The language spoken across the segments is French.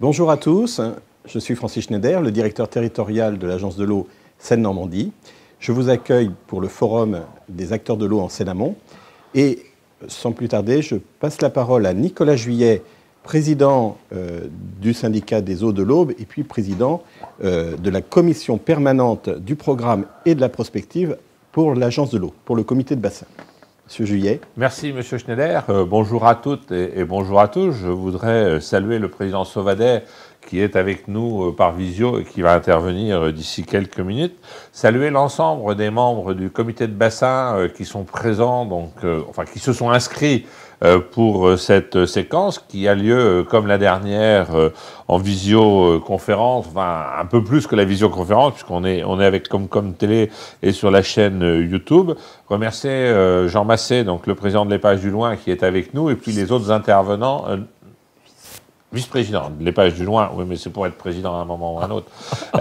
Bonjour à tous, je suis Francis Schneider, le directeur territorial de l'Agence de l'eau Seine-Normandie. Je vous accueille pour le forum des acteurs de l'eau en Seine-Amont. Et sans plus tarder, je passe la parole à Nicolas Juillet, président du syndicat des eaux de l'Aube et puis président de la commission permanente du programme et de la prospective pour l'Agence de l'eau, pour le comité de bassin. Monsieur Juillet. Merci, Monsieur Schneider. Bonjour à toutes et bonjour à tous. Je voudrais saluer le président Sauvadet qui est avec nous par visio et qui va intervenir d'ici quelques minutes. Saluer l'ensemble des membres du comité de bassin qui sont présents, donc, qui se sont inscrits pour cette séquence qui a lieu, comme la dernière, en visioconférence, un peu plus que la visioconférence, puisqu'on est avec Comcom Télé et sur la chaîne YouTube. Remercier Jean Massé, donc le président de l'Épage du Loing, qui est avec nous, et puis les autres intervenants. Vice-président de l'Épage du Loing, oui, mais c'est pour être président à un moment ou à un autre.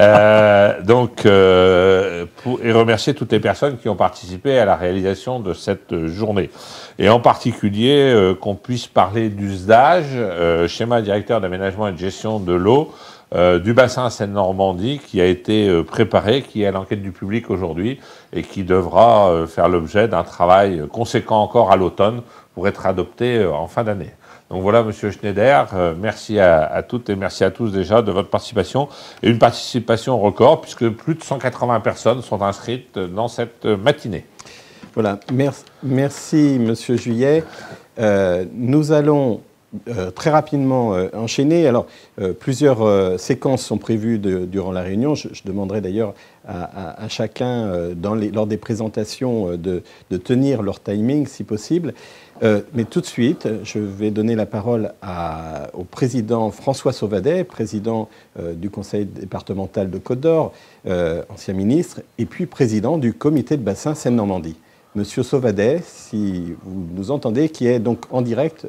Et remercier toutes les personnes qui ont participé à la réalisation de cette journée. Et en particulier, qu'on puisse parler du SDAGE, schéma directeur d'aménagement et de gestion de l'eau, du bassin Seine-Normandie, qui a été préparé, qui est à l'enquête du public aujourd'hui, et qui devra faire l'objet d'un travail conséquent encore à l'automne pour être adopté en fin d'année. Donc voilà, Monsieur Schneider, merci à toutes et merci à tous déjà de votre participation, et une participation record, puisque plus de 180 personnes sont inscrites dans cette matinée. Voilà, merci Monsieur Juillet. Nous allons très rapidement enchaîner. Alors, plusieurs séquences sont prévues durant la réunion. Je demanderai d'ailleurs à chacun, lors des présentations, de tenir leur timing, si possible. Mais tout de suite, je vais donner la parole au président François Sauvadet, président du conseil départemental de Côte-d'Or, ancien ministre, et puis président du comité de bassin Seine-Normandie. Monsieur Sauvadet, si vous nous entendez, qui est donc en direct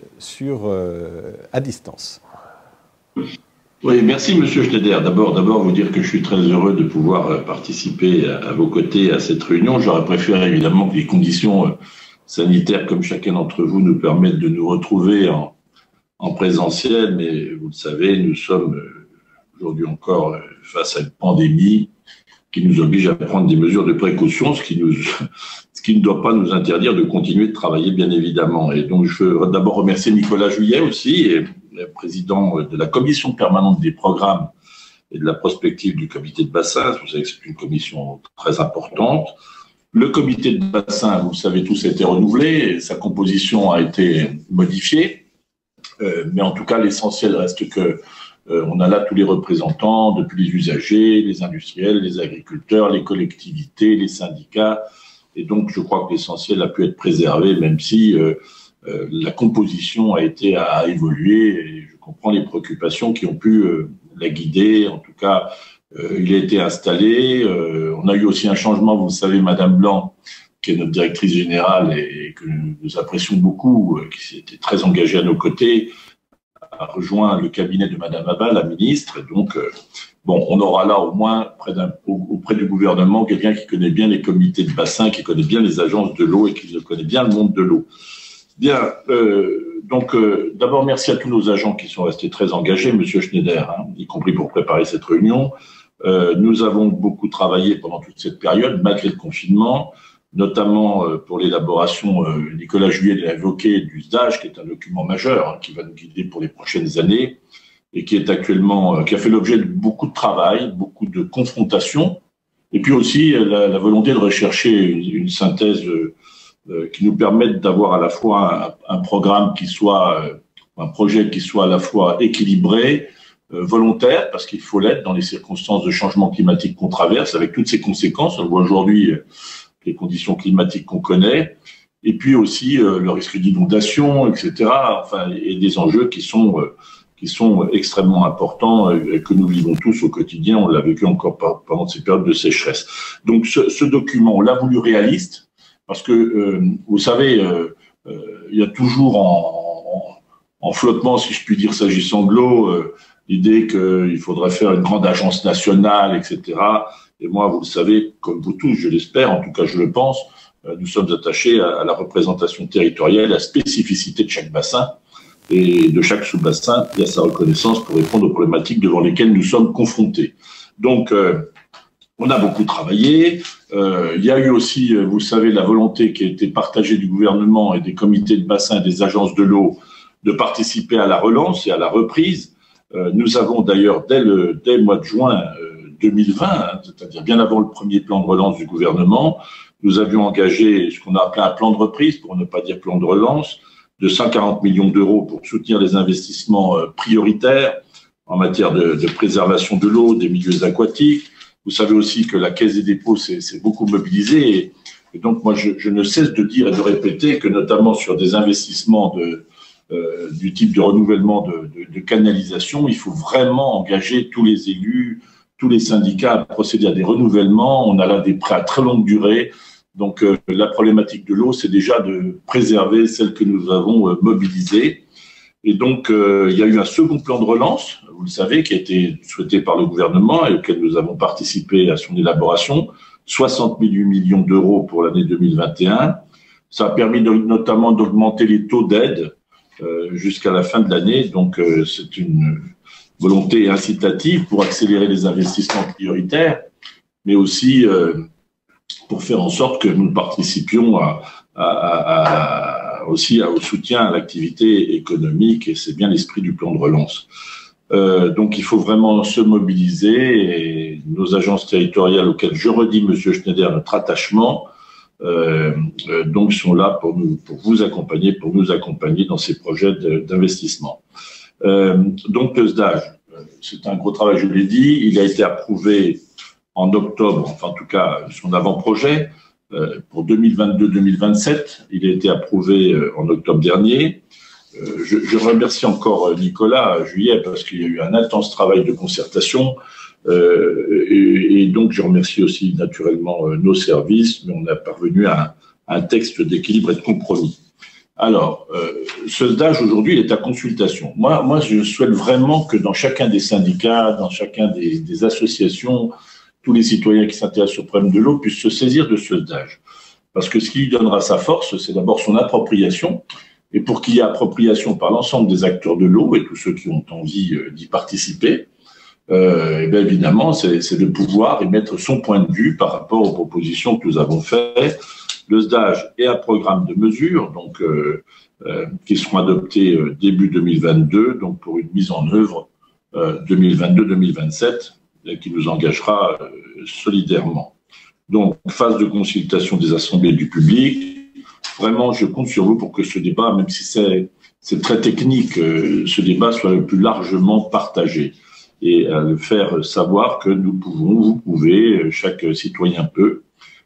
à distance. Oui, merci Monsieur Schneider. D'abord vous dire que je suis très heureux de pouvoir participer à vos côtés à cette réunion. J'aurais préféré évidemment que les conditions sanitaires, comme chacun d'entre vous, nous permettent de nous retrouver en présentiel, mais vous le savez, nous sommes aujourd'hui encore face à une pandémie qui nous oblige à prendre des mesures de précaution, ce qui ne doit pas nous interdire de continuer de travailler, bien évidemment. Et donc, je veux d'abord remercier Nicolas Juillet aussi, et président de la commission permanente des programmes et de la prospective du comité de bassin. Vous savez que c'est une commission très importante. Le comité de bassin, vous le savez tous, a été renouvelé, sa composition a été modifiée, mais en tout cas, l'essentiel reste que on a là tous les représentants, depuis les usagers, les industriels, les agriculteurs, les collectivités, les syndicats, et donc je crois que l'essentiel a pu être préservé, même si la composition a évolué, et je comprends les préoccupations qui ont pu la guider. En tout cas, il a été installé. On a eu aussi un changement, vous le savez, Madame Blanc, qui est notre directrice générale et que nous apprécions beaucoup, qui s'était très engagée à nos côtés, a rejoint le cabinet de Madame Abba, la ministre. Et donc, on aura là au moins auprès du gouvernement quelqu'un qui connaît bien les comités de bassin, qui connaît bien les agences de l'eau et qui connaît bien le monde de l'eau. Bien, d'abord, merci à tous nos agents qui sont restés très engagés, Monsieur Schneider, y compris pour préparer cette réunion. Nous avons beaucoup travaillé pendant toute cette période, malgré le confinement, notamment pour l'élaboration, Nicolas Juillet l'a évoqué, du SDAGE, qui est un document majeur qui va nous guider pour les prochaines années et qui a fait l'objet de beaucoup de travail, beaucoup de confrontations, et puis aussi la volonté de rechercher une synthèse qui nous permette d'avoir à la fois un programme un projet qui soit à la fois équilibré, volontaire, parce qu'il faut l'être dans les circonstances de changement climatique qu'on traverse, avec toutes ces conséquences. On voit aujourd'hui les conditions climatiques qu'on connaît, et puis aussi le risque d'inondation, etc. Et des enjeux qui sont extrêmement importants et que nous vivons tous au quotidien. On l'a vécu encore pendant ces périodes de sécheresse. Donc ce document, on l'a voulu réaliste, parce que vous savez, il y a toujours en flottement, si je puis dire, s'agissant de l'eau, l'idée qu'il faudrait faire une grande agence nationale, etc. Et moi, vous le savez, comme vous tous, je l'espère, en tout cas je le pense, nous sommes attachés à la représentation territoriale, à la spécificité de chaque bassin. et de chaque sous-bassin, il y a sa reconnaissance pour répondre aux problématiques devant lesquelles nous sommes confrontés. Donc, on a beaucoup travaillé. Il y a eu aussi, vous savez, la volonté qui a été partagée du gouvernement et des comités de bassin et des agences de l'eau de participer à la relance et à la reprise. Nous avons d'ailleurs, dès le mois de juin 2020, c'est-à-dire bien avant le premier plan de relance du gouvernement, nous avions engagé ce qu'on a appelé un plan de reprise, pour ne pas dire plan de relance, de 140 millions d'euros pour soutenir les investissements prioritaires en matière de préservation de l'eau, des milieux aquatiques. Vous savez aussi que la Caisse des dépôts s'est beaucoup mobilisée. Et donc, moi, je ne cesse de dire et de répéter que, notamment sur des investissements du type de renouvellement de canalisation, il faut vraiment engager tous les élus, tous les syndicats à procéder à des renouvellements. On a là des prêts à très longue durée. Donc, la problématique de l'eau, c'est déjà de préserver celle que nous avons mobilisée. Et donc, il y a eu un second plan de relance, vous le savez, qui a été souhaité par le gouvernement et auquel nous avons participé à son élaboration, 68 millions d'euros pour l'année 2021. Ça a permis notamment d'augmenter les taux d'aide jusqu'à la fin de l'année. Donc, c'est une volonté incitative pour accélérer les investissements prioritaires, mais aussi pour faire en sorte que nous participions aussi au soutien à l'activité économique, et c'est bien l'esprit du plan de relance. Donc il faut vraiment se mobiliser, et nos agences territoriales auxquelles je redis, Monsieur Schneider, notre attachement, donc sont là pour vous accompagner, pour nous accompagner dans ces projets d'investissement. Donc le SDAGE, c'est un gros travail, je l'ai dit, il a été approuvé en octobre, enfin en tout cas son avant-projet, pour 2022-2027. Il a été approuvé en octobre dernier. Je remercie encore Nicolas Juillet parce qu'il y a eu un intense travail de concertation et donc je remercie aussi naturellement nos services, mais on est parvenu à un texte d'équilibre et de compromis. Alors, ce SDAGE aujourd'hui, il est à consultation. Moi, je souhaite vraiment que dans chacun des syndicats, dans chacun des associations, tous les citoyens qui s'intéressent au problème de l'eau puissent se saisir de ce SDAGE. Parce que ce qui lui donnera sa force, c'est d'abord son appropriation. Et pour qu'il y ait appropriation par l'ensemble des acteurs de l'eau et tous ceux qui ont envie d'y participer, et bien évidemment, c'est de pouvoir émettre son point de vue par rapport aux propositions que nous avons faites. Le SDAGE est un programme de mesures donc, qui seront adoptés début 2022, donc pour une mise en œuvre 2022-2027. Qui nous engagera solidairement. Donc, phase de consultation des assemblées du public. Vraiment, je compte sur vous pour que ce débat, même si c'est très technique, ce débat soit le plus largement partagé et à le faire savoir que nous pouvons, vous pouvez, chaque citoyen peut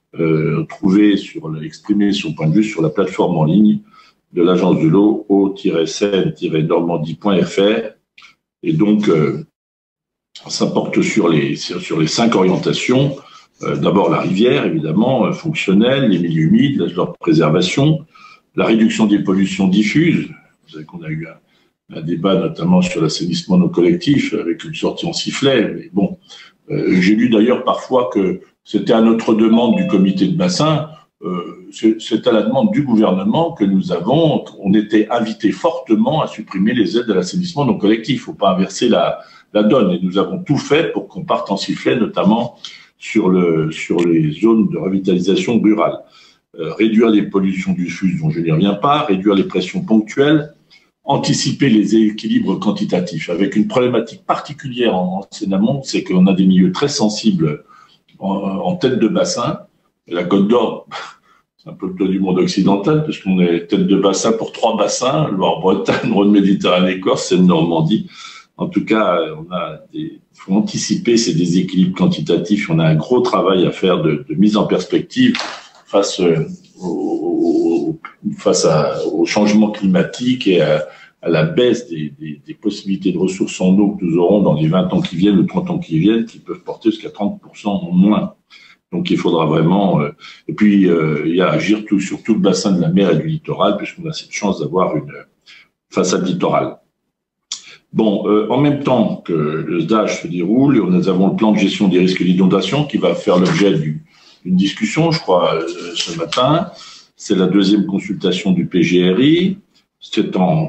exprimer son point de vue sur la plateforme en ligne de l'agence de l'eau eau-seine-normandie.fr. Et donc, ça porte sur les 5 orientations. D'abord la rivière, évidemment, fonctionnelle, les milieux humides, leur préservation, la réduction des pollutions diffuses. Vous savez qu'on a eu un débat notamment sur l'assainissement non collectif avec une sortie en sifflet. Mais bon, j'ai lu d'ailleurs parfois que c'était à notre demande du comité de bassin, c'est à la demande du gouvernement que on était invité fortement à supprimer les aides à l'assainissement non collectif. Il ne faut pas inverser la donne. Et nous avons tout fait pour qu'on parte en sifflet, notamment sur les zones de revitalisation rurale. Réduire les pollutions diffuses, dont je n'y reviens pas, réduire les pressions ponctuelles, anticiper les équilibres quantitatifs. Avec une problématique particulière en Seine-Amont, c'est qu'on a des milieux très sensibles en tête de bassin. Et la Côte d'Or, c'est un peu le cas du monde occidental, parce qu'on est tête de bassin pour 3 bassins, Loire-Bretagne, Rhône-Méditerranée, Corse, Seine-Normandie. En tout cas, il faut anticiper ces déséquilibres quantitatifs. On a un gros travail à faire de mise en perspective face au changement climatique et à la baisse des possibilités de ressources en eau que nous aurons dans les 20 ans qui viennent ou 30 ans qui viennent, qui peuvent porter jusqu'à 30% en moins. Donc il faudra vraiment... et puis, il y a à agir sur tout le bassin de la mer et du littoral, puisqu'on a cette chance d'avoir une façade littorale. Bon, en même temps que le SDAGE se déroule, nous avons le plan de gestion des risques d'inondation qui va faire l'objet d'une discussion, je crois, ce matin. C'est la 2e consultation du PGRI. C'est en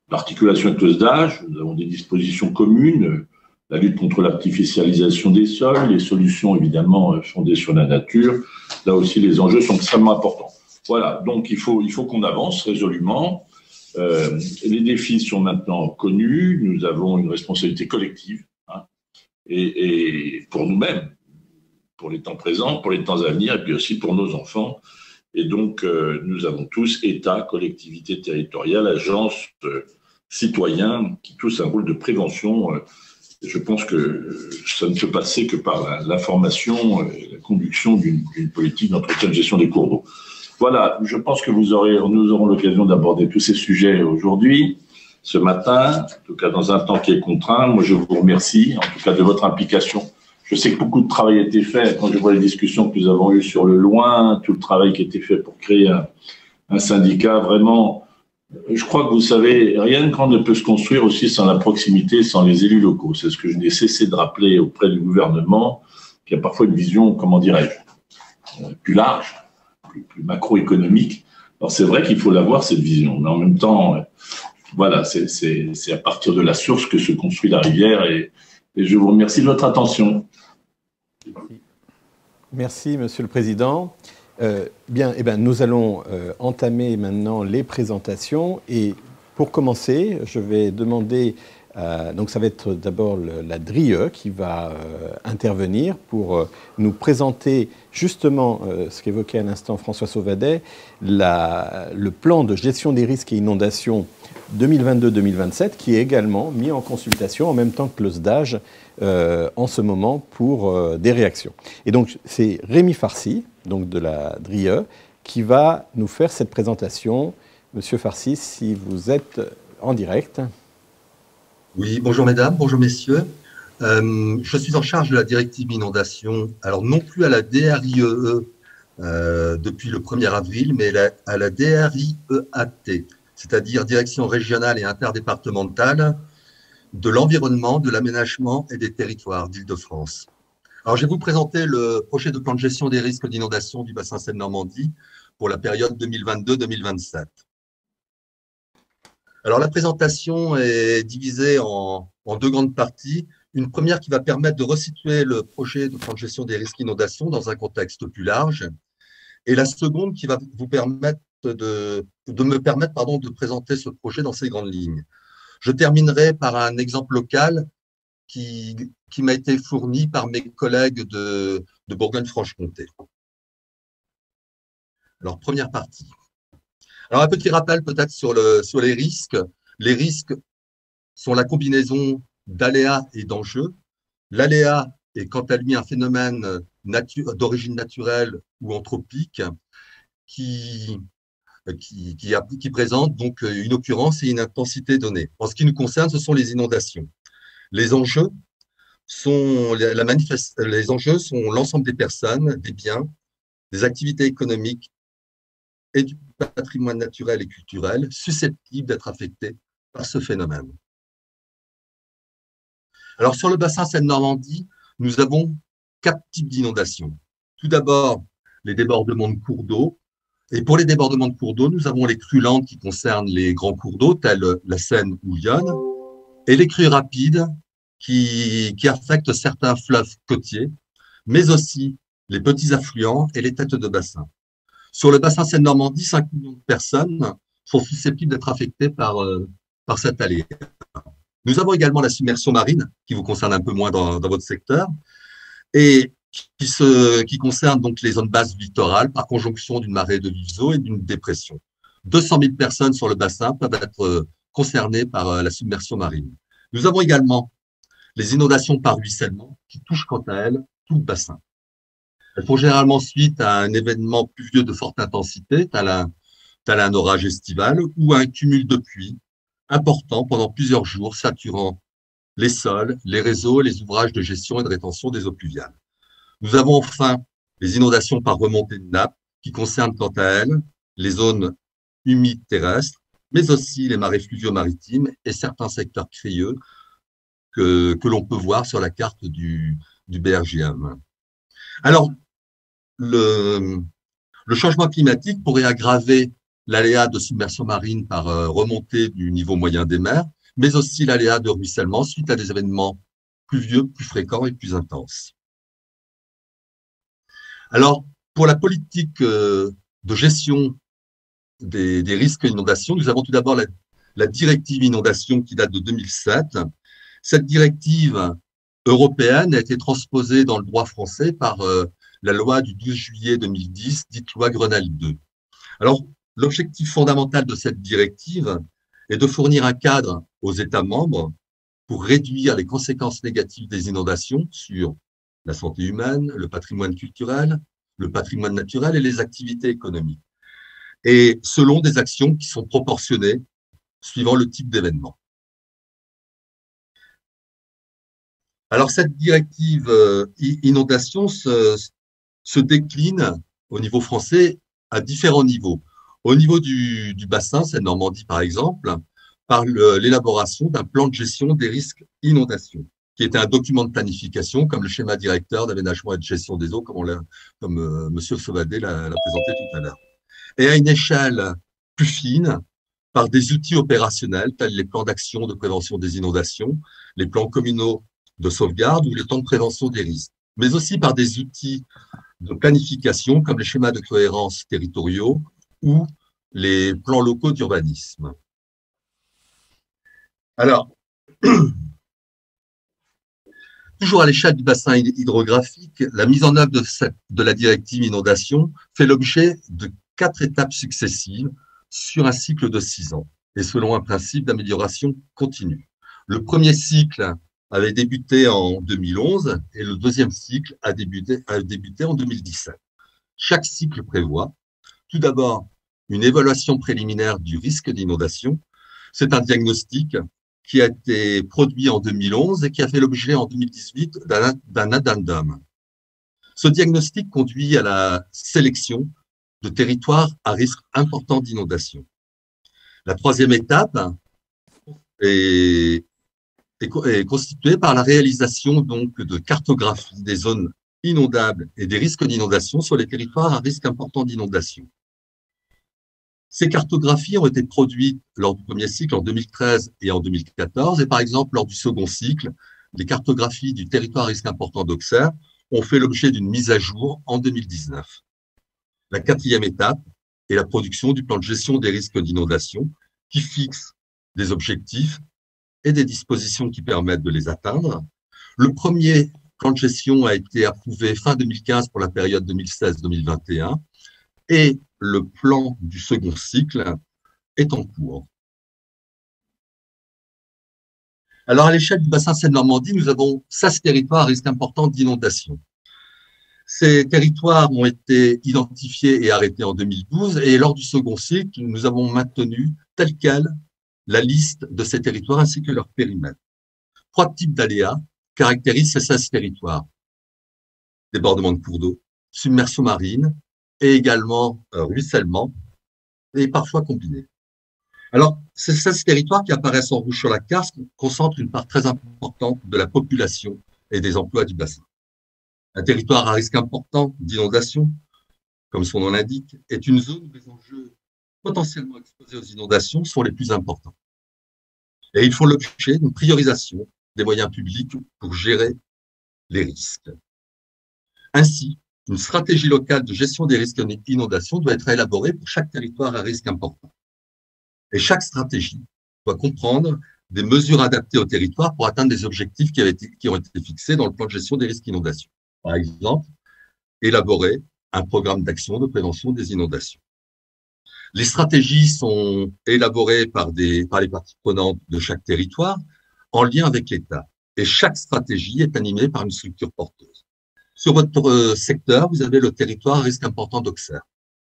l'articulation avec le SDAGE, nous avons des dispositions communes, la lutte contre l'artificialisation des sols, les solutions évidemment fondées sur la nature. Là aussi, les enjeux sont extrêmement importants. Voilà, donc il faut qu'on avance résolument. Les défis sont maintenant connus, nous avons une responsabilité collective, hein, et pour nous-mêmes, pour les temps présents, pour les temps à venir, et puis aussi pour nos enfants. Et donc, nous avons tous, État, collectivités territoriales, agences, citoyens, qui tous un rôle de prévention. Je pense que ça ne peut passer que par l'information et la conduction d'une politique d'entretien de gestion des cours d'eau. Voilà, je pense que nous aurons l'occasion d'aborder tous ces sujets aujourd'hui, ce matin, en tout cas dans un temps qui est contraint. Moi, je vous remercie, en tout cas, de votre implication. Je sais que beaucoup de travail a été fait. Quand je vois les discussions que nous avons eues sur le loin, tout le travail qui a été fait pour créer un syndicat, vraiment, je crois que vous savez, rien ne peut se construire aussi sans la proximité, sans les élus locaux. C'est ce que je n'ai cessé de rappeler auprès du gouvernement, qui a parfois une vision, comment dirais-je, plus large, plus macroéconomique. Alors c'est vrai qu'il faut l'avoir, cette vision, mais en même temps, voilà, c'est à partir de la source que se construit la rivière, et je vous remercie de votre attention. Merci, Monsieur le Président. Bien, nous allons entamer maintenant les présentations, et pour commencer, je vais demander, donc ça va être d'abord la DRIE qui va intervenir pour nous présenter justement ce qu'évoquait à l'instant François Sauvadet, le plan de gestion des risques et inondations 2022-2027 qui est également mis en consultation en même temps que le SDAGE en ce moment pour des réactions. Et donc c'est Rémi Farcy, donc de la DRIE, qui va nous faire cette présentation. Monsieur Farcy, si vous êtes en direct. Oui, bonjour mesdames, bonjour messieurs. Je suis en charge de la directive inondation, alors non plus à la DRIEE depuis le 1er avril, mais à la DRIEAT, c'est-à-dire Direction régionale et interdépartementale de l'environnement, de l'aménagement et des territoires d'Île-de-France. Alors, je vais vous présenter le projet de plan de gestion des risques d'inondation du bassin Seine-Normandie pour la période 2022-2027. Alors, la présentation est divisée en deux grandes parties. Une première qui va permettre de resituer le projet de plan de gestion des risques d'inondation dans un contexte plus large. Et la seconde qui va vous permettre de présenter ce projet dans ses grandes lignes. Je terminerai par un exemple local qui m'a été fourni par mes collègues de Bourgogne-Franche-Comté. Alors, première partie. Alors, un petit rappel peut-être sur les risques. Les risques sont la combinaison d'aléas et d'enjeux. L'aléa est quant à lui un phénomène d'origine naturelle ou anthropique qui présente donc une occurrence et une intensité donnée. En ce qui nous concerne, ce sont les inondations. Les enjeux sont l'ensemble des personnes, des biens, des activités économiques et du patrimoine naturel et culturel susceptibles d'être affectés par ce phénomène. Alors, sur le bassin Seine-Normandie, nous avons 4 types d'inondations. Tout d'abord, les débordements de cours d'eau. Et pour les débordements de cours d'eau, nous avons les crues lentes qui concernent les grands cours d'eau, tels la Seine ou l'Yonne, et les crues rapides qui affectent certains fleuves côtiers, mais aussi les petits affluents et les têtes de bassin. Sur le bassin Seine-Normandie, 5 millions de personnes sont susceptibles d'être affectées par cette aléa. Nous avons également la submersion marine, qui vous concerne un peu moins dans votre secteur, et qui concerne donc les zones basses littorales par conjonction d'une marée de vives eaux et d'une dépression. 200 000 personnes sur le bassin peuvent être concernées par la submersion marine. Nous avons également les inondations par ruissellement, qui touchent quant à elles tout le bassin. Elles font généralement suite à un événement pluvieux de forte intensité, tel un orage estival, ou à un cumul de pluie important pendant plusieurs jours, saturant les sols, les réseaux, les ouvrages de gestion et de rétention des eaux pluviales. Nous avons enfin les inondations par remontée de nappe, qui concernent quant à elles les zones humides terrestres, mais aussi les marées fluvio-maritimes et certains secteurs crayeux que l'on peut voir sur la carte du BRGM. Alors, le changement climatique pourrait aggraver l'aléa de submersion marine par remontée du niveau moyen des mers, mais aussi l'aléa de ruissellement suite à des événements pluvieux, plus fréquents et plus intenses. Alors, pour la politique de gestion des risques d'inondation, nous avons tout d'abord la directive inondation qui date de 2007. Cette directive européenne a été transposée dans le droit français par la loi du 12 juillet 2010, dite loi Grenelle II. Alors, l'objectif fondamental de cette directive est de fournir un cadre aux États membres pour réduire les conséquences négatives des inondations sur la santé humaine, le patrimoine culturel, le patrimoine naturel et les activités économiques, et selon des actions qui sont proportionnées suivant le type d'événement. Alors, cette directive inondation se décline au niveau français à différents niveaux. Au niveau du bassin, Seine-Normandie par exemple, par l'élaboration d'un plan de gestion des risques inondations, qui était un document de planification comme le schéma directeur d'aménagement et de gestion des eaux, comme Monsieur Sauvadet l'a présenté tout à l'heure. Et à une échelle plus fine, par des outils opérationnels tels les plans d'action de prévention des inondations, les plans communaux de sauvegarde ou les plans de prévention des risques, mais aussi par des outils de planification comme les schémas de cohérence territoriaux ou les plans locaux d'urbanisme. Alors, toujours à l'échelle du bassin hydrographique, la mise en œuvre de la directive inondation fait l'objet de 4 étapes successives sur un cycle de 6 ans et selon un principe d'amélioration continue. Le premier cycle avait débuté en 2011 et le deuxième cycle a débuté en 2017. Chaque cycle prévoit tout d'abord une évaluation préliminaire du risque d'inondation. C'est un diagnostic qui a été produit en 2011 et qui a fait l'objet en 2018 d'un addendum. Ce diagnostic conduit à la sélection de territoires à risque important d'inondation. La troisième étape est constituée par la réalisation donc de cartographie des zones inondables et des risques d'inondation sur les territoires à risque important d'inondation. Ces cartographies ont été produites lors du premier cycle en 2013 et en 2014, et par exemple lors du second cycle, les cartographies du territoire à risque important d'Auxerre ont fait l'objet d'une mise à jour en 2019. La quatrième étape est la production du plan de gestion des risques d'inondation qui fixe des objectifs et des dispositions qui permettent de les atteindre. Le premier plan de gestion a été approuvé fin 2015 pour la période 2016-2021 et le plan du second cycle est en cours. Alors, à l'échelle du bassin Seine-Normandie, nous avons 16 territoires à risque important d'inondation. Ces territoires ont été identifiés et arrêtés en 2012 et lors du second cycle, nous avons maintenu telle quelle la liste de ces territoires ainsi que leur périmètre. 3 types d'aléas caractérisent ces 16 territoires. Débordement de cours d'eau, submersion marine et également ruissellement et parfois combinés. Alors, ces 16 territoires qui apparaissent en rouge sur la carte concentrent une part très importante de la population et des emplois du bassin. Un territoire à risque important d'inondation, comme son nom l'indique, est une zone où les enjeux potentiellement exposés aux inondations sont les plus importants. Et il faut l'objet d'une priorisation des moyens publics pour gérer les risques. Ainsi, une stratégie locale de gestion des risques d'inondation doit être élaborée pour chaque territoire à risque important. Et chaque stratégie doit comprendre des mesures adaptées au territoire pour atteindre des objectifs qui ont été fixés dans le plan de gestion des risques d'inondation. Par exemple, élaborer un programme d'action de prévention des inondations. Les stratégies sont élaborées par les parties prenantes de chaque territoire en lien avec l'État. Et chaque stratégie est animée par une structure porteuse. Sur votre secteur, vous avez le territoire à risque important d'Auxerre.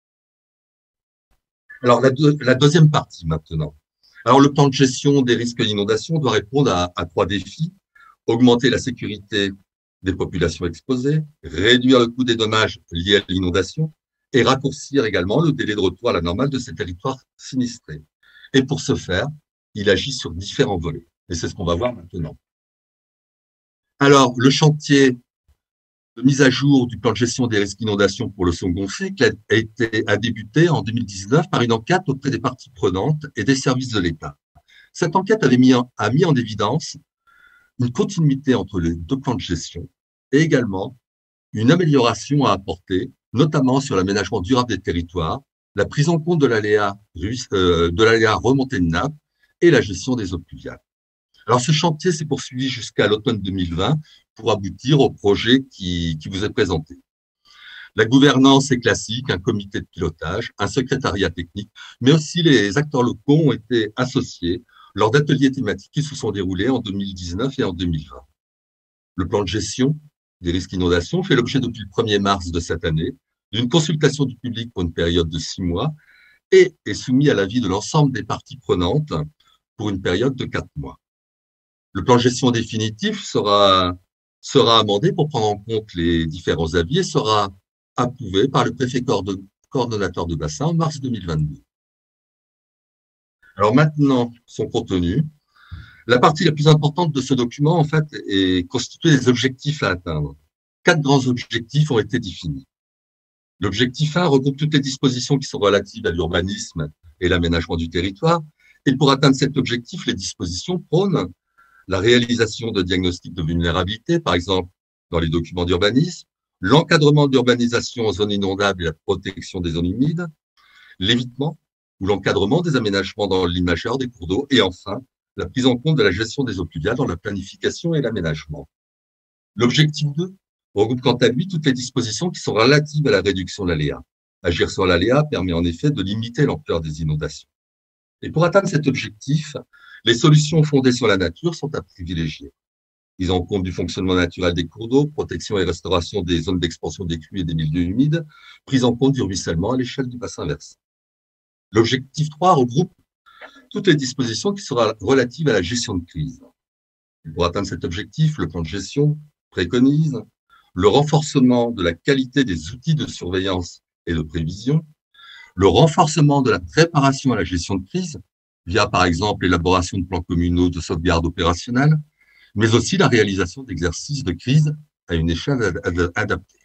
Alors, la deuxième partie maintenant. Alors, le plan de gestion des risques d'inondation doit répondre à 3 défis. Augmenter la sécurité des populations exposées, réduire le coût des dommages liés à l'inondation et raccourcir également le délai de retour à la normale de ces territoires sinistrés. Et pour ce faire, il agit sur différents volets. Et c'est ce qu'on va voir maintenant. Alors, le chantier de mise à jour du plan de gestion des risques d'inondation pour le second cycle a débuté en 2019 par une enquête auprès des parties prenantes et des services de l'État. Cette enquête a mis en évidence une continuité entre les deux plans de gestion et également une amélioration à apporter, notamment sur l'aménagement durable des territoires, la prise en compte de l'aléa remontée de nappe et la gestion des eaux pluviales. Alors, ce chantier s'est poursuivi jusqu'à l'automne 2020 pour aboutir au projet qui vous est présenté. La gouvernance est classique, un comité de pilotage, un secrétariat technique, mais aussi les acteurs locaux ont été associés lors d'ateliers thématiques qui se sont déroulés en 2019 et en 2020. Le plan de gestion des risques d'inondation fait l'objet depuis le 1er mars de cette année d'une consultation du public pour une période de 6 mois et est soumis à l'avis de l'ensemble des parties prenantes pour une période de 4 mois. Le plan de gestion définitif sera amendé pour prendre en compte les différents avis et sera approuvé par le préfet coordonnateur de bassin en mars 2022. Alors maintenant, son contenu. La partie la plus importante de ce document, en fait, est constituée des objectifs à atteindre. 4 grands objectifs ont été définis. L'objectif 1 regroupe toutes les dispositions qui sont relatives à l'urbanisme et l'aménagement du territoire. Et pour atteindre cet objectif, les dispositions prônent la réalisation de diagnostics de vulnérabilité, par exemple dans les documents d'urbanisme, l'encadrement de l'urbanisation en zone inondable et la protection des zones humides, l'évitement ou l'encadrement des aménagements dans l'imageur des cours d'eau, et enfin, la prise en compte de la gestion des eaux pluviales dans la planification et l'aménagement. L'objectif 2 regroupe quant à lui toutes les dispositions qui sont relatives à la réduction de l'aléa. Agir sur l'aléa permet en effet de limiter l'ampleur des inondations. Et pour atteindre cet objectif, les solutions fondées sur la nature sont à privilégier. Prise en compte du fonctionnement naturel des cours d'eau, protection et restauration des zones d'expansion des crues et des milieux humides, prise en compte du ruissellement à l'échelle du bassin versant. L'objectif 3 regroupe toutes les dispositions qui seront relatives à la gestion de crise. Et pour atteindre cet objectif, le plan de gestion préconise le renforcement de la qualité des outils de surveillance et de prévision, le renforcement de la préparation à la gestion de crise, via par exemple l'élaboration de plans communaux de sauvegarde opérationnelle, mais aussi la réalisation d'exercices de crise à une échelle adaptée.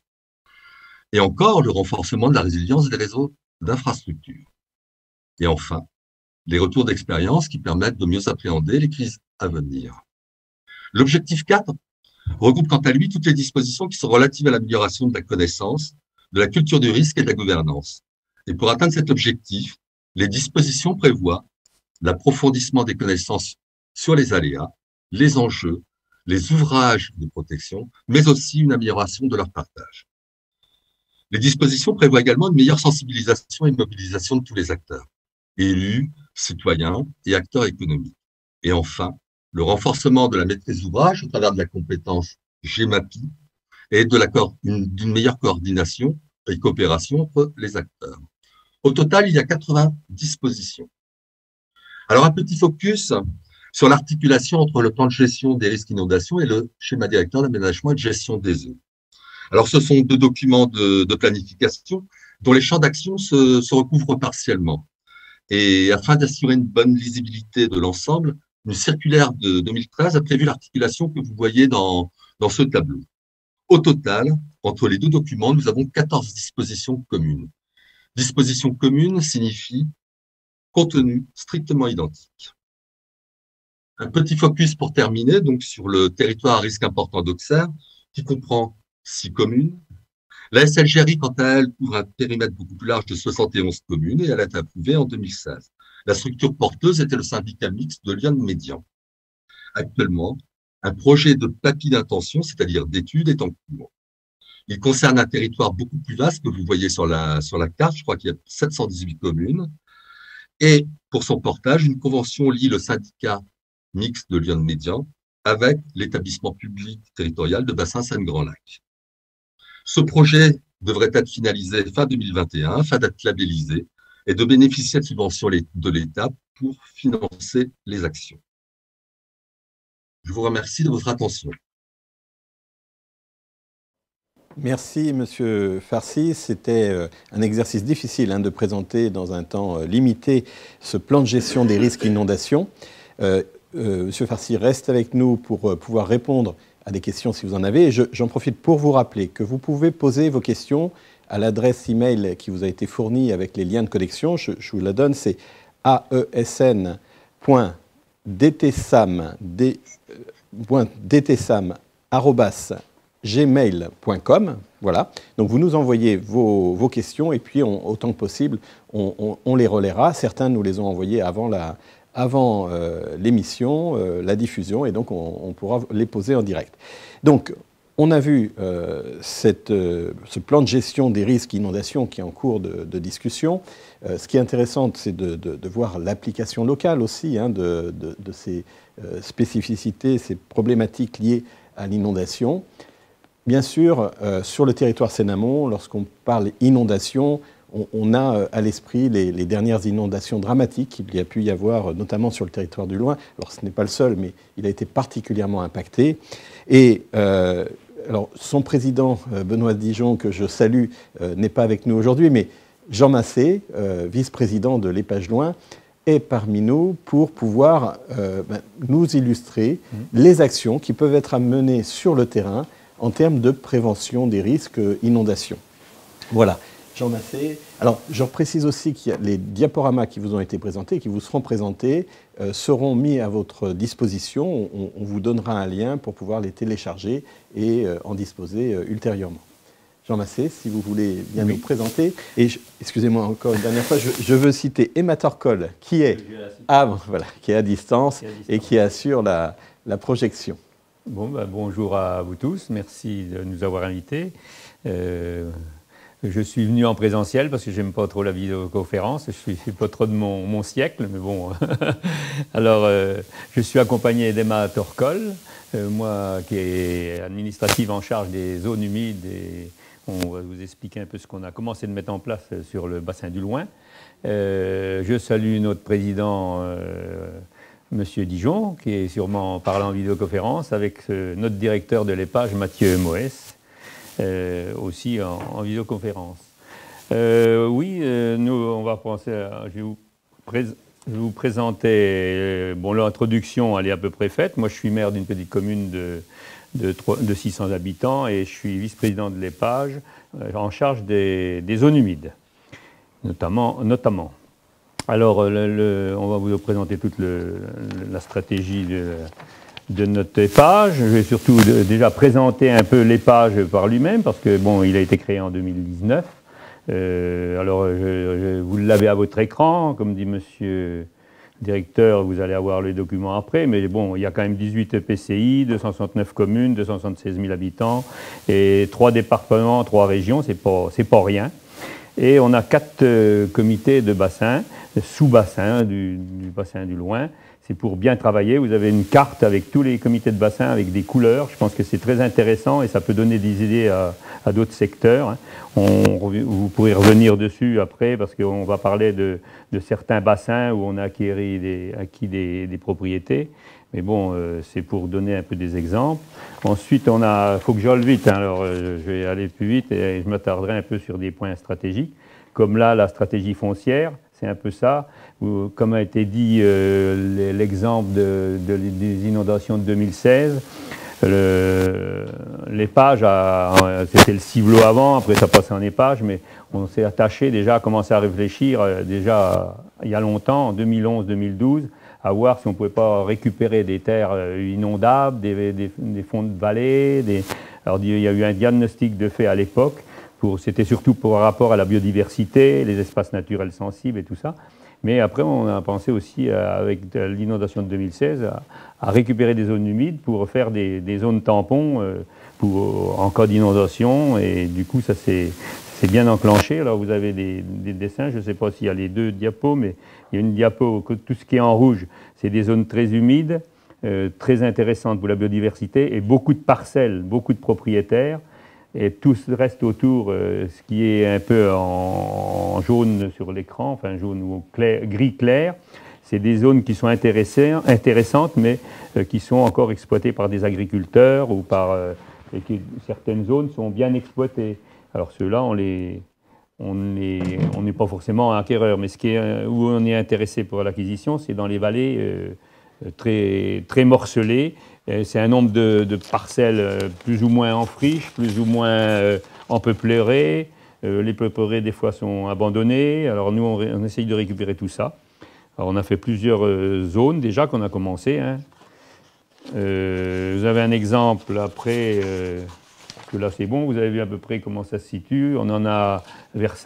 Et encore, le renforcement de la résilience des réseaux d'infrastructures. Et enfin, les retours d'expérience qui permettent de mieux appréhender les crises à venir. L'objectif 4 regroupe quant à lui toutes les dispositions qui sont relatives à l'amélioration de la connaissance, de la culture du risque et de la gouvernance. Et pour atteindre cet objectif, les dispositions prévoient l'approfondissement des connaissances sur les aléas, les enjeux, les ouvrages de protection, mais aussi une amélioration de leur partage. Les dispositions prévoient également une meilleure sensibilisation et mobilisation de tous les acteurs, élus, citoyens et acteurs économiques. Et enfin, le renforcement de la maîtrise d'ouvrage au travers de la compétence GEMAPI et d'une meilleure coordination et coopération entre les acteurs. Au total, il y a 80 dispositions. Alors, un petit focus sur l'articulation entre le plan de gestion des risques d'inondation et le schéma directeur d'aménagement et de gestion des eaux. Alors, ce sont 2 documents de planification dont les champs d'action se recouvrent partiellement. Et afin d'assurer une bonne lisibilité de l'ensemble, une circulaire de 2013 a prévu l'articulation que vous voyez dans ce tableau. Au total, entre les 2 documents, nous avons 14 dispositions communes. Dispositions communes signifie contenu strictement identique. Un petit focus pour terminer, donc sur le territoire à risque important d'Auxerre, qui comprend 6 communes. La SLGRI, quant à elle, couvre un périmètre beaucoup plus large de 71 communes et elle a été approuvée en 2016. La structure porteuse était le syndicat mixte de Lyon-Médian. Actuellement, un projet de papier d'intention, c'est-à-dire d'étude, est en cours. Il concerne un territoire beaucoup plus vaste que vous voyez sur la carte. Je crois qu'il y a 718 communes. Et pour son portage, une convention lie le syndicat mixte de Lyon-Médian avec l'établissement public territorial de bassin Seine-Grand Lac. Ce projet devrait être finalisé fin 2021, afin d'être labellisé et de bénéficier de subventions de l'État pour financer les actions. Je vous remercie de votre attention. Merci, Monsieur Farcy. C'était un exercice difficile de présenter dans un temps limité ce plan de gestion des risques inondations. Monsieur Farcy reste avec nous pour pouvoir répondre à des questions si vous en avez. Et j'en profite pour vous rappeler que vous pouvez poser vos questions à l'adresse email qui vous a été fournie avec les liens de connexion. Je vous la donne, c'est aesn.dtsam@gmail.com. Voilà. Donc vous nous envoyez vos questions et puis autant que possible, on les relaiera. Certains nous les ont envoyés avant l'émission, la diffusion, et donc on pourra les poser en direct. Donc, on a vu ce plan de gestion des risques inondations qui est en cours de discussion. Ce qui est intéressant, c'est de voir l'application locale aussi de ces spécificités, ces problématiques liées à l'inondation. Bien sûr, sur le territoire Sénamont, lorsqu'on parle inondation, on a à l'esprit les dernières inondations dramatiques qu'il y a pu y avoir, notamment sur le territoire du Loing. Alors, ce n'est pas le seul, mais il a été particulièrement impacté. Et alors, son président, Benoît Dijon, que je salue, n'est pas avec nous aujourd'hui, mais Jean Massé, vice-président de l'EPAGE-Loing, est parmi nous pour pouvoir nous illustrer les actions qui peuvent être menées sur le terrain en termes de prévention des risques inondations. Voilà. Jean Massé. Alors, je précise aussi qu'il y a les diaporamas qui vous ont été présentés, qui vous seront présentés, seront mis à votre disposition. On vous donnera un lien pour pouvoir les télécharger et en disposer ultérieurement. Jean Massé, si vous voulez bien nous présenter. Et excusez-moi encore une dernière fois, je veux citer Emma Torcol, qui est à distance et qui assure la projection. Bon, bonjour à vous tous, merci de nous avoir invités. Je suis venu en présentiel parce que j'aime pas trop la vidéoconférence. Je suis pas trop de mon siècle, mais bon. Alors, je suis accompagné d'Emma Torcol, moi qui est administrative en charge des zones humides, et on va vous expliquer un peu ce qu'on a commencé de mettre en place sur le bassin du Loing. Je salue notre président, Monsieur Dijon, qui est sûrement parlé en vidéoconférence, avec notre directeur de l'EPAGE, Mathieu Moès. Aussi en vidéoconférence. Nous, on va penser je vais vous présenter, l'introduction, elle est à peu près faite. Moi, je suis maire d'une petite commune de 600 habitants et je suis vice-président de l'EPAGE en charge des zones humides, notamment. Alors, on va vous présenter toute la stratégie de notre EPAGE. Je vais surtout déjà présenter un peu l'EPAGE par lui-même, parce que il a été créé en 2019. Alors, vous l'avez à votre écran, comme dit monsieur le directeur, vous allez avoir les documents après, mais il y a quand même 18 EPCI, 269 communes, 276 000 habitants, et 3 départements, 3 régions, c'est pas rien. Et on a 4 comités de bassin, sous-bassins du bassin du Loing. C'est pour bien travailler. Vous avez une carte avec tous les comités de bassin, avec des couleurs. Je pense que c'est très intéressant et ça peut donner des idées à d'autres secteurs. Vous pourrez revenir dessus après, parce qu'on va parler de certains bassins où on a acquis des propriétés. Mais c'est pour donner un peu des exemples. Ensuite, faut que j'aille vite. Alors, je vais aller plus vite et je m'attarderai un peu sur des points stratégiques. Comme là, la stratégie foncière, c'est un peu ça. Comme a été dit, l'exemple des inondations de 2016, l'EPAGE, c'était le ciblot avant, après ça passait en EPAGE, mais on s'est attaché déjà à commencer à réfléchir déjà il y a longtemps, en 2011-2012, à voir si on ne pouvait pas récupérer des terres inondables, des fonds de vallée. Alors il y a eu un diagnostic de fait à l'époque. C'était surtout par rapport à la biodiversité, les espaces naturels sensibles et tout ça. Mais après, on a pensé aussi, avec l'inondation de 2016, à récupérer des zones humides pour faire des zones tampons en cas d'inondation. Et du coup, ça s'est bien enclenché. Alors, vous avez des dessins. Je ne sais pas s'il y a les 2 diapos, mais il y a une diapo, tout ce qui est en rouge, c'est des zones très humides, très intéressantes pour la biodiversité, et beaucoup de parcelles, beaucoup de propriétaires. Et tout reste autour, ce qui est un peu en jaune sur l'écran, enfin jaune ou gris clair, c'est des zones qui sont intéressantes, mais qui sont encore exploitées par des agriculteurs ou certaines zones sont bien exploitées. Alors ceux-là, on n'est pas forcément acquéreur, mais où on est intéressé pour l'acquisition, c'est dans les vallées très, très morcelées, C'est un nombre de parcelles plus ou moins en friche, plus ou moins en peuplérées. Les peuplérées, des fois, sont abandonnées. Alors nous, on essaye de récupérer tout ça. Alors on a fait plusieurs zones déjà qu'on a commencé. Hein. Vous avez un exemple après, parce que là c'est bon, vous avez vu à peu près comment ça se situe. On en a vers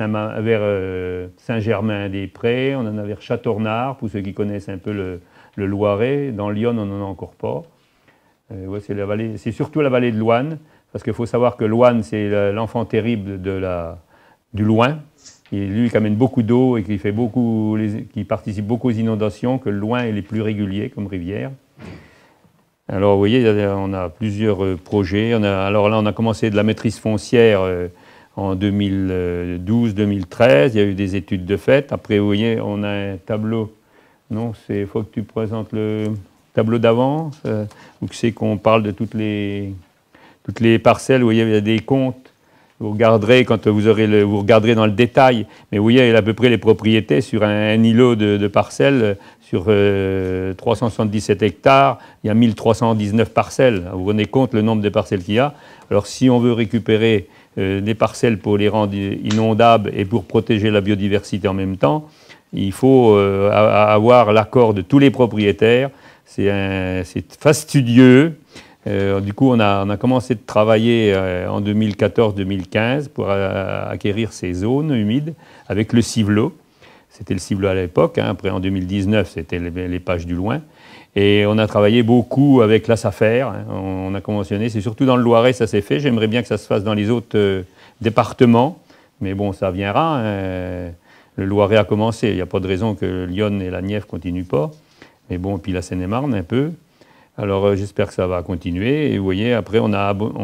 Saint-Germain-des-Prés, on en a vers Châteaurnard, pour ceux qui connaissent un peu le Loiret. Dans Lyon, on n'en a encore pas. Ouais, c'est surtout la vallée de Loine, parce qu'il faut savoir que Loine, c'est l'enfant terrible du Loing. Et lui qui amène beaucoup d'eau et qui participe beaucoup aux inondations, que le Loing est les plus réguliers comme rivière. Alors vous voyez, on a plusieurs projets. Alors là, on a commencé de la maîtrise foncière en 2012-2013. Il y a eu des études de fait. Après, vous voyez, on a un tableau. Non, il faut que tu présentes le tableau d'avant, où c'est qu'on parle de toutes les parcelles. Vous voyez, il y a des comptes. Vous regarderez quand vous regarderez dans le détail, mais vous voyez à peu près les propriétés sur un îlot de parcelles sur 377 hectares, il y a 1319 parcelles. Vous vous rendez compte le nombre de parcelles qu'il y a. Alors si on veut récupérer des parcelles pour les rendre inondables et pour protéger la biodiversité en même temps, il faut avoir l'accord de tous les propriétaires. C'est fastidieux. Du coup, on a commencé de travailler en 2014-2015 pour acquérir ces zones humides avec le civelot. C'était le civelot à l'époque. Hein. Après, en 2019, c'était les pages du Loing. Et on a travaillé beaucoup avec la SAFER. Hein. On a conventionné. C'est surtout dans le Loiret, ça s'est fait. J'aimerais bien que ça se fasse dans les autres départements. Mais bon, ça viendra. Hein. Le Loiret a commencé. Il n'y a pas de raison que Lyon et la Nièvre ne continuent pas. Mais bon, puis la Seine-et-Marne un peu. Alors j'espère que ça va continuer. Et vous voyez, après on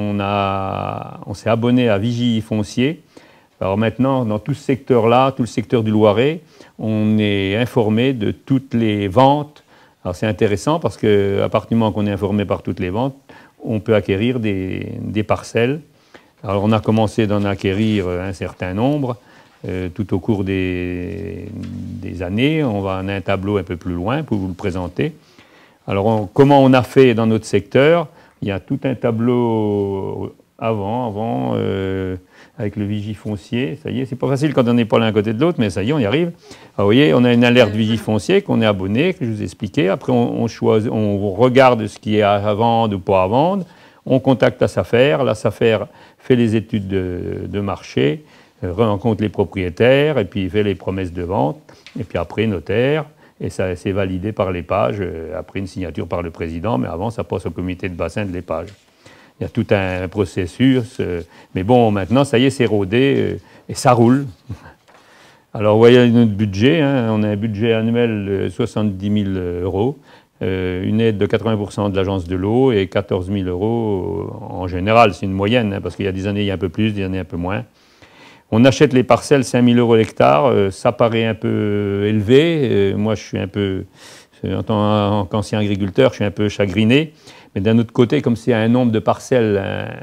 s'est abonné à Vigie Foncier. Alors maintenant, dans tout ce secteur-là, tout le secteur du Loiret, on est informé de toutes les ventes. Alors c'est intéressant parce qu'à partir du moment qu'on est informé par toutes les ventes, on peut acquérir des parcelles. Alors on a commencé d'en acquérir un certain nombre tout au cours des années. On a un tableau un peu plus loin pour vous le présenter. Alors, comment on a fait dans notre secteur? Il y a tout un tableau avant avec le Vigie Foncier. Ça y est, c'est pas facile quand on n'est pas l'un à côté de l'autre, mais ça y est, on y arrive. Alors, vous voyez, on a une alerte Vigie Foncier qu'on est abonné, que je vous ai expliqué. Après, on regarde ce qui est à vendre ou pas à vendre. On contacte la SAFER. La SAFER fait les études de marché, rencontre les propriétaires, et puis fait les promesses de vente. Et puis après, notaire. Et ça c'est validé par l'épage, après une signature par le président, mais avant ça passe au comité de bassin de l'épage. Il y a tout un processus, mais bon, maintenant, ça y est, c'est rodé, et ça roule. Alors, vous voyez notre budget, hein, on a un budget annuel de 70 000 €, une aide de 80% de l'agence de l'eau, et 14 000 € en général, c'est une moyenne, hein, parce qu'il y a des années, il y a un peu plus, des années un peu moins. On achète les parcelles 5 000 € l'hectare, ça paraît un peu élevé. Moi, je suis un peu, en tant qu'ancien agriculteur, je suis un peu chagriné. Mais d'un autre côté, comme c'est un nombre de parcelles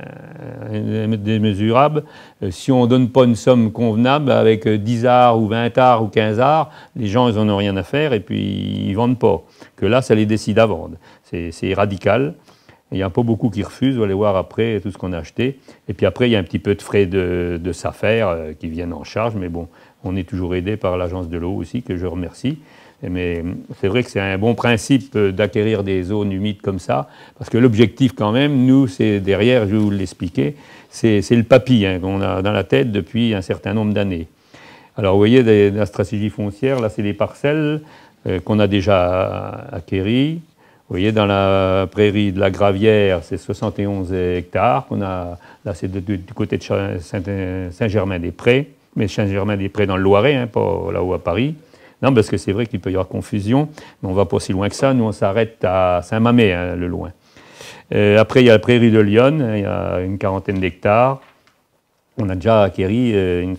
démesurable, si on ne donne pas une somme convenable avec 10 arts ou 20 arts ou 15 arts, les gens, ils n'en ont rien à faire et puis ils ne vendent pas. Que là, ça les décide à vendre. C'est radical. Il n'y a pas beaucoup qui refusent, vous allez voir après tout ce qu'on a acheté. Et puis après, il y a un petit peu de frais de SAFER qui viennent en charge, mais bon, on est toujours aidé par l'agence de l'eau aussi, que je remercie. Mais c'est vrai que c'est un bon principe d'acquérir des zones humides comme ça, parce que l'objectif quand même, nous, c'est derrière, je vais vous l'expliquer, c'est le papy hein, qu'on a dans la tête depuis un certain nombre d'années. Alors vous voyez, la stratégie foncière, là c'est les parcelles qu'on a déjà acquéries. Vous voyez, dans la prairie de la Gravière, c'est 71 hectares qu'on a. Là, c'est du côté de Saint-Germain-des-Prés, mais Saint-Germain-des-Prés dans le Loiret, hein, pas là-haut à Paris. Non, parce que c'est vrai qu'il peut y avoir confusion, mais on ne va pas si loin que ça. Nous, on s'arrête à Saint-Mamet, hein, le loin. Après, il y a la prairie de Lyon, hein, il y a une quarantaine d'hectares. On a déjà acquéri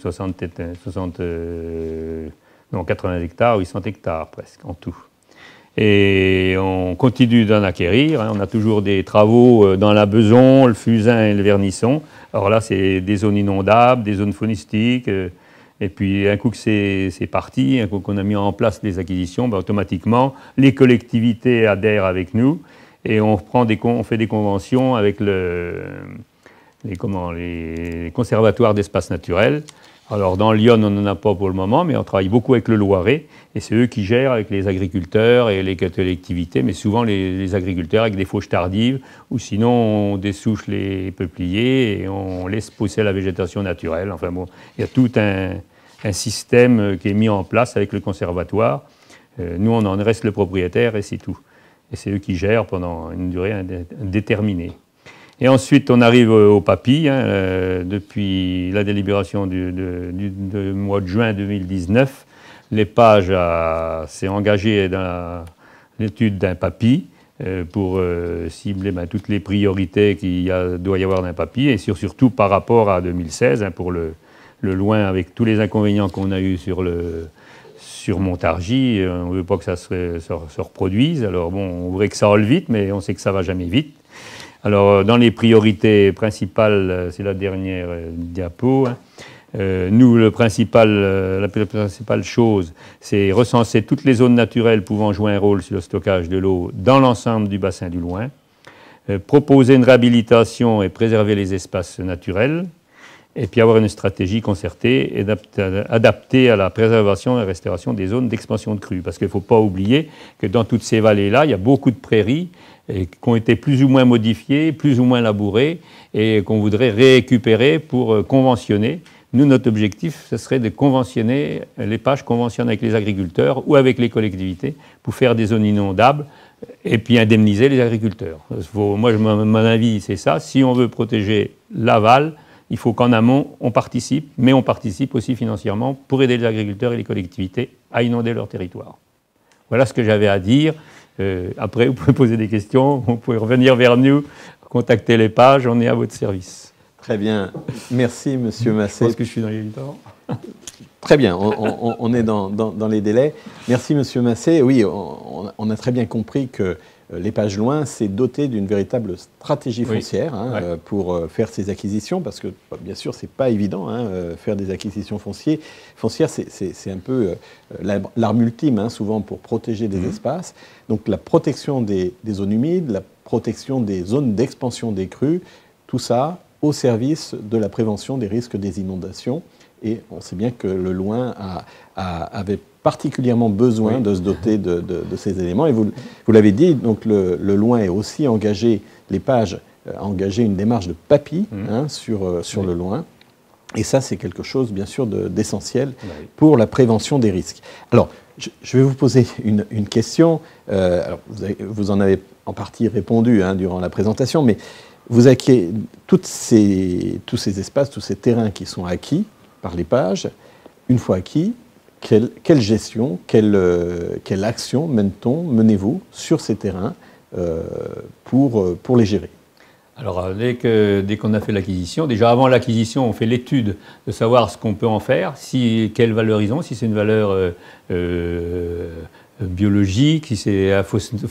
80 hectares, 800 hectares presque, en tout. Et on continue d'en acquérir. Hein. On a toujours des travaux dans la Beson, le Fusain et le Vernisson. Alors là, c'est des zones inondables, des zones faunistiques. Et puis, un coup que c'est parti, un coup qu'on a mis en place les acquisitions, ben, automatiquement, les collectivités adhèrent avec nous. et on fait des conventions avec les conservatoires d'espaces naturels. Alors dans Lyon, on n'en a pas pour le moment, mais on travaille beaucoup avec le Loiret, et c'est eux qui gèrent avec les agriculteurs et les collectivités, mais souvent les agriculteurs avec des fauches tardives, ou sinon on dessouche les peupliers et on laisse pousser la végétation naturelle. Enfin bon, il y a tout un système qui est mis en place avec le conservatoire. Nous, on en reste le propriétaire et c'est tout. Et c'est eux qui gèrent pendant une durée indéterminée. Et ensuite, on arrive au PAPI, depuis la délibération du mois de juin 2019. L'EPAGE s'est engagé dans l'étude d'un PAPI pour cibler toutes les priorités qu'il doit y avoir d'un PAPI, et surtout par rapport à 2016, pour le loin, avec tous les inconvénients qu'on a eus sur Montargis. On ne veut pas que ça se reproduise. Alors bon, on voudrait que ça roule vite, mais on sait que ça ne va jamais vite. Alors, dans les priorités principales, c'est la dernière diapo. Nous, la principale chose, c'est recenser toutes les zones naturelles pouvant jouer un rôle sur le stockage de l'eau dans l'ensemble du bassin du Loing, proposer une réhabilitation et préserver les espaces naturels, et puis avoir une stratégie concertée et adaptée à la préservation et la restauration des zones d'expansion de crues. Parce qu'il ne faut pas oublier que dans toutes ces vallées-là, il y a beaucoup de prairies qui ont été plus ou moins modifiées, plus ou moins labourées, et qu'on voudrait récupérer pour conventionner. Nous, notre objectif, ce serait de conventionner, l'EPAGE conventionne avec les agriculteurs ou avec les collectivités pour faire des zones inondables et puis indemniser les agriculteurs. Moi, mon avis, c'est ça. Si on veut protéger l'aval, il faut qu'en amont, on participe, mais on participe aussi financièrement pour aider les agriculteurs et les collectivités à inonder leur territoire. Voilà ce que j'avais à dire. Après, vous pouvez poser des questions, vous pouvez revenir vers nous, contacter l'EPAGE, on est à votre service. Très bien. Merci, Monsieur Massé. Je pense que je suis dans les temps. Très bien, on est dans les délais. Merci, Monsieur Massé. Oui, on a très bien compris que l'EPAGE Loing s'est doté d'une véritable stratégie foncière pour faire ces acquisitions, parce que, bien sûr, ce n'est pas évident, faire des acquisitions foncières, c'est un peu l'arme ultime, souvent, pour protéger des espaces. Donc, la protection des zones humides, la protection des zones d'expansion des crues, tout ça au service de la prévention des risques des inondations. Et on sait bien que le Loing avait particulièrement besoin de se doter de ces éléments. Et vous l'avez dit, donc le Loing est aussi engagé, l'EPAGE a engagé une démarche de PAPI sur le Loing. Et ça, c'est quelque chose, bien sûr, d'essentiel pour la prévention des risques. Alors, je vais vous poser une question. Alors, vous en avez en partie répondu durant la présentation, mais vous acquérez tous ces espaces, tous ces terrains qui sont acquis par l'EPAGE. Une fois acquis, quelle gestion, quelle action menez-vous sur ces terrains pour les gérer? Alors, dès qu'on a fait l'acquisition, déjà avant l'acquisition, on fait l'étude de savoir ce qu'on peut en faire, quelle valeur ils ont, si c'est une valeur biologique, si c'est la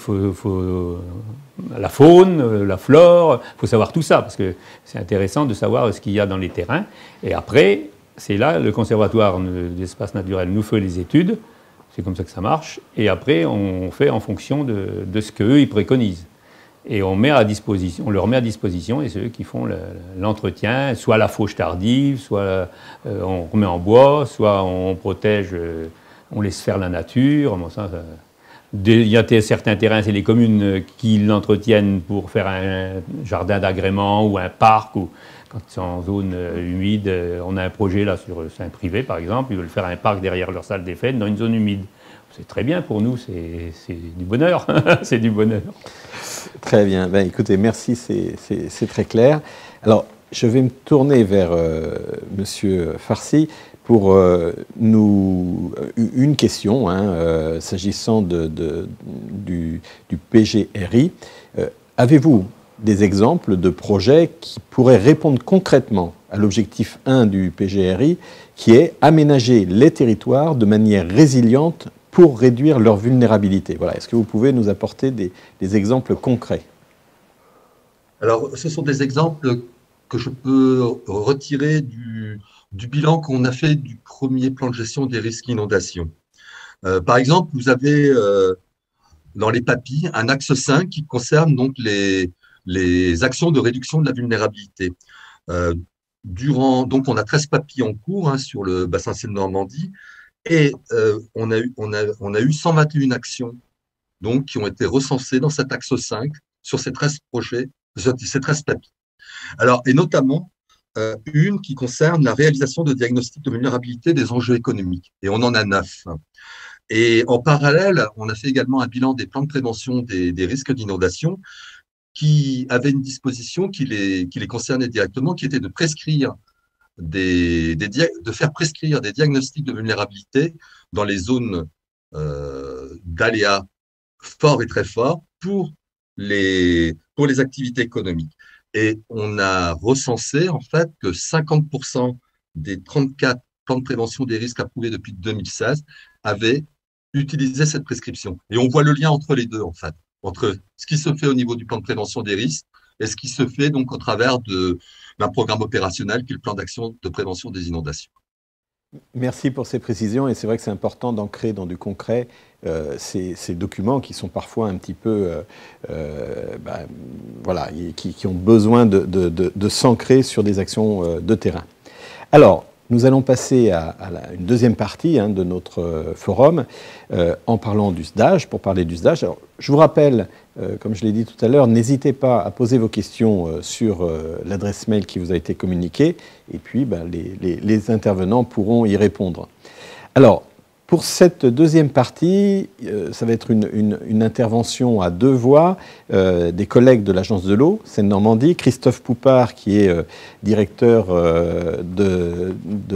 faune, la flore, il faut savoir tout ça, parce que c'est intéressant de savoir ce qu'il y a dans les terrains. Et après, c'est là, le conservatoire d'espaces naturels nous fait les études, c'est comme ça que ça marche, et après, on fait en fonction de ce qu'eux, ils préconisent. Et on leur met à disposition, et c'est eux qui font l'entretien, soit la fauche tardive, soit on remet en bois, soit on protège, on laisse faire la nature. Bon, il y a certains terrains, c'est les communes qui l'entretiennent pour faire un jardin d'agrément ou un parc, ou quand c'est en zone humide, on a un projet là c'est un privé par exemple, ils veulent faire un parc derrière leur salle des fêtes dans une zone humide. C'est très bien pour nous, c'est du bonheur, c'est du bonheur. Très bien. Ben, écoutez, merci, c'est très clair. Alors, je vais me tourner vers Monsieur Farcy pour une question s'agissant du PGRI. Avez-vous des exemples de projets qui pourraient répondre concrètement à l'objectif 1 du PGRI, qui est aménager les territoires de manière résiliente pour réduire leur vulnérabilité? Voilà. Est-ce que vous pouvez nous apporter des exemples concrets? Alors, ce sont des exemples que je peux retirer du bilan qu'on a fait du premier plan de gestion des risques inondations. Par exemple, vous avez dans les PAPI, un axe 5 qui concerne donc les actions de réduction de la vulnérabilité. Donc, on a 13 PAPI en cours hein, sur le bassin Seine-Normandie et on a eu 121 actions donc, qui ont été recensées dans cet axe 5 sur ces 13 projets, ces 13 PAPI. Alors, et notamment, une qui concerne la réalisation de diagnostics de vulnérabilité des enjeux économiques. Et on en a 9. Et en parallèle, on a fait également un bilan des plans de prévention des risques d'inondation qui avait une disposition qui les concernait directement, qui était de prescrire de faire prescrire des diagnostics de vulnérabilité dans les zones d'aléas forts et très forts pour les activités économiques. Et on a recensé en fait que 50% des 34 plans de prévention des risques approuvés depuis 2016 avaient utilisé cette prescription. Et on voit le lien entre les deux en fait, entre ce qui se fait au niveau du plan de prévention des risques et ce qui se fait donc au travers d'un programme opérationnel qui est le plan d'action de prévention des inondations. Merci pour ces précisions et c'est vrai que c'est important d'ancrer dans du concret ces documents qui sont parfois un petit peu, voilà, qui ont besoin de s'ancrer sur des actions de terrain. Alors, nous allons passer à une deuxième partie hein, de notre forum en parlant du SDAGE, pour parler du SDAGE. Alors, je vous rappelle, comme je l'ai dit tout à l'heure, n'hésitez pas à poser vos questions sur l'adresse mail qui vous a été communiquée et puis les intervenants pourront y répondre. Alors, pour cette deuxième partie, ça va être une intervention à deux voix des collègues de l'Agence de l'eau Seine-Normandie, Christophe Poupard qui est directeur de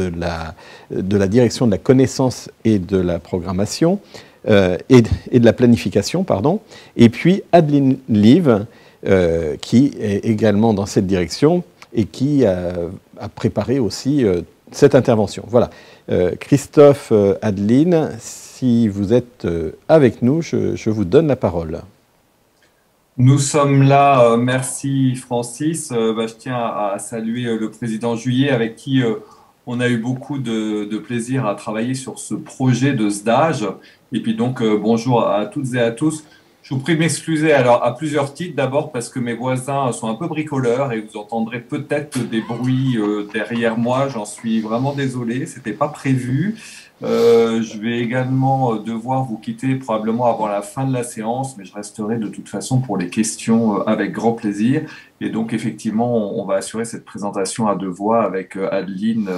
la direction de la connaissance et de la programmation et de la planification, pardon, et puis Adeline Live qui est également dans cette direction et qui a préparé aussi cette intervention. Voilà. Christophe, Adeline, si vous êtes avec nous, je vous donne la parole. Nous sommes là, merci Francis. Je tiens à saluer le président Juillet avec qui on a eu beaucoup de plaisir à travailler sur ce projet de SDAGE. Et puis donc, bonjour à toutes et à tous. Je vous prie de m'excuser alors à plusieurs titres. D'abord parce que mes voisins sont un peu bricoleurs et vous entendrez peut-être des bruits derrière moi. J'en suis vraiment désolé, c'était pas prévu. Je vais également devoir vous quitter probablement avant la fin de la séance, mais je resterai de toute façon pour les questions avec grand plaisir. Et donc effectivement, on va assurer cette présentation à deux voix avec Adeline.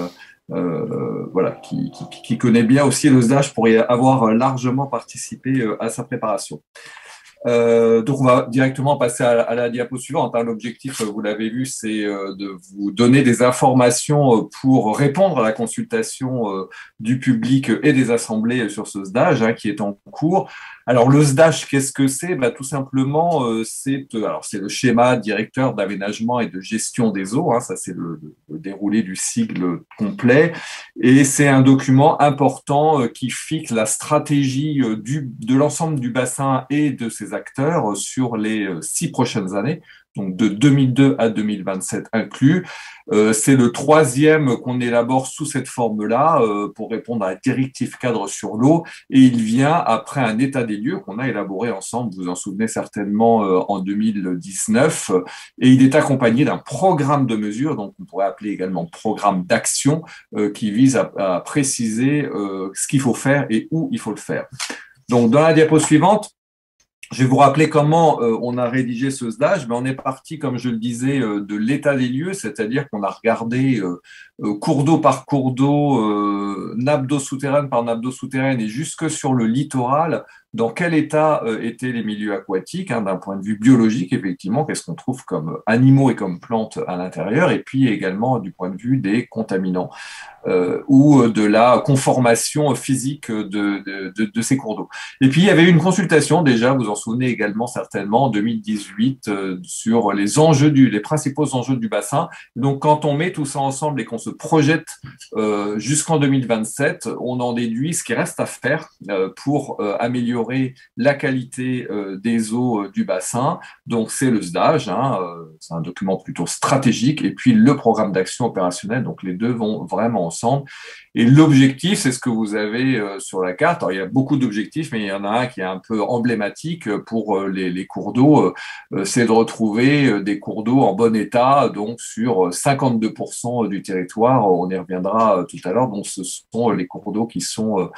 Voilà, qui connaît bien aussi le SDAGE pour y avoir largement participé à sa préparation. Donc on va directement passer à la diapo suivante. L'objectif, vous l'avez vu, c'est de vous donner des informations pour répondre à la consultation du public et des assemblées sur ce SDAGE qui est en cours. Alors le SDAGE, qu'est-ce que c'est? Tout simplement, c'est le schéma directeur d'aménagement et de gestion des eaux. Ça c'est le déroulé du sigle complet. Et c'est un document important qui fixe la stratégie de l'ensemble du bassin et de ses acteurs sur les 6 prochaines années, donc de 2002 à 2027 inclus. C'est le troisième qu'on élabore sous cette forme-là pour répondre à la directive cadre sur l'eau et il vient après un état des lieux qu'on a élaboré ensemble, vous vous en souvenez certainement, en 2019 et il est accompagné d'un programme de mesures, donc on pourrait appeler également programme d'action qui vise à préciser ce qu'il faut faire et où il faut le faire. Donc dans la diapo suivante, je vais vous rappeler comment on a rédigé ce SDAGE. On est parti, comme je le disais, de l'état des lieux, c'est-à-dire qu'on a regardé cours d'eau par cours d'eau, nappe d'eau souterraine par nappe d'eau souterraine et jusque sur le littoral, dans quel état étaient les milieux aquatiques, d'un point de vue biologique, effectivement, qu'est-ce qu'on trouve comme animaux et comme plantes à l'intérieur, et puis également du point de vue des contaminants ou de la conformation physique de ces cours d'eau. Et puis, il y avait une consultation, déjà, vous en souvenez également certainement, en 2018, sur les principaux enjeux du bassin. Donc, quand on met tout ça ensemble et qu'on se projette jusqu'en 2027, on en déduit ce qui reste à faire pour améliorer améliorer la qualité des eaux du bassin. Donc, c'est le SDAGE, hein, c'est un document plutôt stratégique, et puis le programme d'action opérationnel. Donc, les deux vont vraiment ensemble. Et l'objectif, c'est ce que vous avez sur la carte. Alors, il y a beaucoup d'objectifs, mais il y en a un qui est un peu emblématique pour les cours d'eau. C'est de retrouver des cours d'eau en bon état, donc sur 52% du territoire. On y reviendra tout à l'heure. Donc, ce sont les cours d'eau qui sont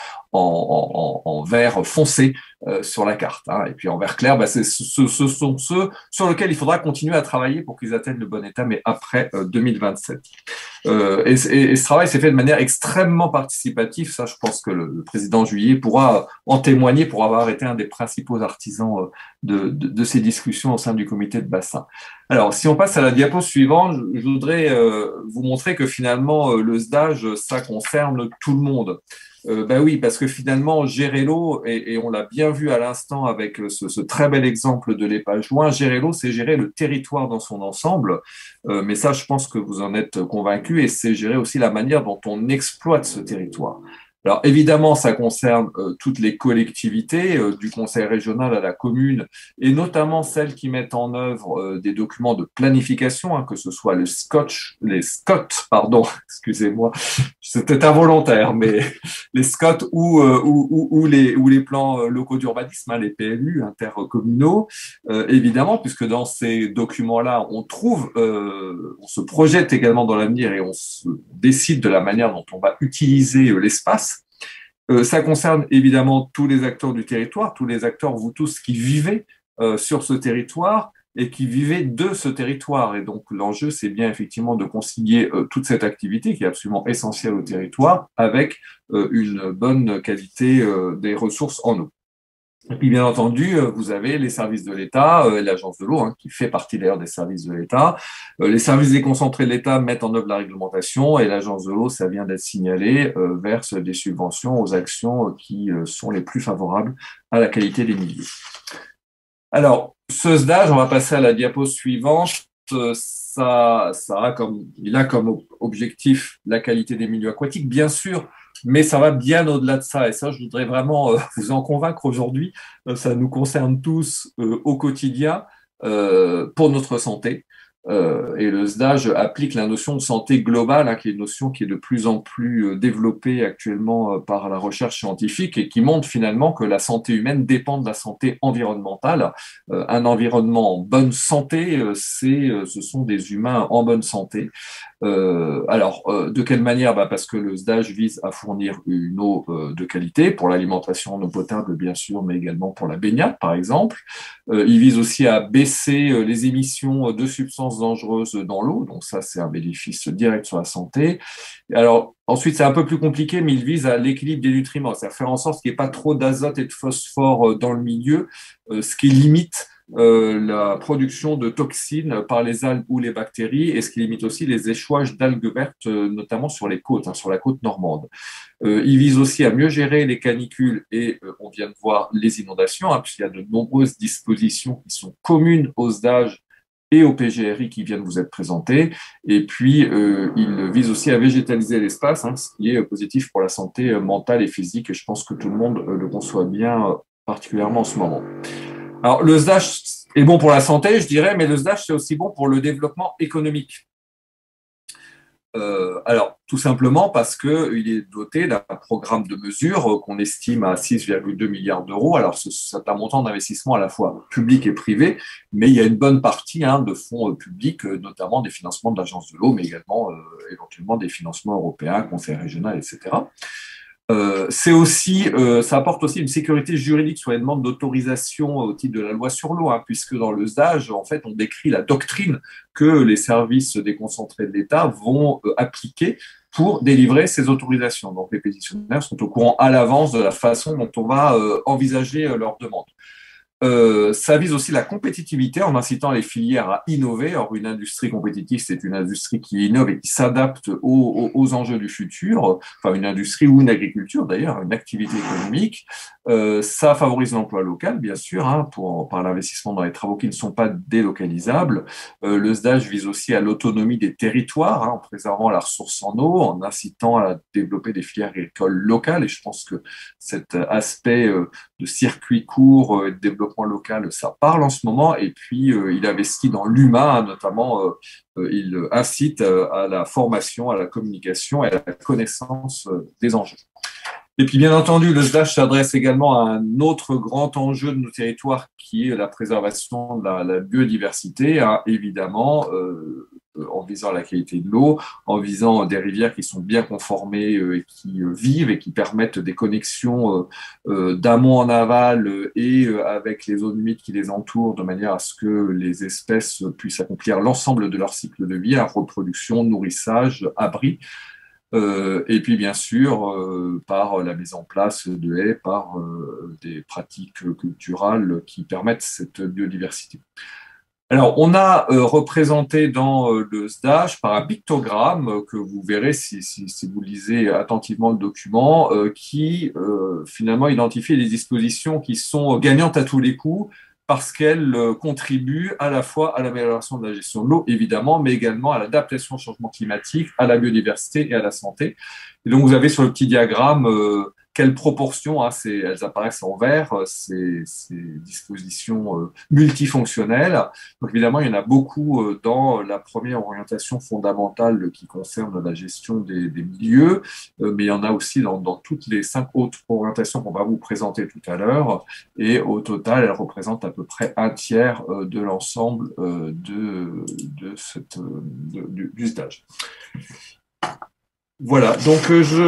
en vert foncé sur la carte. Hein. Et puis en vert clair, ce sont ceux sur lesquels il faudra continuer à travailler pour qu'ils atteignent le bon état, mais après 2027. Et ce travail s'est fait de manière extrêmement participative. Ça, je pense que le président Juillet pourra en témoigner pour avoir été un des principaux artisans de ces discussions au sein du comité de bassin. Alors, si on passe à la diapo suivante, je voudrais vous montrer que finalement, le SDAGE, ça concerne tout le monde. Oui, parce que finalement, gérer l'eau, et on l'a bien vu à l'instant avec ce très bel exemple de l'EPA Juin, gérer l'eau, c'est gérer le territoire dans son ensemble. Mais ça, je pense que vous en êtes convaincus, et c'est gérer aussi la manière dont on exploite ce territoire. Alors évidemment, ça concerne toutes les collectivités, du conseil régional à la commune, et notamment celles qui mettent en œuvre des documents de planification, hein, que ce soit les SCOT, pardon, excusez-moi, c'était involontaire, mais les SCOT ou les plans locaux d'urbanisme, hein, les PLU intercommunaux, évidemment, puisque dans ces documents-là, on se projette également dans l'avenir et on se décide de la manière dont on va utiliser l'espace. Ça concerne évidemment tous les acteurs du territoire, tous les acteurs, vous tous, qui vivez sur ce territoire et qui vivez de ce territoire. Et donc, l'enjeu, c'est bien effectivement de concilier toute cette activité qui est absolument essentielle au territoire avec une bonne qualité des ressources en eau. Et puis, bien entendu, vous avez les services de l'État, l'Agence de l'eau, hein, qui fait partie d'ailleurs des services de l'État. Les services déconcentrés de l'État mettent en œuvre la réglementation, et l'Agence de l'eau, ça vient d'être signalé, verse des subventions aux actions qui sont les plus favorables à la qualité des milieux. Alors, ce SDAGE, on va passer à la diapo suivante. Il a comme objectif la qualité des milieux aquatiques, bien sûr, mais ça va bien au-delà de ça. Et ça, je voudrais vraiment vous en convaincre aujourd'hui. Ça nous concerne tous au quotidien pour notre santé. Et le SDAGE applique la notion de santé globale, hein, qui est une notion qui est de plus en plus développée actuellement par la recherche scientifique et qui montre finalement que la santé humaine dépend de la santé environnementale. Un environnement en bonne santé, ce sont des humains en bonne santé. De quelle manière? Parce que le SDAGE vise à fournir une eau de qualité pour l'alimentation en eau potable, bien sûr, mais également pour la baignade, par exemple. Il vise aussi à baisser les émissions de substances dangereuses dans l'eau, donc ça, c'est un bénéfice direct sur la santé. Alors, ensuite, c'est un peu plus compliqué, mais il vise à l'équilibre des nutriments, c'est-à-dire faire en sorte qu'il n'y ait pas trop d'azote et de phosphore dans le milieu, ce qui limite la production de toxines par les algues ou les bactéries, et ce qui limite aussi les échouages d'algues vertes, notamment sur les côtes, hein, sur la côte normande. Il vise aussi à mieux gérer les canicules et on vient de voir les inondations, hein, puisqu'il y a de nombreuses dispositions qui sont communes aux SDAGE et au PGRI qui viennent vous être présentés. Et puis, il vise aussi à végétaliser l'espace, hein, ce qui est positif pour la santé mentale et physique, et je pense que tout le monde le conçoit bien, particulièrement en ce moment. Alors, le SDAGE est bon pour la santé, je dirais, mais le SDAGE, c'est aussi bon pour le développement économique. Tout simplement parce qu'il est doté d'un programme de mesures qu'on estime à 6,2 milliards d'euros. Alors, c'est un montant d'investissement à la fois public et privé, mais il y a une bonne partie de fonds publics, notamment des financements de l'Agence de l'eau, mais également éventuellement des financements européens, conseil régional, etc. Ça apporte aussi une sécurité juridique sur les demandes d'autorisation au titre de la loi sur l'eau, hein, puisque dans le SDAGE, en fait, on décrit la doctrine que les services déconcentrés de l'État vont appliquer pour délivrer ces autorisations. Donc, les pétitionnaires sont au courant à l'avance de la façon dont on va envisager leurs demandes. Ça vise aussi la compétitivité en incitant les filières à innover. Or, une industrie compétitive, c'est une industrie qui innove et qui s'adapte aux enjeux du futur, enfin une industrie ou une agriculture d'ailleurs, une activité économique. Ça favorise l'emploi local, bien sûr, hein, par l'investissement dans les travaux qui ne sont pas délocalisables. Le SDAGE vise aussi à l'autonomie des territoires, hein, en préservant la ressource en eau, en incitant à développer des filières agricoles locales. Et je pense que cet aspect de circuit court et de développement local, ça parle en ce moment. Et puis, il investit dans l'humain, hein, notamment, il incite à la formation, à la communication et à la connaissance des enjeux. Et puis, bien entendu, le SDAGE s'adresse également à un autre grand enjeu de nos territoires qui est la préservation de la biodiversité, hein, évidemment, en visant la qualité de l'eau, en visant des rivières qui sont bien conformées et qui vivent et qui permettent des connexions d'amont en aval et avec les zones humides qui les entourent, de manière à ce que les espèces puissent accomplir l'ensemble de leur cycle de vie, hein, reproduction, nourrissage, abri. Et puis, bien sûr, par la mise en place de haies, par des pratiques culturales qui permettent cette biodiversité. Alors, on a représenté dans le SDAGE par un pictogramme que vous verrez si vous lisez attentivement le document, qui finalement identifie les dispositions qui sont gagnantes à tous les coups, parce qu'elle contribue à la fois à l'amélioration de la gestion de l'eau, évidemment, mais également à l'adaptation au changement climatique, à la biodiversité et à la santé. Et donc, vous avez sur le petit diagramme quelle proportion, hein, elles apparaissent en vert, ces dispositions multifonctionnelles. Donc, évidemment, il y en a beaucoup dans la première orientation fondamentale qui concerne la gestion des milieux, mais il y en a aussi dans toutes les 5 autres orientations qu'on va vous présenter tout à l'heure. Et au total, elles représentent à peu près un tiers de l'ensemble du SDAGE. Voilà, donc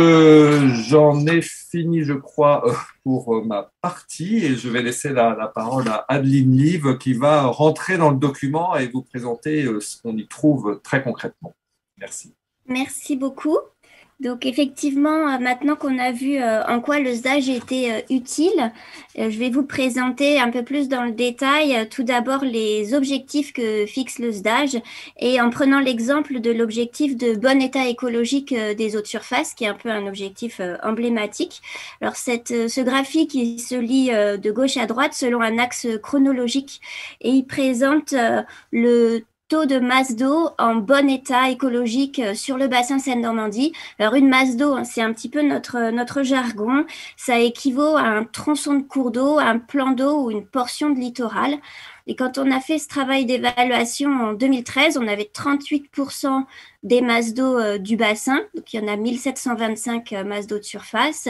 j'en ai fini, je crois, pour ma partie et je vais laisser la parole à Adeline Live qui va rentrer dans le document et vous présenter ce qu'on y trouve très concrètement. Merci. Merci beaucoup. Donc effectivement, maintenant qu'on a vu en quoi le SDAGE était utile, je vais vous présenter un peu plus dans le détail tout d'abord les objectifs que fixe le SDAGE et en prenant l'exemple de l'objectif de bon état écologique des eaux de surface, qui est un peu un objectif emblématique. Alors ce graphique, il se lit de gauche à droite selon un axe chronologique et il présente le taux de masse d'eau en bon état écologique sur le bassin Seine-Normandie. Alors une masse d'eau, hein, c'est un petit peu notre jargon. Ça équivaut à un tronçon de cours d'eau, un plan d'eau ou une portion de littoral. Et quand on a fait ce travail d'évaluation en 2013, on avait 38% des masses d'eau du bassin. Donc il y en a 1725 masses d'eau de surface,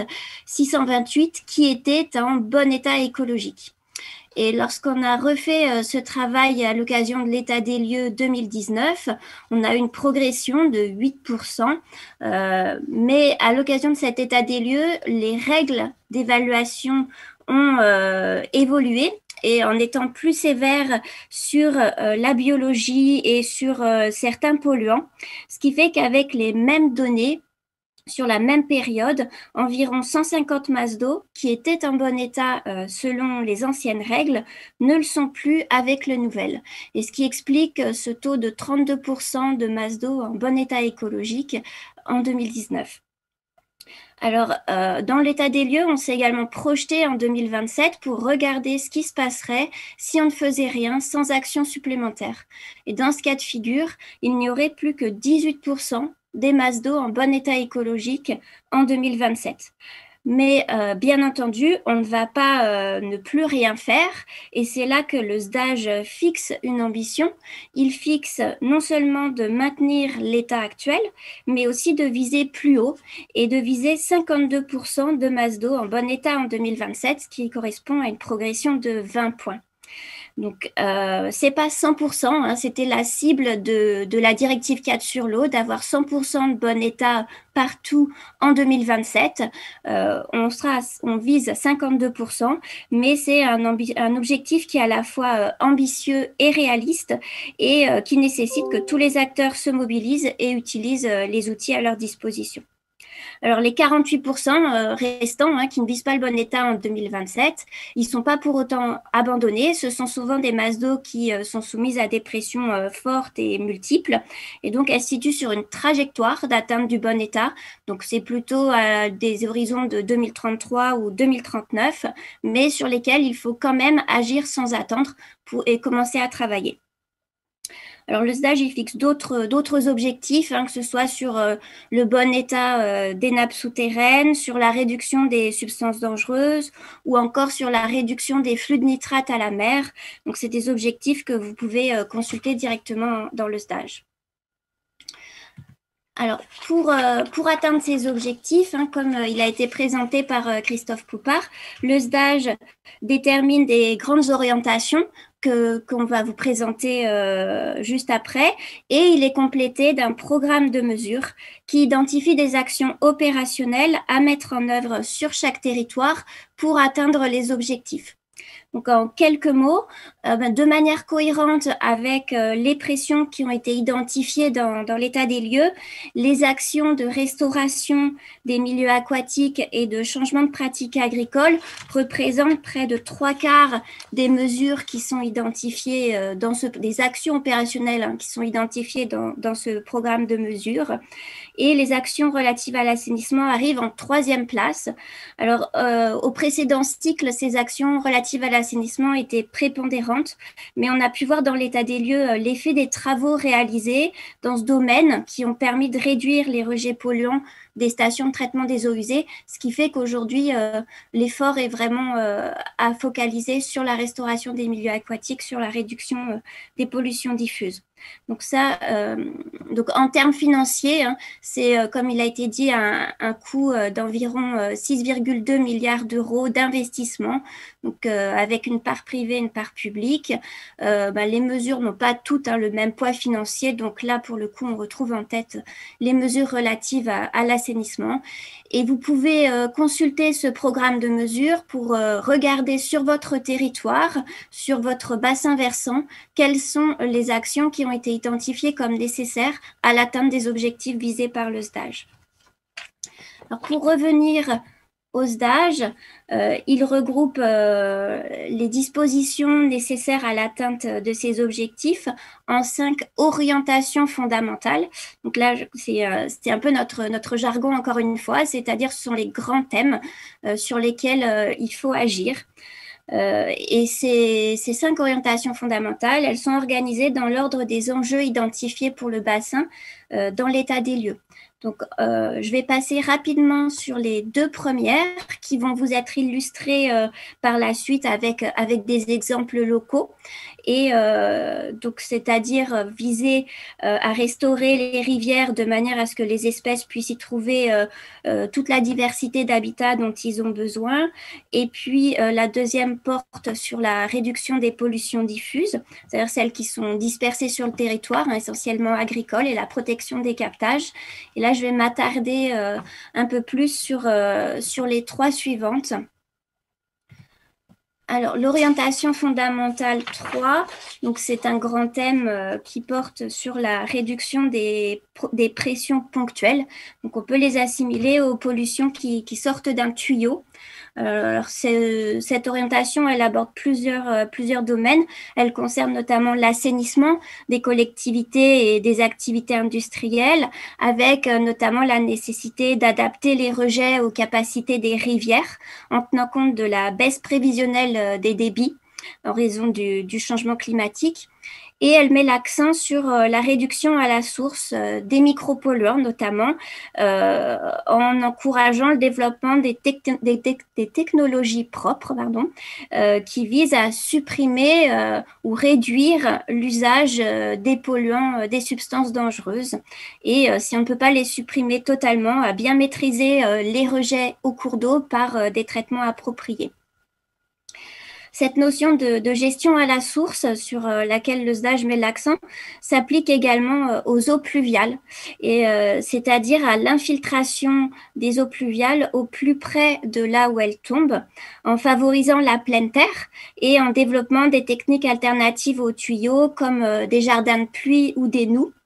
628 qui étaient en bon état écologique. Et lorsqu'on a refait ce travail à l'occasion de l'état des lieux 2019, on a eu une progression de 8%. Mais à l'occasion de cet état des lieux, les règles d'évaluation ont évolué. Et en étant plus sévères sur la biologie et sur certains polluants, ce qui fait qu'avec les mêmes données, sur la même période, environ 150 masses d'eau qui étaient en bon état selon les anciennes règles ne le sont plus avec le nouvel. Et ce qui explique ce taux de 32% de masses d'eau en bon état écologique en 2019. Alors, dans l'état des lieux, on s'est également projeté en 2027 pour regarder ce qui se passerait si on ne faisait rien sans action supplémentaire. Et dans ce cas de figure, il n'y aurait plus que 18% des masses d'eau en bon état écologique en 2027. Mais bien entendu, on ne va pas ne plus rien faire et c'est là que le SDAGE fixe une ambition. Il fixe non seulement de maintenir l'état actuel, mais aussi de viser plus haut et de viser 52% de masse d'eau en bon état en 2027, ce qui correspond à une progression de 20 points. Donc, c'est pas 100%, hein, c'était la cible de la directive 4 sur l'eau, d'avoir 100% de bon état partout en 2027. On vise 52%, mais c'est un objectif qui est à la fois ambitieux et réaliste et qui nécessite que tous les acteurs se mobilisent et utilisent les outils à leur disposition. Alors, les 48% restants qui ne visent pas le bon état en 2027, ils ne sont pas pour autant abandonnés. Ce sont souvent des masses d'eau qui sont soumises à des pressions fortes et multiples. Et donc, elles se situent sur une trajectoire d'atteinte du bon état. Donc, c'est plutôt à des horizons de 2033 ou 2039, mais sur lesquels il faut quand même agir sans attendre et commencer à travailler. Alors, le SDAGE, il fixe d'autres objectifs, que ce soit sur le bon état des nappes souterraines, sur la réduction des substances dangereuses ou encore sur la réduction des flux de nitrates à la mer. Donc, c'est des objectifs que vous pouvez consulter directement dans le SDAGE. Alors, pour atteindre ces objectifs, comme il a été présenté par Christophe Poupart, le SDAGE détermine des grandes orientations qu'on va vous présenter juste après, et il est complété d'un programme de mesures qui identifie des actions opérationnelles à mettre en œuvre sur chaque territoire pour atteindre les objectifs. Donc, en quelques mots, de manière cohérente avec les pressions qui ont été identifiées dans l'état des lieux, les actions de restauration des milieux aquatiques et de changement de pratiques agricoles représentent près de 3/4 des mesures qui sont identifiées des actions opérationnelles qui sont identifiées dans ce programme de mesures. Et les actions relatives à l'assainissement arrivent en 3e place. Alors, au précédent cycle, ces actions relatives à l'assainissement étaient prépondérantes, mais on a pu voir dans l'état des lieux l'effet des travaux réalisés dans ce domaine qui ont permis de réduire les rejets polluants des stations de traitement des eaux usées, ce qui fait qu'aujourd'hui, l'effort est vraiment à focaliser sur la restauration des milieux aquatiques, sur la réduction des pollutions diffuses. Donc ça, en termes financiers, c'est, comme il a été dit, un coût d'environ 6,2 milliards d'euros d'investissement, donc avec une part privée, une part publique. Les mesures n'ont pas toutes le même poids financier, donc là, pour le coup, on retrouve en tête les mesures relatives à l'assainissement. Et vous pouvez consulter ce programme de mesures pour regarder sur votre territoire, sur votre bassin versant, quelles sont les actions qui ont été identifiées comme nécessaires à l'atteinte des objectifs visés par le SDAGE. Alors, pour revenir au SDAGE, il regroupe les dispositions nécessaires à l'atteinte de ces objectifs en 5 orientations fondamentales. Donc là, c'est un peu notre jargon encore une fois, c'est-à-dire ce sont les grands thèmes sur lesquels il faut agir. Et ces 5 orientations fondamentales, elles sont organisées dans l'ordre des enjeux identifiés pour le bassin dans l'état des lieux. Donc, je vais passer rapidement sur les 2 premières qui vont vous être illustrées par la suite avec des exemples locaux. Et donc, c'est-à-dire viser à restaurer les rivières de manière à ce que les espèces puissent y trouver toute la diversité d'habitats dont ils ont besoin. Et puis, la deuxième porte sur la réduction des pollutions diffuses, c'est-à-dire celles qui sont dispersées sur le territoire, essentiellement agricoles, et la protection des captages. Et là, je vais m'attarder un peu plus sur les 3 suivantes. Alors, l'orientation fondamentale 3, donc c'est un grand thème qui porte sur la réduction des pressions ponctuelles. Donc, on peut les assimiler aux pollutions qui sortent d'un tuyau. Alors, cette orientation, elle aborde plusieurs domaines. Elle concerne notamment l'assainissement des collectivités et des activités industrielles, avec notamment la nécessité d'adapter les rejets aux capacités des rivières en tenant compte de la baisse prévisionnelle des débits en raison du changement climatique. Et elle met l'accent sur la réduction à la source des micropolluants, notamment en encourageant le développement des technologies propres qui visent à supprimer ou réduire l'usage des polluants, des substances dangereuses. Et si on ne peut pas les supprimer totalement, à bien maîtriser les rejets au cours d'eau par des traitements appropriés. Cette notion de gestion à la source sur laquelle le SDAGE met l'accent s'applique également aux eaux pluviales, c'est-à-dire à l'infiltration des eaux pluviales au plus près de là où elles tombent, en favorisant la pleine terre et en développant des techniques alternatives aux tuyaux comme des jardins de pluie ou des noues.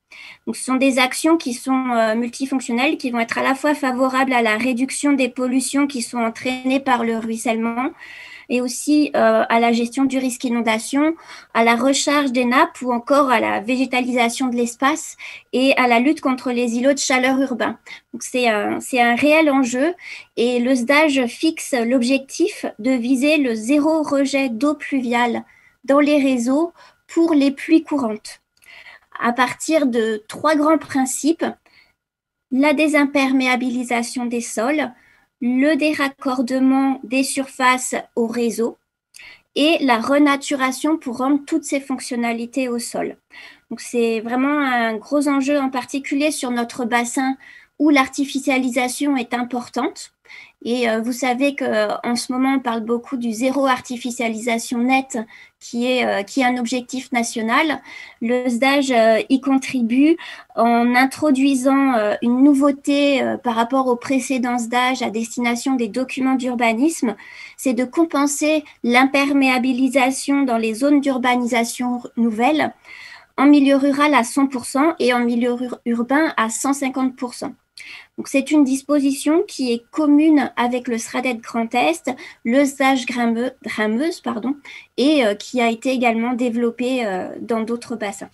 Donc, ce sont des actions qui sont multifonctionnelles, qui vont être à la fois favorables à la réduction des pollutions qui sont entraînées par le ruissellement, et aussi à la gestion du risque inondation, à la recharge des nappes ou encore à la végétalisation de l'espace et à la lutte contre les îlots de chaleur urbains. Donc c'est un réel enjeu et le SDAGE fixe l'objectif de viser le zéro rejet d'eau pluviale dans les réseaux pour les pluies courantes. À partir de 3 grands principes: la désimperméabilisation des sols, le déraccordement des surfaces au réseau et la renaturation pour rendre toutes ces fonctionnalités au sol. Donc c'est vraiment un gros enjeu, en particulier sur notre bassin où l'artificialisation est importante. Et vous savez qu'en ce moment, on parle beaucoup du zéro artificialisation nette, qui est un objectif national. Le SDAGE y contribue en introduisant une nouveauté par rapport au précédent SDAGE à destination des documents d'urbanisme, c'est de compenser l'imperméabilisation dans les zones d'urbanisation nouvelles en milieu rural à 100% et en milieu urbain à 150%. Donc, c'est une disposition qui est commune avec le SRADET Grand Est, le SDAGE Grameuse, et qui a été également développé dans d'autres bassins.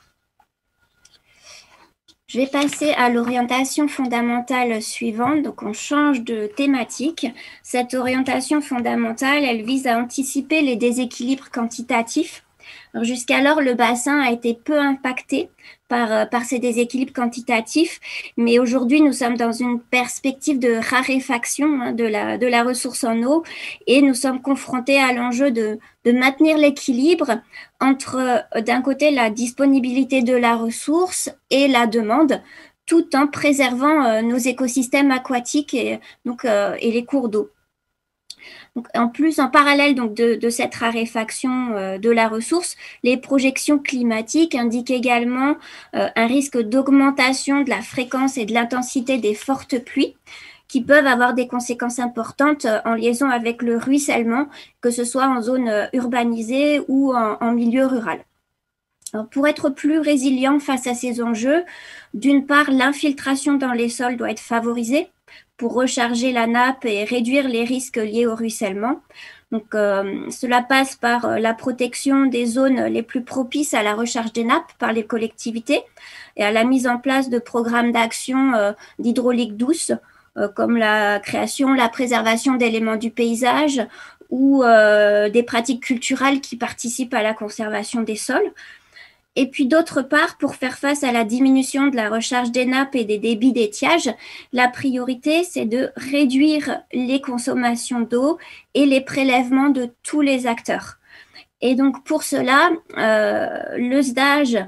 Je vais passer à l'orientation fondamentale suivante. Donc, on change de thématique. Cette orientation fondamentale, elle vise à anticiper les déséquilibres quantitatifs. Jusqu'alors, le bassin a été peu impacté par ces déséquilibres quantitatifs, mais aujourd'hui, nous sommes dans une perspective de raréfaction de la ressource en eau et nous sommes confrontés à l'enjeu de maintenir l'équilibre entre, d'un côté, la disponibilité de la ressource et la demande, tout en préservant nos écosystèmes aquatiques et les cours d'eau. Donc, en parallèle de cette raréfaction de la ressource, les projections climatiques indiquent également un risque d'augmentation de la fréquence et de l'intensité des fortes pluies qui peuvent avoir des conséquences importantes en liaison avec le ruissellement, que ce soit en zone urbanisée ou en milieu rural. Alors, pour être plus résilient face à ces enjeux, d'une part, l'infiltration dans les sols doit être favorisée pour recharger la nappe et réduire les risques liés au ruissellement. Donc, cela passe par la protection des zones les plus propices à la recharge des nappes par les collectivités et à la mise en place de programmes d'action d'hydraulique douce, comme la création, la préservation d'éléments du paysage ou des pratiques culturelles qui participent à la conservation des sols. Et puis d'autre part, pour faire face à la diminution de la recharge des nappes et des débits d'étiage, la priorité, c'est de réduire les consommations d'eau et les prélèvements de tous les acteurs. Et donc pour cela, le SDAGE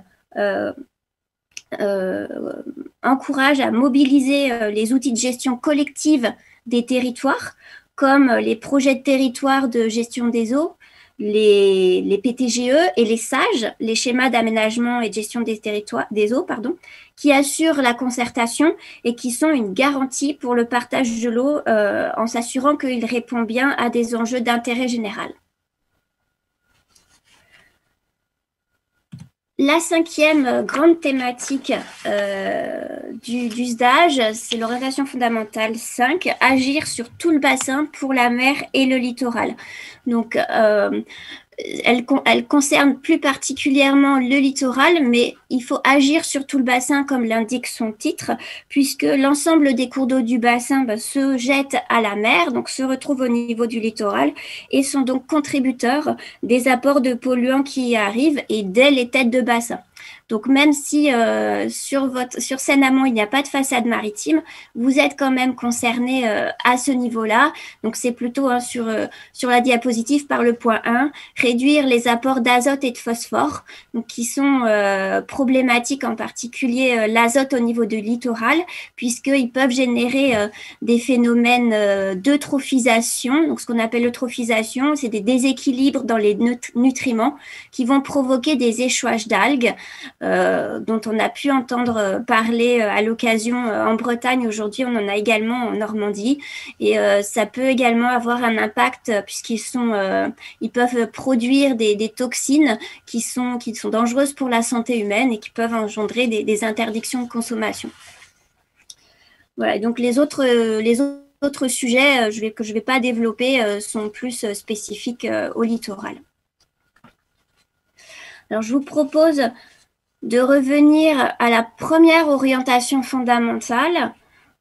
encourage à mobiliser les outils de gestion collective des territoires, comme les projets de territoire de gestion des eaux, les PTGE et les SAGE, les schémas d'aménagement et de gestion des eaux, qui assurent la concertation et qui sont une garantie pour le partage de l'eau en s'assurant qu'il répond bien à des enjeux d'intérêt général. La 5e grande thématique du SDAGE, c'est l'orientation fondamentale 5, agir sur tout le bassin pour la mer et le littoral. Donc, elle concerne plus particulièrement le littoral, mais il faut agir sur tout le bassin comme l'indique son titre, puisque l'ensemble des cours d'eau du bassin se jettent à la mer, donc se retrouvent au niveau du littoral et sont donc contributeurs des apports de polluants qui y arrivent et dès les têtes de bassin. Donc, même si sur Seine-Amont, il n'y a pas de façade maritime, vous êtes quand même concerné à ce niveau-là. Donc, c'est plutôt sur la diapositive par le point 1, réduire les apports d'azote et de phosphore, donc, qui sont problématiques, en particulier l'azote au niveau du littoral, puisqu'ils peuvent générer des phénomènes d'eutrophisation. Donc, ce qu'on appelle l'eutrophisation, c'est des déséquilibres dans les nutriments qui vont provoquer des échouages d'algues, dont on a pu entendre parler à l'occasion en Bretagne. Aujourd'hui, on en a également en Normandie. Et ça peut également avoir un impact ils peuvent produire des toxines qui sont dangereuses pour la santé humaine et qui peuvent engendrer des interdictions de consommation. Voilà, donc les autres sujets que je ne vais pas développer sont plus spécifiques au littoral. Alors, je vous propose de revenir à la première orientation fondamentale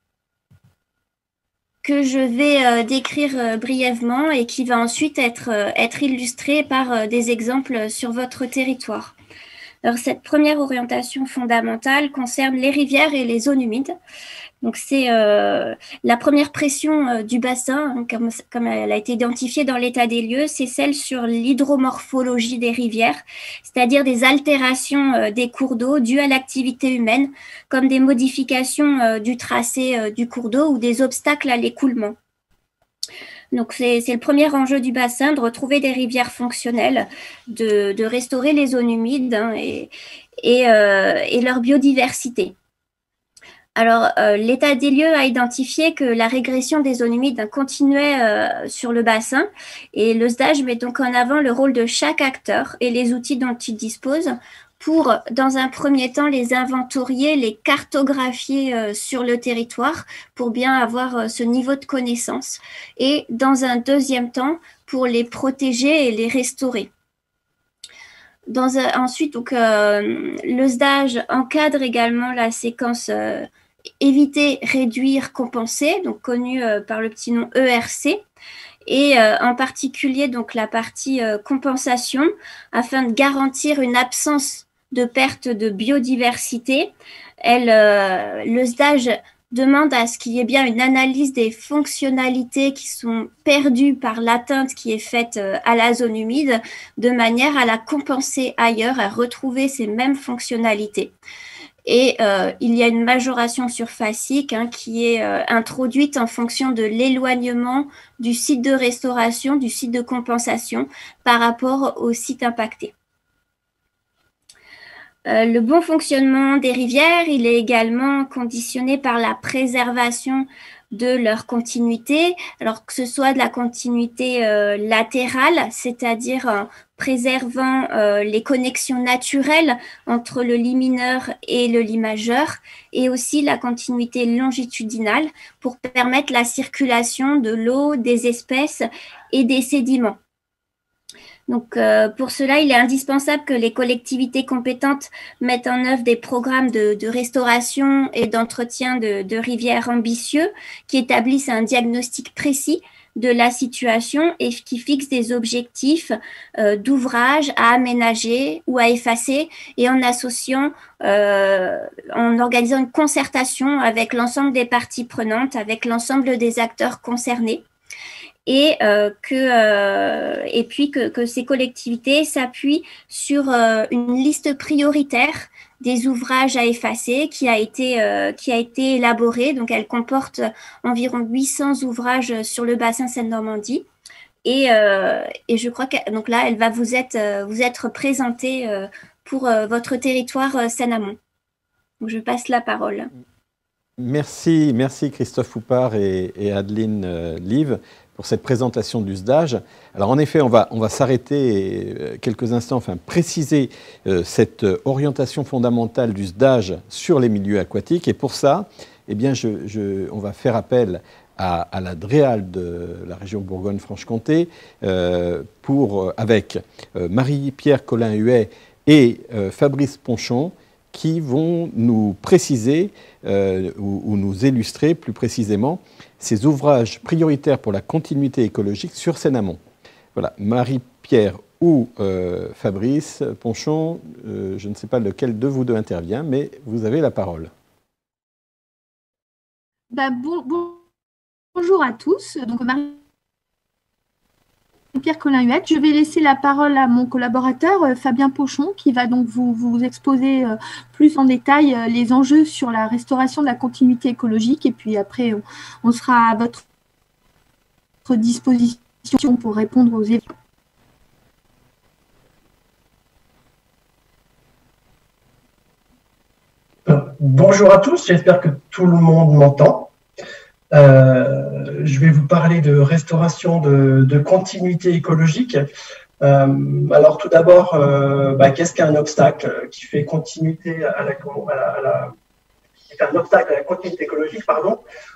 que je vais décrire brièvement et qui va ensuite être illustrée par des exemples sur votre territoire. Alors, cette première orientation fondamentale concerne les rivières et les zones humides. Donc, c'est la première pression du bassin, hein, comme elle a été identifiée dans l'état des lieux, c'est celle sur l'hydromorphologie des rivières, c'est-à-dire des altérations des cours d'eau dues à l'activité humaine, comme des modifications du tracé du cours d'eau ou des obstacles à l'écoulement. Donc, c'est le premier enjeu du bassin, de retrouver des rivières fonctionnelles, de restaurer les zones humides, hein, et leur biodiversité. Alors, l'état des lieux a identifié que la régression des zones humides continuait sur le bassin, et le SDAGE met donc en avant le rôle de chaque acteur et les outils dont il dispose pour, dans un premier temps, les inventorier, les cartographier sur le territoire pour bien avoir ce niveau de connaissance, et dans un deuxième temps, pour les protéger et les restaurer. Ensuite, donc, le SDAGE encadre également la séquence éviter, réduire, compenser, donc connue par le petit nom ERC, et en particulier donc la partie compensation, afin de garantir une absence de perte de biodiversité. Le SDAGE demande à ce qu'il y ait bien une analyse des fonctionnalités qui sont perdues par l'atteinte qui est faite à la zone humide, de manière à la compenser ailleurs, à retrouver ces mêmes fonctionnalités. Et il y a une majoration surfacique, hein, qui est introduite en fonction de l'éloignement du site de restauration, du site de compensation par rapport au site impacté. Le bon fonctionnement des rivières, il est également conditionné par la préservation de leur continuité, alors que ce soit de la continuité latérale, c'est-à-dire en préservant les connexions naturelles entre le lit mineur et le lit majeur, et aussi la continuité longitudinale pour permettre la circulation de l'eau, des espèces et des sédiments. Donc, pour cela, il est indispensable que les collectivités compétentes mettent en œuvre des programmes de restauration et d'entretien de rivières ambitieux qui établissent un diagnostic précis de la situation et qui fixent des objectifs d'ouvrages à aménager ou à effacer, et en associant, en organisant une concertation avec l'ensemble des parties prenantes, avec l'ensemble des acteurs concernés. Et puis que ces collectivités s'appuient sur une liste prioritaire des ouvrages à effacer qui a été élaborée. Donc, elle comporte environ 800 ouvrages sur le bassin Seine-Normandie. Et je crois que donc là, elle va vous être présentée pour votre territoire Seine-Amont. Donc, je passe la parole. Merci Christophe Poupart et Adeline Live pour cette présentation du SDAGE. Alors en effet, on va s'arrêter quelques instants, enfin préciser cette orientation fondamentale du SDAGE sur les milieux aquatiques. Et pour ça, eh bien, on va faire appel à la DREAL de la région Bourgogne-Franche-Comté avec Marie-Pierre Collin-Huet et Fabrice Ponchon, qui vont nous préciser ou nous illustrer plus précisément ces ouvrages prioritaires pour la continuité écologique sur Seine-Amont. Voilà, Marie-Pierre ou Fabrice Ponchon, je ne sais pas lequel de vous deux intervient, mais vous avez la parole. Bonjour à tous. Donc, Marie-Pierre Collin-Huet. Je vais laisser la parole à mon collaborateur Fabien Ponchon, qui va donc vous exposer plus en détail les enjeux sur la restauration de la continuité écologique, et puis après on sera à votre disposition pour répondre aux événements. Bonjour à tous, j'espère que tout le monde m'entend. Je vais vous parler de restauration de continuité écologique. Alors tout d'abord, qu'est-ce qu'un obstacle qui fait continuité qui est un obstacle à la continuité écologique, pardon.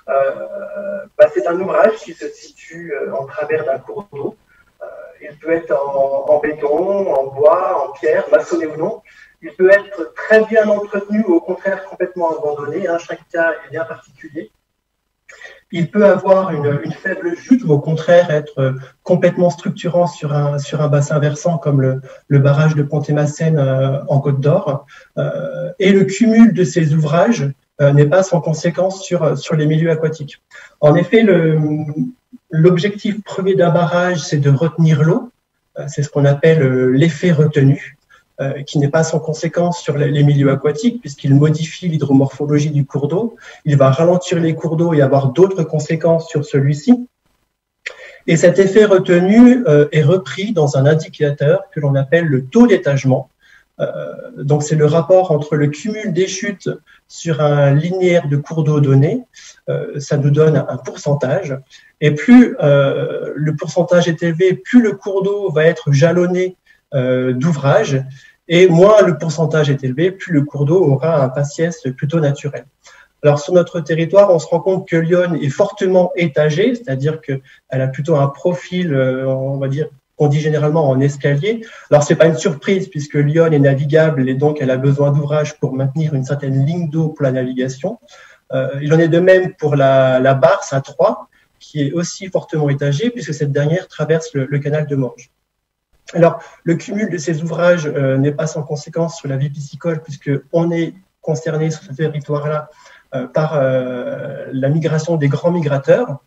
C'est un ouvrage qui se situe en travers d'un cours d'eau. Il peut être en béton, en bois, en pierre, maçonné ou non. Il peut être très bien entretenu ou au contraire complètement abandonné. Chaque cas est bien particulier. Il peut avoir une faible chute ou au contraire être complètement structurant sur un bassin versant comme le barrage de Pont-et-Massène en Côte d'Or. Et le cumul de ces ouvrages n'est pas sans conséquence sur les milieux aquatiques. En effet, l'objectif premier d'un barrage, c'est de retenir l'eau. C'est ce qu'on appelle l'effet retenu, qui n'est pas sans conséquence sur les milieux aquatiques, puisqu'il modifie l'hydromorphologie du cours d'eau. Il va ralentir les cours d'eau et avoir d'autres conséquences sur celui-ci. Et cet effet retenu est repris dans un indicateur que l'on appelle le taux d'étagement. Donc c'est le rapport entre le cumul des chutes sur un linéaire de cours d'eau donné. Ça nous donne un pourcentage. Et plus le pourcentage est élevé, plus le cours d'eau va être jalonné d'ouvrages, et moins le pourcentage est élevé, plus le cours d'eau aura un faciès plutôt naturel. Alors sur notre territoire, on se rend compte que l'Yonne est fortement étagée, c'est-à-dire qu'elle a plutôt un profil, on va dire, qu'on dit généralement en escalier. Alors c'est pas une surprise puisque l'Yonne est navigable et donc elle a besoin d'ouvrages pour maintenir une certaine ligne d'eau pour la navigation. Il en est de même pour la Barse à Troyes, qui est aussi fortement étagée puisque cette dernière traverse le canal de Morges. Alors, le cumul de ces ouvrages n'est pas sans conséquence sur la vie piscicole, puisqu'on est concerné sur ce territoire-là par la migration des grands migrateurs.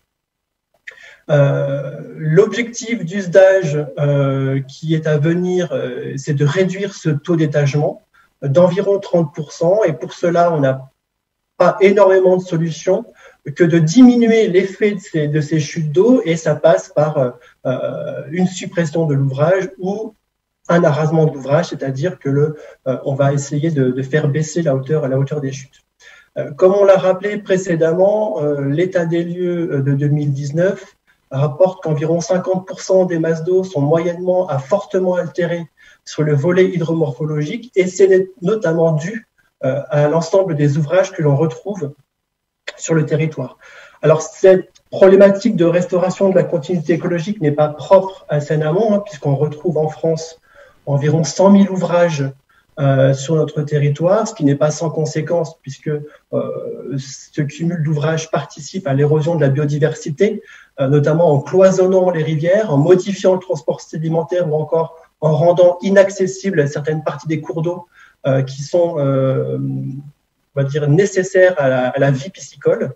L'objectif du SDAGE qui est à venir, c'est de réduire ce taux d'étagement d'environ 30%, et pour cela, on n'a pas énormément de solutions que de diminuer l'effet de ces chutes d'eau, et ça passe par une suppression de l'ouvrage ou un arasement de l'ouvrage, c'est-à-dire que on va essayer de faire baisser la hauteur des chutes. Comme on l'a rappelé précédemment, l'état des lieux de 2019 rapporte qu'environ 50% des masses d'eau sont moyennement à fortement altérées sur le volet hydromorphologique, et c'est notamment dû à l'ensemble des ouvrages que l'on retrouve sur le territoire. Alors, cette problématique de restauration de la continuité écologique n'est pas propre à Seine-Amont, puisqu'on retrouve en France environ 100 000 ouvrages sur notre territoire, ce qui n'est pas sans conséquence, puisque ce cumul d'ouvrages participe à l'érosion de la biodiversité, notamment en cloisonnant les rivières, en modifiant le transport sédimentaire ou encore en rendant inaccessibles certaines parties des cours d'eau qui sont on va dire, nécessaires à la vie piscicole.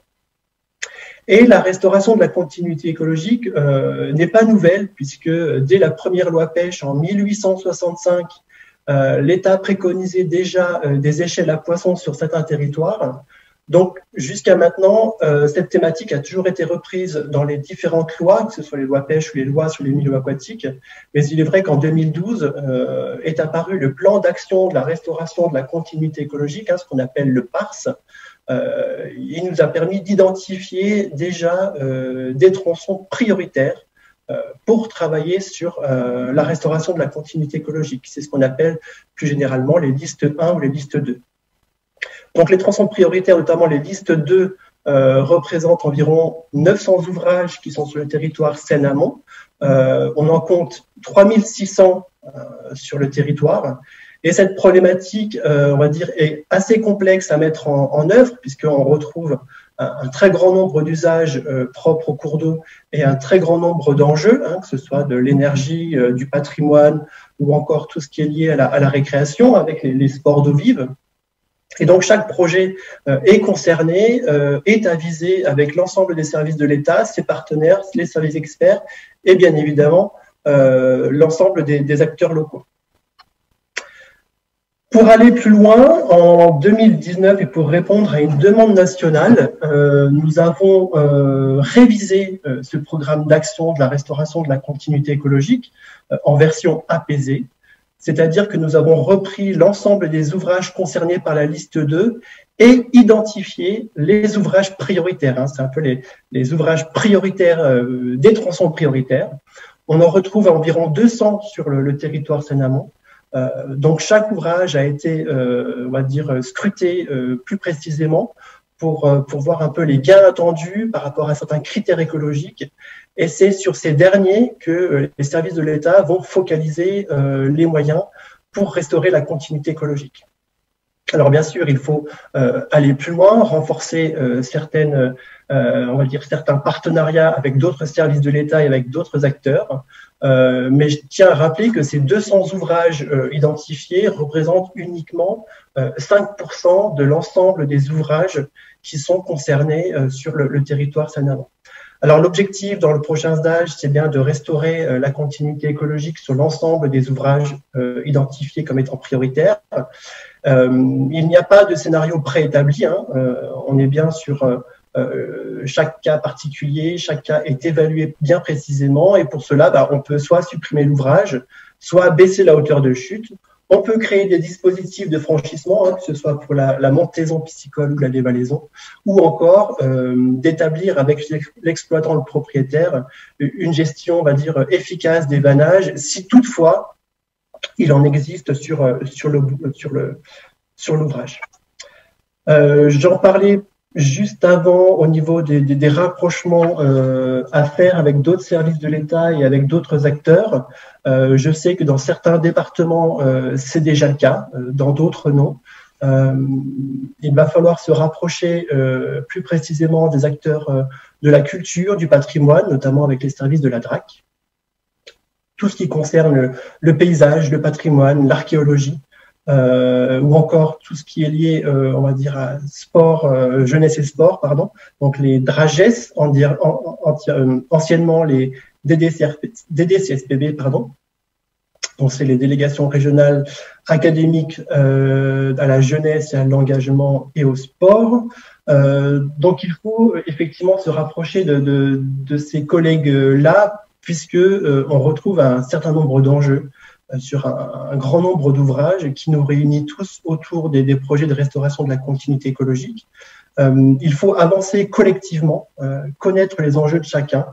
Et la restauration de la continuité écologique n'est pas nouvelle, puisque dès la première loi pêche en 1865, l'État préconisait déjà des échelles à poissons sur certains territoires. Donc, jusqu'à maintenant, cette thématique a toujours été reprise dans les différentes lois, que ce soit les lois pêche ou les lois sur les milieux aquatiques. Mais il est vrai qu'en 2012 est apparu le plan d'action de la restauration de la continuité écologique, ce qu'on appelle le PARS. Il nous a permis d'identifier déjà des tronçons prioritaires pour travailler sur la restauration de la continuité écologique. C'est ce qu'on appelle plus généralement les listes 1 ou les listes 2. Donc les tronçons prioritaires, notamment les listes 2, représentent environ 900 ouvrages qui sont sur le territoire Seine-Amont. On en compte 3600 sur le territoire. Et cette problématique, on va dire, est assez complexe à mettre en œuvre, puisqu'on retrouve un très grand nombre d'usages propres au cours d'eau et un très grand nombre d'enjeux, que ce soit de l'énergie, du patrimoine ou encore tout ce qui est lié à la récréation avec les sports d'eau vive. Et donc, chaque projet est concerné, est avisé avec l'ensemble des services de l'État, ses partenaires, les services experts et bien évidemment l'ensemble des acteurs locaux. Pour aller plus loin, en 2019 et pour répondre à une demande nationale, nous avons révisé ce programme d'action de la restauration de la continuité écologique en version apaisée. c'est-à-dire que nous avons repris l'ensemble des ouvrages concernés par la liste 2 et identifié les ouvrages prioritaires. Hein, c'est un peu les ouvrages prioritaires des tronçons prioritaires. On en retrouve environ 200 sur le territoire Seine-Amont. Donc chaque ouvrage a été, on va dire, scruté plus précisément pour voir un peu les gains attendus par rapport à certains critères écologiques. Et c'est sur ces derniers que les services de l'État vont focaliser les moyens pour restaurer la continuité écologique. Alors bien sûr, il faut aller plus loin, renforcer on va dire certains partenariats avec d'autres services de l'État et avec d'autres acteurs. Mais je tiens à rappeler que ces 200 ouvrages identifiés représentent uniquement 5% de l'ensemble des ouvrages qui sont concernés sur le territoire Seine-Amont. Alors l'objectif dans le prochain stage, c'est bien de restaurer la continuité écologique sur l'ensemble des ouvrages identifiés comme étant prioritaires. Il n'y a pas de scénario préétabli, hein. On est bien sur chaque cas particulier, chaque cas est évalué bien précisément et pour cela, on peut soit supprimer l'ouvrage, soit baisser la hauteur de chute. On peut créer des dispositifs de franchissement, hein, que ce soit pour la montaison piscicole ou la dévalaison, ou encore d'établir avec l'exploitant, le propriétaire, une gestion, on va dire, efficace des vannages, si toutefois il en existe sur l'ouvrage. J'en parlais juste avant au niveau des rapprochements à faire avec d'autres services de l'État et avec d'autres acteurs. Je sais que dans certains départements, c'est déjà le cas, dans d'autres non. Il va falloir se rapprocher plus précisément des acteurs de la culture, du patrimoine, notamment avec les services de la DRAC. Tout ce qui concerne le paysage, le patrimoine, l'archéologie, ou encore tout ce qui est lié, on va dire, à sport, jeunesse et sport, pardon. Donc les DRAGES, anciennement les DDCSPB, pardon. Donc c'est les délégations régionales académiques à la jeunesse et à l'engagement et au sport. Donc il faut effectivement se rapprocher de ces collègues-là, puisque on retrouve un certain nombre d'enjeux sur un grand nombre d'ouvrages qui nous réunit tous autour des projets de restauration de la continuité écologique. Il faut avancer collectivement, connaître les enjeux de chacun.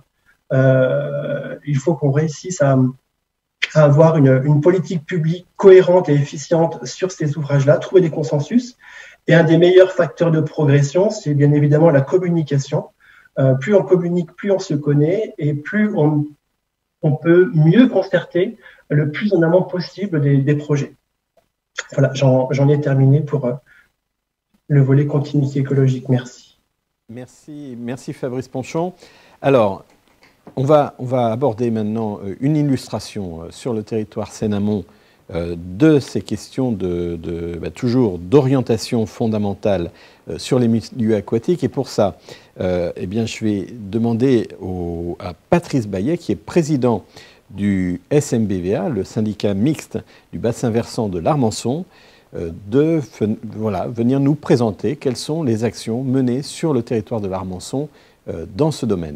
Il faut qu'on réussisse à avoir une politique publique cohérente et efficiente sur ces ouvrages-là, trouver des consensus. Et un des meilleurs facteurs de progression, c'est bien évidemment la communication. Plus on communique, plus on se connaît et plus on peut mieux concerter le plus en amont possible des projets. Voilà, j'en ai terminé pour le volet continuité écologique. Merci. Merci Fabrice Ponchon. Alors, on va aborder maintenant une illustration sur le territoire Seine-Amont de ces questions toujours d'orientation fondamentale sur les milieux aquatiques. Et pour ça, je vais demander à Patrice Baillet, qui est président du SMBVA, le syndicat mixte du bassin versant de l'Armançon, de venir nous présenter quelles sont les actions menées sur le territoire de l'Armançon dans ce domaine.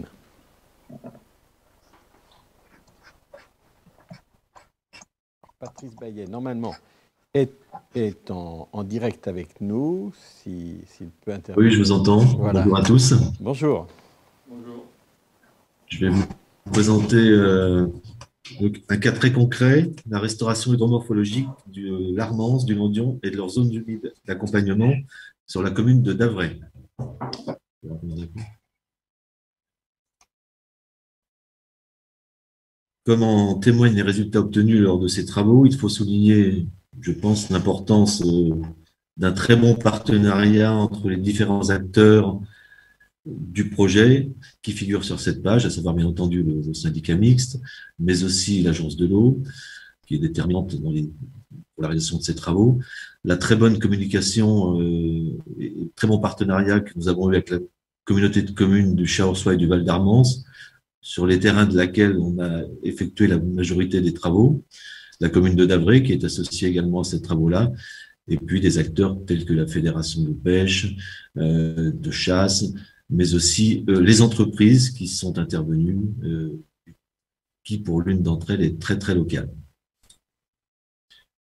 Patrice Baillet, normalement, est en direct avec nous, s'il peut intervenir. Oui, je vous entends. Voilà. Bonjour à tous. Bonjour. Bonjour. Je vais vous présenter un cas très concret, la restauration hydromorphologique de l'Armance, du Landion et de leurs zones humides d'accompagnement sur la commune de Davray. Comme en témoignent les résultats obtenus lors de ces travaux, il faut souligner, je pense, l'importance d'un très bon partenariat entre les différents acteurs du projet qui figurent sur cette page, à savoir bien entendu le syndicat mixte, mais aussi l'agence de l'eau, qui est déterminante pour la réalisation de ces travaux, la très bonne communication et très bon partenariat que nous avons eu avec la communauté de communes du Chaorçois et du Val d'Armance, sur les terrains de laquelle on a effectué la majorité des travaux, la commune de Davray qui est associée également à ces travaux-là, et puis des acteurs tels que la Fédération de pêche, de chasse, mais aussi les entreprises qui sont intervenues, qui pour l'une d'entre elles est très très locale.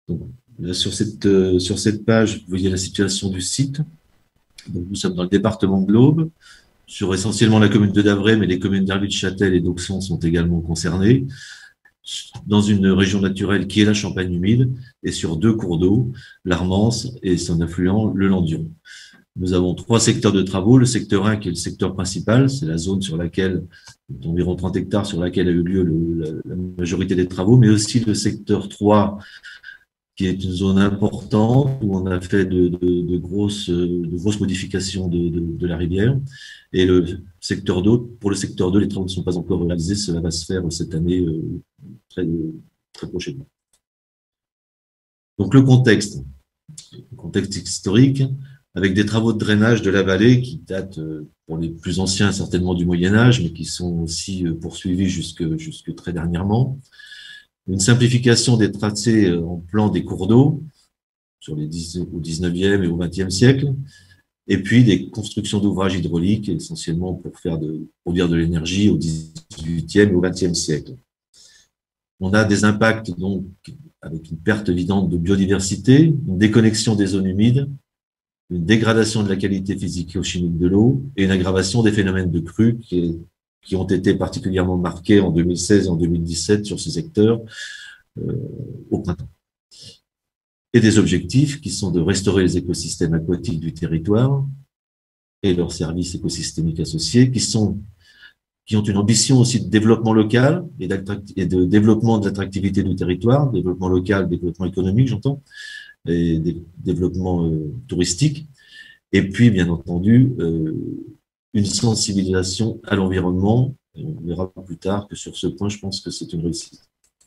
Donc, là, sur cette page, vous voyez la situation du site. Donc, nous sommes dans le département de l'Aube, sur essentiellement la commune de Davray, mais les communes d'Arluy-de-Châtel et d'Auxon sont également concernées, dans une région naturelle qui est la Champagne humide, et sur 2 cours d'eau, l'Armance et son affluent, le Landion. Nous avons 3 secteurs de travaux. Le secteur 1, qui est le secteur principal, c'est la zone sur laquelle, d'environ 30 hectares, sur laquelle a eu lieu la majorité des travaux, mais aussi le secteur 3, qui est une zone importante où on a fait de grosses modifications de la rivière. Et le secteur 2, pour le secteur 2, les travaux ne sont pas encore réalisés. Cela va se faire cette année très prochainement. Donc le contexte historique, avec des travaux de drainage de la vallée qui datent, pour les plus anciens, certainement du Moyen-Âge, mais qui sont aussi poursuivis jusque très dernièrement. Une simplification des tracés en plan des cours d'eau au 19e et au 20e siècle, et puis des constructions d'ouvrages hydrauliques, essentiellement pour produire de l'énergie au 18e et au 20e siècle. On a des impacts, donc, avec une perte évidente de biodiversité, une déconnexion des zones humides, une dégradation de la qualité physique et chimique de l'eau et une aggravation des phénomènes de crue qui ont été particulièrement marqués en 2016 et en 2017 sur ce secteur au printemps. Et des objectifs qui sont de restaurer les écosystèmes aquatiques du territoire et leurs services écosystémiques associés, qui ont une ambition aussi de développement local et de développement de l'attractivité du territoire, développement local, développement économique, j'entends, et développement touristique, et puis, bien entendu, une sensibilisation à l'environnement. On verra plus tard que sur ce point, je pense que c'est une réussite.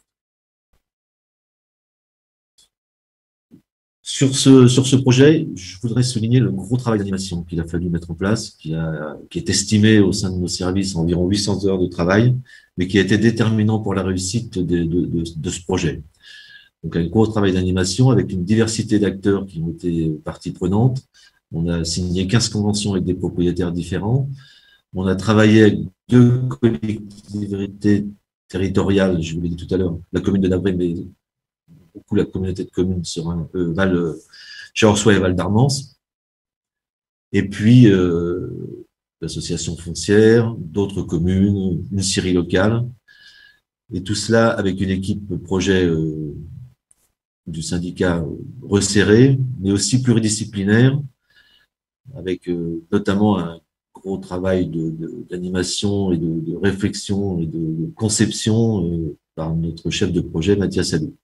Sur ce projet, je voudrais souligner le gros travail d'animation qu'il a fallu mettre en place, qui est estimé au sein de nos services à environ 800 heures de travail, mais qui a été déterminant pour la réussite de ce projet. Donc, un gros travail d'animation avec une diversité d'acteurs qui ont été partie prenante. On a signé 15 conventions avec des propriétaires différents. On a travaillé avec 2 collectivités territoriales, je vous l'ai dit tout à l'heure, la commune de Davray, mais beaucoup la communauté de communes sur Val-Chaorsois et Val d'Armance. Et puis, l'association foncière, d'autres communes, une scierie locale. Et tout cela avec une équipe projet du syndicat resserré, mais aussi pluridisciplinaire, avec notamment un gros travail d'animation et de réflexion et de conception par notre chef de projet, Mathias Alou.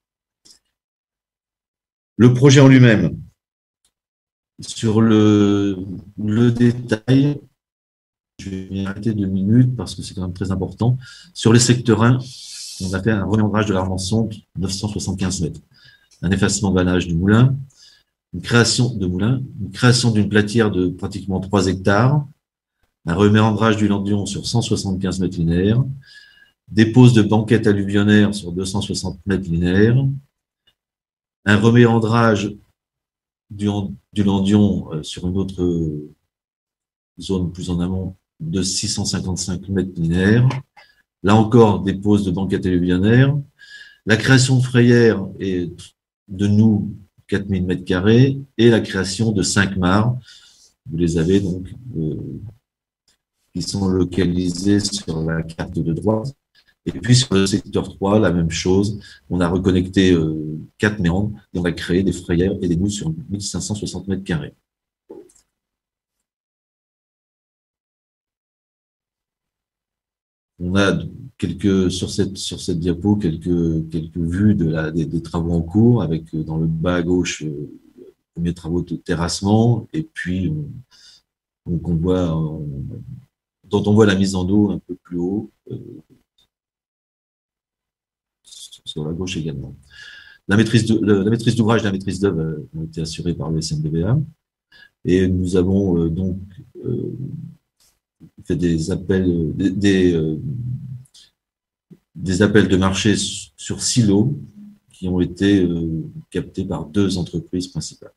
Le projet en lui-même, sur le détail, je vais m'y arrêter 2 minutes parce que c'est quand même très important. Sur les secteurs 1, on a fait un reméandrage de l'Armançon, 975 mètres. Un effacement de vannage du moulin, une création d'une platière de pratiquement 3 hectares, un reméandrage du Landion sur 175 mètres linéaires, des poses de banquettes alluvionnaires sur 260 mètres linéaires, un reméandrage du Landion sur une autre zone plus en amont de 655 mètres linéaires, là encore des poses de banquettes alluvionnaires, la création de frayères et de nous 4000 mètres carrés et la création de 5 mares. Vous les avez donc, qui sont localisés sur la carte de droite. Et puis sur le secteur 3, la même chose. On a reconnecté 4 méandres et on va créer des frayères et des moules sur 1560 mètres carrés. On a sur cette diapo quelques vues des travaux en cours, avec dans le bas à gauche les premiers travaux de terrassement, et puis dont on voit la mise en eau un peu plus haut, sur la gauche également. La maîtrise d'ouvrage et la maîtrise d'œuvre ont été assurées par le SNDVA, et nous avons donc fait des appels de marché sur 6 lots qui ont été captés par 2 entreprises principales,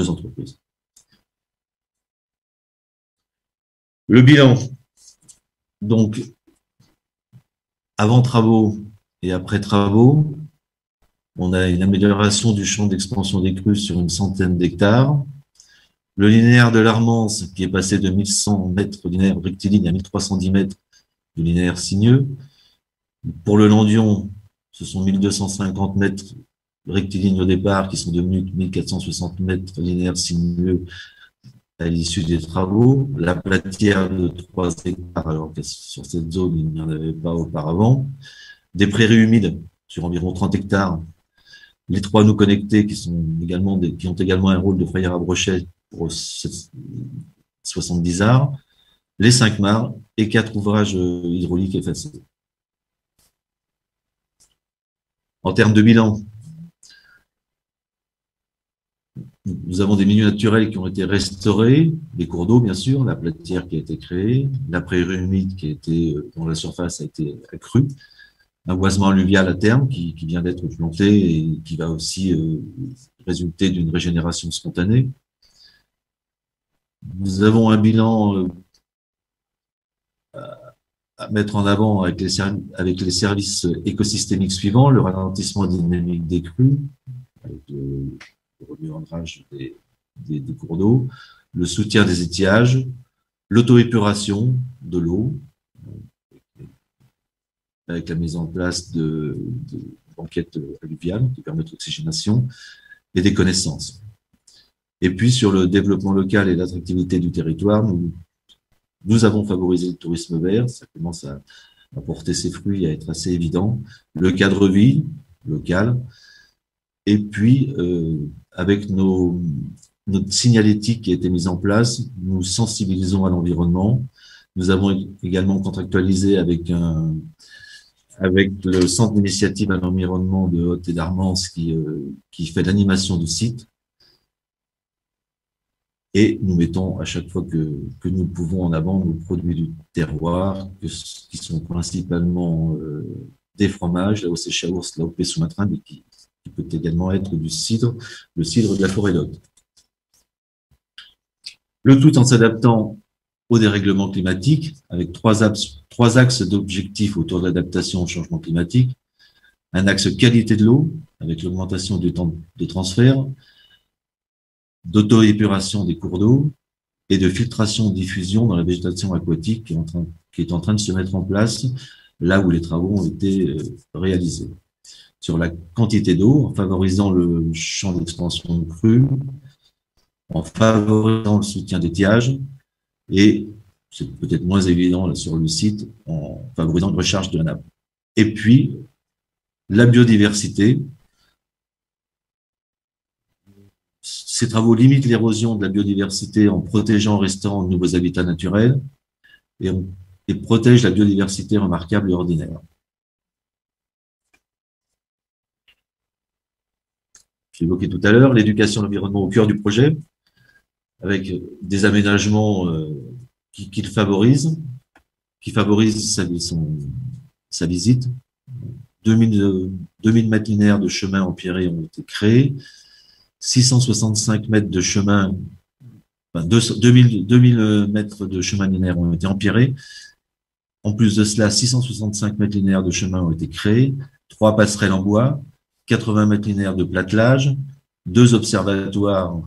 Le bilan, donc, avant travaux et après travaux, On a une amélioration du champ d'expansion des crues sur une centaine d'hectares. Le linéaire de l'Armance, qui est passé de 1100 mètres linéaires rectilignes à 1310 mètres de linéaire sinueux. Pour le Landion, ce sont 1250 mètres rectilignes au départ, qui sont devenus 1460 mètres linéaires sinueux à l'issue des travaux. La Platière de 3 hectares, alors que sur cette zone, il n'y en avait pas auparavant. Des prairies humides sur environ 30 hectares. Les 3 nœuds connectés qui ont également un rôle de frayeur à brochet pour 70 arts. Les 5 mares et 4 ouvrages hydrauliques effacés. En termes de bilan, nous avons des milieux naturels qui ont été restaurés, des cours d'eau bien sûr, la platière qui a été créée, la prairie humide dont la surface a été accrue, un boisement alluvial à terme qui vient d'être planté et qui va aussi résulter d'une régénération spontanée. Nous avons un bilan à mettre en avant avec les services écosystémiques suivants, le ralentissement dynamique des crues, avec le remuandrage des cours d'eau, le soutien des étiages, l'auto-épuration de l'eau, avec la mise en place de banquettes alluviales qui permettent l'oxygénation et des connaissances. Et puis, sur le développement local et l'attractivité du territoire, nous avons favorisé le tourisme vert, ça commence à porter ses fruits, à être assez évident. Le cadre vie local. Et puis, avec notre signalétique qui a été mise en place, nous sensibilisons à l'environnement. Nous avons également contractualisé avec le Centre d'initiative à l'environnement de Haute et d'Armance qui fait l'animation du site. Et nous mettons à chaque fois que nous pouvons en avant nos produits du terroir, qui sont principalement des fromages, l'AOC Chaours, l'AOP Sumatra, mais qui peut également être du cidre, le cidre de la forêt d'Hôte. Le tout en s'adaptant au dérèglement climatique, avec trois axes d'objectifs autour de l'adaptation au changement climatique. Un axe qualité de l'eau, avec l'augmentation du temps de transfert, d'auto-épuration des cours d'eau et de filtration-diffusion dans la végétation aquatique qui est en train de se mettre en place là où les travaux ont été réalisés. Sur la quantité d'eau, en favorisant le champ d'expansion de crue, en favorisant le soutien d'étiage et, c'est peut-être moins évident là, sur le site, en favorisant une recharge de la nappe. Et puis, la biodiversité. Ces travaux limitent l'érosion de la biodiversité en protégeant, restaurant de nouveaux habitats naturels et protègent la biodiversité remarquable et ordinaire. J'ai évoqué tout à l'heure l'éducation de l'environnement au cœur du projet, avec des aménagements qui favorisent sa visite. 2000 mètres linéaires de chemin empierrés ont été créés. 665 mètres de chemin, 2000 mètres de chemin linéaire ont été empierrés. En plus de cela, 665 mètres linéaires de chemin ont été créés, 3 passerelles en bois, 80 mètres linéaires de platelage, 2 observatoires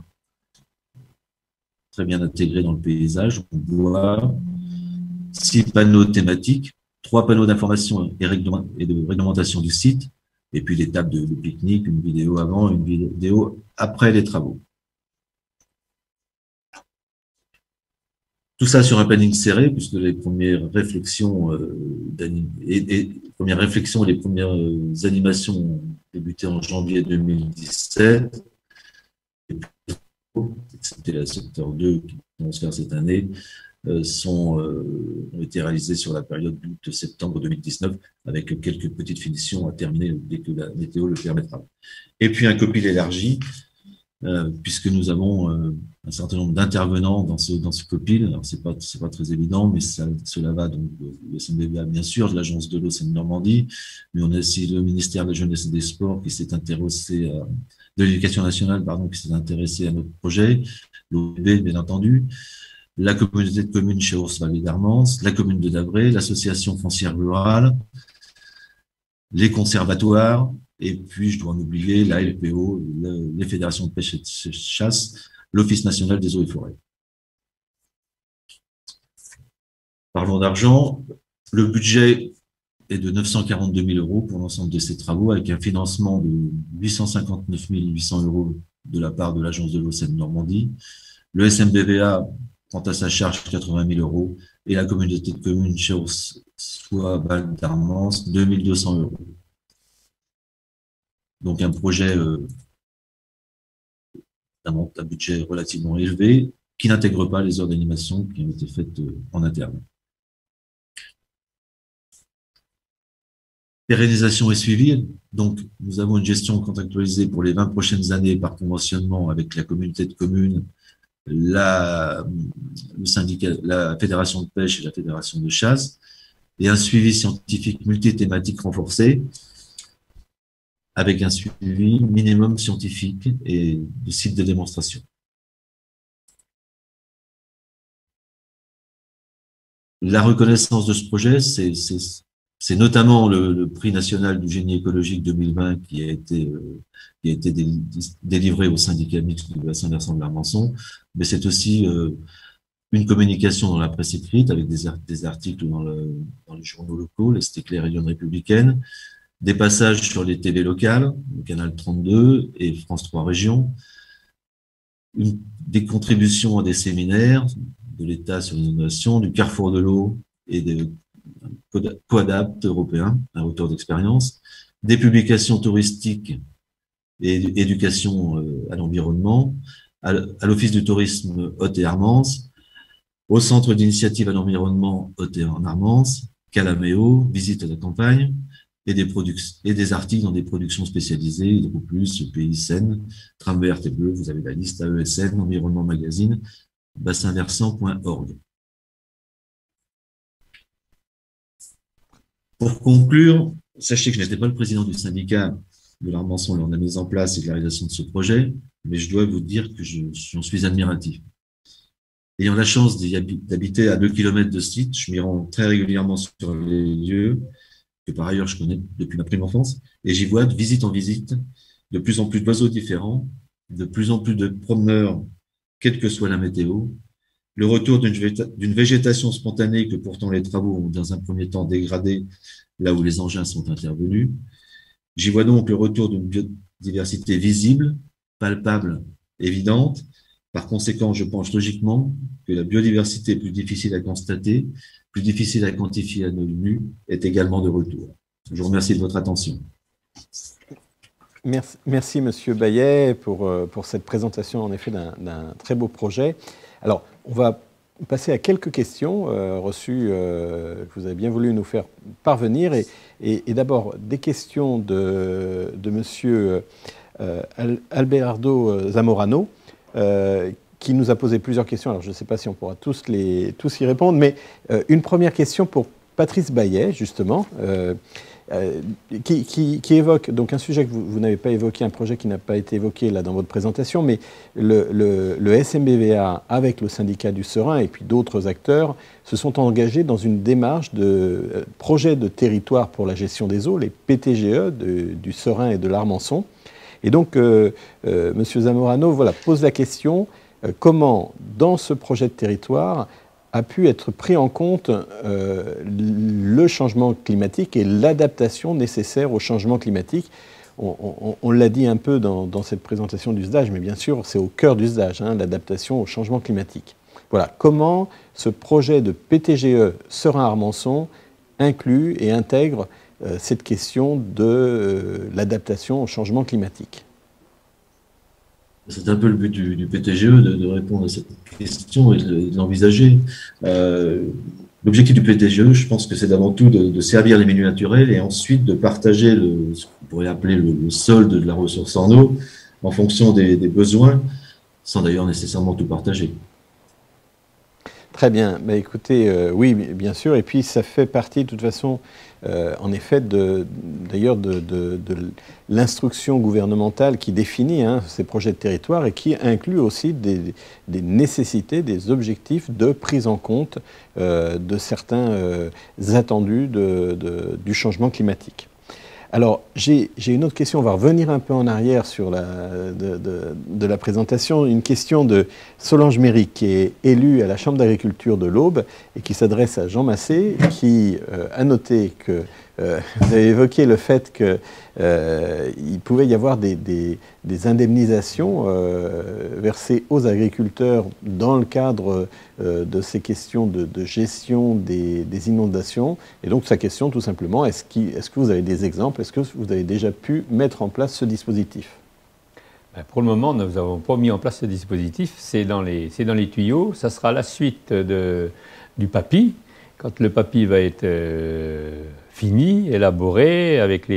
très bien intégrés dans le paysage en bois, 6 panneaux thématiques, 3 panneaux d'information et de réglementation du site, et puis des tables de pique-nique, une vidéo avant, une vidéo après les travaux. Tout ça sur un planning serré, puisque les premières réflexions et les premières animations ont débuté en janvier 2017. C'était la secteur 2 qui vont se faire cette année, ont été réalisés sur la période d'août-septembre 2019, avec quelques petites finitions à terminer dès que la météo le permettra. Et puis un copil élargi, puisque nous avons un certain nombre d'intervenants dans ce copil. Alors c'est pas très évident, mais cela va donc de SNBVA, bien sûr, de l'Agence de l'eau Seine-Normandie, mais on a aussi le ministère de la Jeunesse et des Sports qui s'est intéressé de l'Éducation nationale, pardon, qui s'est intéressé à notre projet, l'OEB, bien entendu, la communauté de communes chez Ours-Vallée d'Armance, la commune de Davray, l'association foncière rurale, les conservatoires, Et puis, je dois en oublier la LPO, les fédérations de pêche et de chasse, l'Office national des eaux et forêts. Parlons d'argent. Le budget est de 942 000 € pour l'ensemble de ces travaux, avec un financement de 859 800 € de la part de l'Agence de l'eau Seine-Normandie. Le SMBVA prend à sa charge 80 000 € et la communauté de communes soit Val d'Armance 2 200 €. Donc un projet d'un budget relativement élevé qui n'intègre pas les heures d'animation qui ont été faites en interne. Pérennisation et suivi. Donc, nous avons une gestion contractualisée pour les 20 prochaines années par conventionnement avec la communauté de communes, le syndicat, la fédération de pêche et la fédération de chasse, et un suivi scientifique multithématique renforcé avec un suivi minimum scientifique et de sites de démonstration. La reconnaissance de ce projet, c'est notamment le prix national du génie écologique 2020 qui a été délivré au syndicat mixte du bassin versant de l'Armançon, mais c'est aussi une communication dans la presse écrite avec des articles dans les journaux locaux, les Éclair et Lyon Républicaine, des passages sur les TV locales, le Canal 32 et France 3 Régions, des contributions à des séminaires de l'État sur l'innovation, du Carrefour de l'eau et des Coadapt européens à hauteur d'expérience, des publications touristiques et éducation à l'environnement, à l'Office du tourisme Haute et Armance, au Centre d'initiative à l'environnement Haute et Armance, Calaméo, visite à la campagne, et des articles dans des productions spécialisées, HydroPlus, Pays Seine, Trame verte et bleue, vous avez la liste AESN, Environnement Magazine, bassinversant.org. Pour conclure, sachez que je n'étais pas le président du syndicat de l'Armançon lors de la mise en place et de la réalisation de ce projet, mais je dois vous dire que j'en suis admiratif. Ayant la chance d'habiter à 2 km de ce site, je m'y rends très régulièrement sur les lieux, que par ailleurs je connais depuis ma prime enfance, et j'y vois de visite en visite de plus en plus d'oiseaux différents, de plus en plus de promeneurs, quelle que soit la météo, le retour d'une végétation spontanée que pourtant les travaux ont dans un premier temps dégradé là où les engins sont intervenus. J'y vois donc le retour d'une biodiversité visible, palpable, évidente. Par conséquent, je pense logiquement que la biodiversité plus difficile à constater, plus difficile à quantifier à l'œil nu, est également de retour. Je vous remercie de votre attention. Merci Monsieur Bayet pour cette présentation en effet d'un très beau projet. Alors, on va passer à quelques questions reçues que vous avez bien voulu nous faire parvenir. Et d'abord, des questions de Monsieur Alberardo Zamorano, qui nous a posé plusieurs questions. Alors, je ne sais pas si on pourra tous y répondre, mais une première question pour Patrice Bayet, justement, qui évoque donc un sujet que vous n'avez pas évoqué, un projet qui n'a pas été évoqué là dans votre présentation, mais le SMBVA avec le syndicat du Serein et puis d'autres acteurs se sont engagés dans une démarche de projet de territoire pour la gestion des eaux, les PTGE du Serein et de l'Armançon. Et donc, M. Zamorano pose la question, comment, dans ce projet de territoire, a pu être pris en compte le changement climatique et l'adaptation nécessaire au changement climatique. On l'a dit un peu dans cette présentation du SDAGE, mais bien sûr, c'est au cœur du SDAGE, l'adaptation au changement climatique. Voilà, comment ce projet de PTGE Serein-Armançon inclut et intègre cette question de l'adaptation au changement climatique. C'est un peu le but du PTGE de répondre à cette question et de l'envisager. L'objectif du PTGE, je pense que c'est d'avant tout de servir les milieux naturels et ensuite de partager ce qu'on pourrait appeler le solde de la ressource en eau en fonction des besoins, sans d'ailleurs nécessairement tout partager. Très bien. Bah, écoutez, oui, bien sûr. Et puis, ça fait partie, de toute façon, en effet, d'ailleurs, de l'instruction gouvernementale qui définit ces projets de territoire et qui inclut aussi des nécessités, des objectifs de prise en compte de certains attendus du changement climatique. Alors, j'ai une autre question. On va revenir un peu en arrière sur de la présentation. Une question de Solange Méry, qui est élue à la Chambre d'agriculture de l'Aube et qui s'adresse à Jean Massé, qui a noté que vous avez évoqué le fait qu'il pouvait y avoir des indemnisations versées aux agriculteurs dans le cadre de ces questions de gestion des inondations. Et donc sa question tout simplement, est-ce que vous avez des exemples? Est-ce que vous avez déjà pu mettre en place ce dispositif? Pour le moment, nous n'avons pas mis en place ce dispositif. C'est dans les tuyaux. Ça sera la suite du PAPI. Quand le PAPI va être fini, élaboré, avec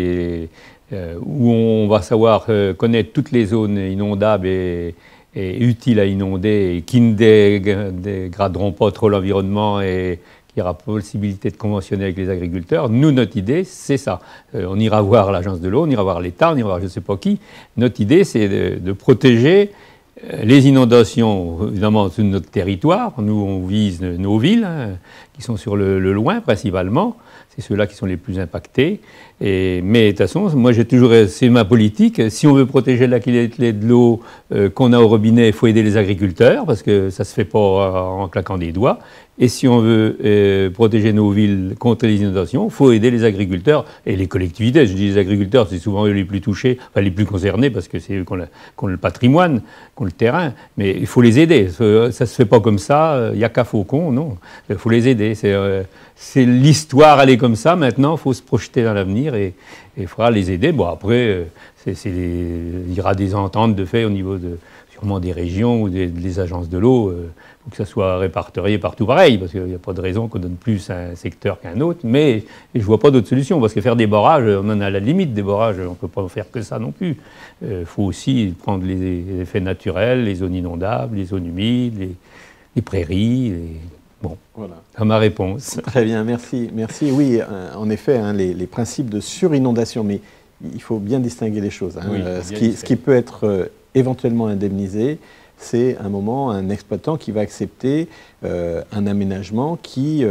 où on va savoir connaître toutes les zones inondables et utiles à inonder et qui ne dégraderont pas trop l'environnement et qu'il y aura possibilité de conventionner avec les agriculteurs. Nous, notre idée, c'est ça. On ira voir l'agence de l'eau, on ira voir l'État, on ira voir je ne sais pas qui. Notre idée, c'est de protéger les inondations, évidemment, sur notre territoire. Nous, on vise nos villes, qui sont sur le loin, principalement. C'est ceux-là qui sont les plus impactés. Mais de toute façon, moi, c'est ma politique. Si on veut protéger la qualité de l'eau qu'on a au robinet, il faut aider les agriculteurs, parce que ça ne se fait pas en claquant des doigts. Et si on veut protéger nos villes contre les inondations, il faut aider les agriculteurs et les collectivités. Je dis les agriculteurs, c'est souvent eux les plus touchés, enfin les plus concernés, parce que c'est eux qui ont le patrimoine, qui ont le terrain. Mais il faut les aider. Ça ne se fait pas comme ça, il n'y a qu'à Faucon, non. Il faut les aider. C'est l'histoire, elle est comme ça. Maintenant, il faut se projeter dans l'avenir et il faudra les aider. Bon, après, il y aura des ententes de fait au niveau sûrement des régions ou des agences de l'eau, pour que ça soit répertorié partout pareil, parce qu'il n'y a pas de raison qu'on donne plus à un secteur qu'à un autre. Mais je ne vois pas d'autre solution, parce que faire des barrages, on en a la limite des barrages, on ne peut pas faire que ça non plus. Il faut aussi prendre les effets naturels, les zones inondables, les zones humides, les prairies. Bon, voilà, à ma réponse. Très bien, merci. Merci. Oui, en effet, les principes de surinondation, mais il faut bien distinguer les choses. Oui, ce qui peut être éventuellement indemnisé, c'est un exploitant qui va accepter un aménagement qui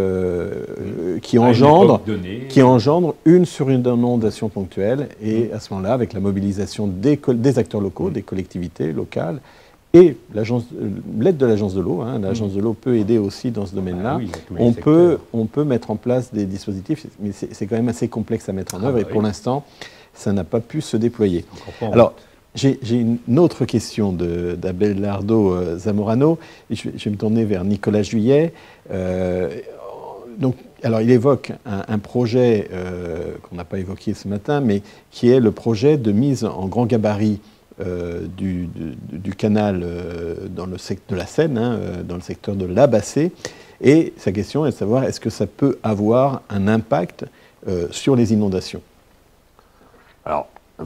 engendre une surinondation ponctuelle. Et à ce moment-là, avec la mobilisation des acteurs locaux, des collectivités locales, et l'aide de l'agence de l'eau, l'agence de l'eau peut aider aussi dans ce domaine-là. On peut mettre en place des dispositifs, mais c'est quand même assez complexe à mettre en œuvre, et pour l'instant, ça n'a pas pu se déployer. Alors, j'ai une autre question d'Abelardo Zamorano, et je vais me tourner vers Nicolas Juillet. Alors, il évoque un projet qu'on n'a pas évoqué ce matin, mais qui est le projet de mise en grand gabarit du canal dans le secteur de la Seine, dans le secteur de l'Abassé. Et sa question est de savoir, est-ce que ça peut avoir un impact sur les inondations? Alors,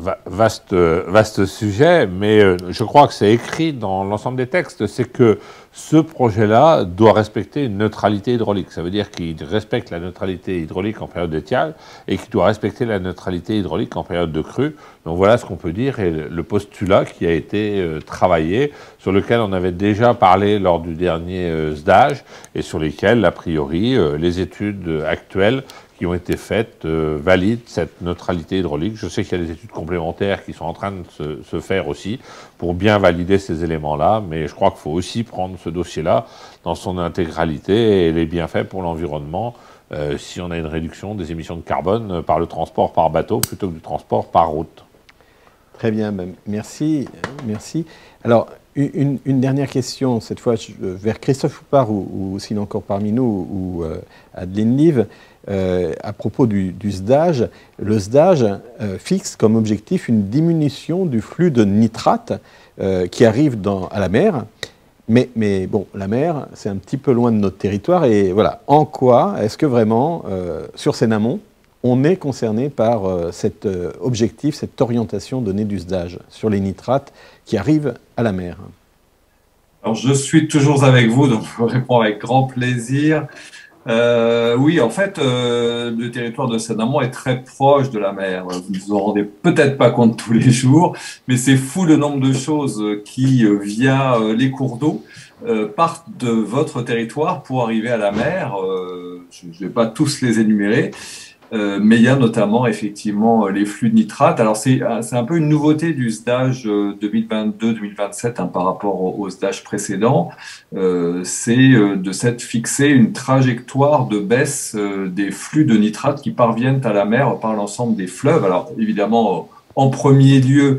vaste sujet, mais je crois que c'est écrit dans l'ensemble des textes, c'est que ce projet-là doit respecter une neutralité hydraulique. Ça veut dire qu'il respecte la neutralité hydraulique en période d'étiage et qu'il doit respecter la neutralité hydraulique en période de crue. Donc voilà ce qu'on peut dire, et le postulat qui a été travaillé, sur lequel on avait déjà parlé lors du dernier SDAGE, et sur lesquels, a priori, les études actuelles qui ont été faites valident cette neutralité hydraulique. Je sais qu'il y a des études complémentaires qui sont en train de se faire aussi pour bien valider ces éléments-là, mais je crois qu'il faut aussi prendre ce dossier-là dans son intégralité et les bienfaits pour l'environnement si on a une réduction des émissions de carbone par le transport par bateau plutôt que du transport par route. Très bien, merci. Alors, une dernière question, cette fois vers Christophe Houpart ou s'il est encore parmi nous, ou Adeline Live. À propos du SDAGE, le SDAGE fixe comme objectif une diminution du flux de nitrates qui arrive à la mer. Mais bon, la mer, c'est un petit peu loin de notre territoire. Et voilà, en quoi est-ce que vraiment, sur Seine-Amont, on est concerné par cet objectif, cette orientation donnée du SDAGE sur les nitrates qui arrivent à la mer? Alors, je suis toujours avec vous, donc je vous réponds avec grand plaisir. Oui, en fait, le territoire de Seine-Amont est très proche de la mer. Vous ne vous en rendez peut-être pas compte tous les jours, mais c'est fou le nombre de choses qui, via les cours d'eau, partent de votre territoire pour arriver à la mer. Je ne vais pas tous les énumérer. mais il y a notamment effectivement les flux de nitrate. Alors c'est un peu une nouveauté du SDAGE 2022-2027 hein, par rapport au SDAGE précédent. C'est de s'être fixé une trajectoire de baisse des flux de nitrate qui parviennent à la mer par l'ensemble des fleuves. Alors évidemment, en premier lieu,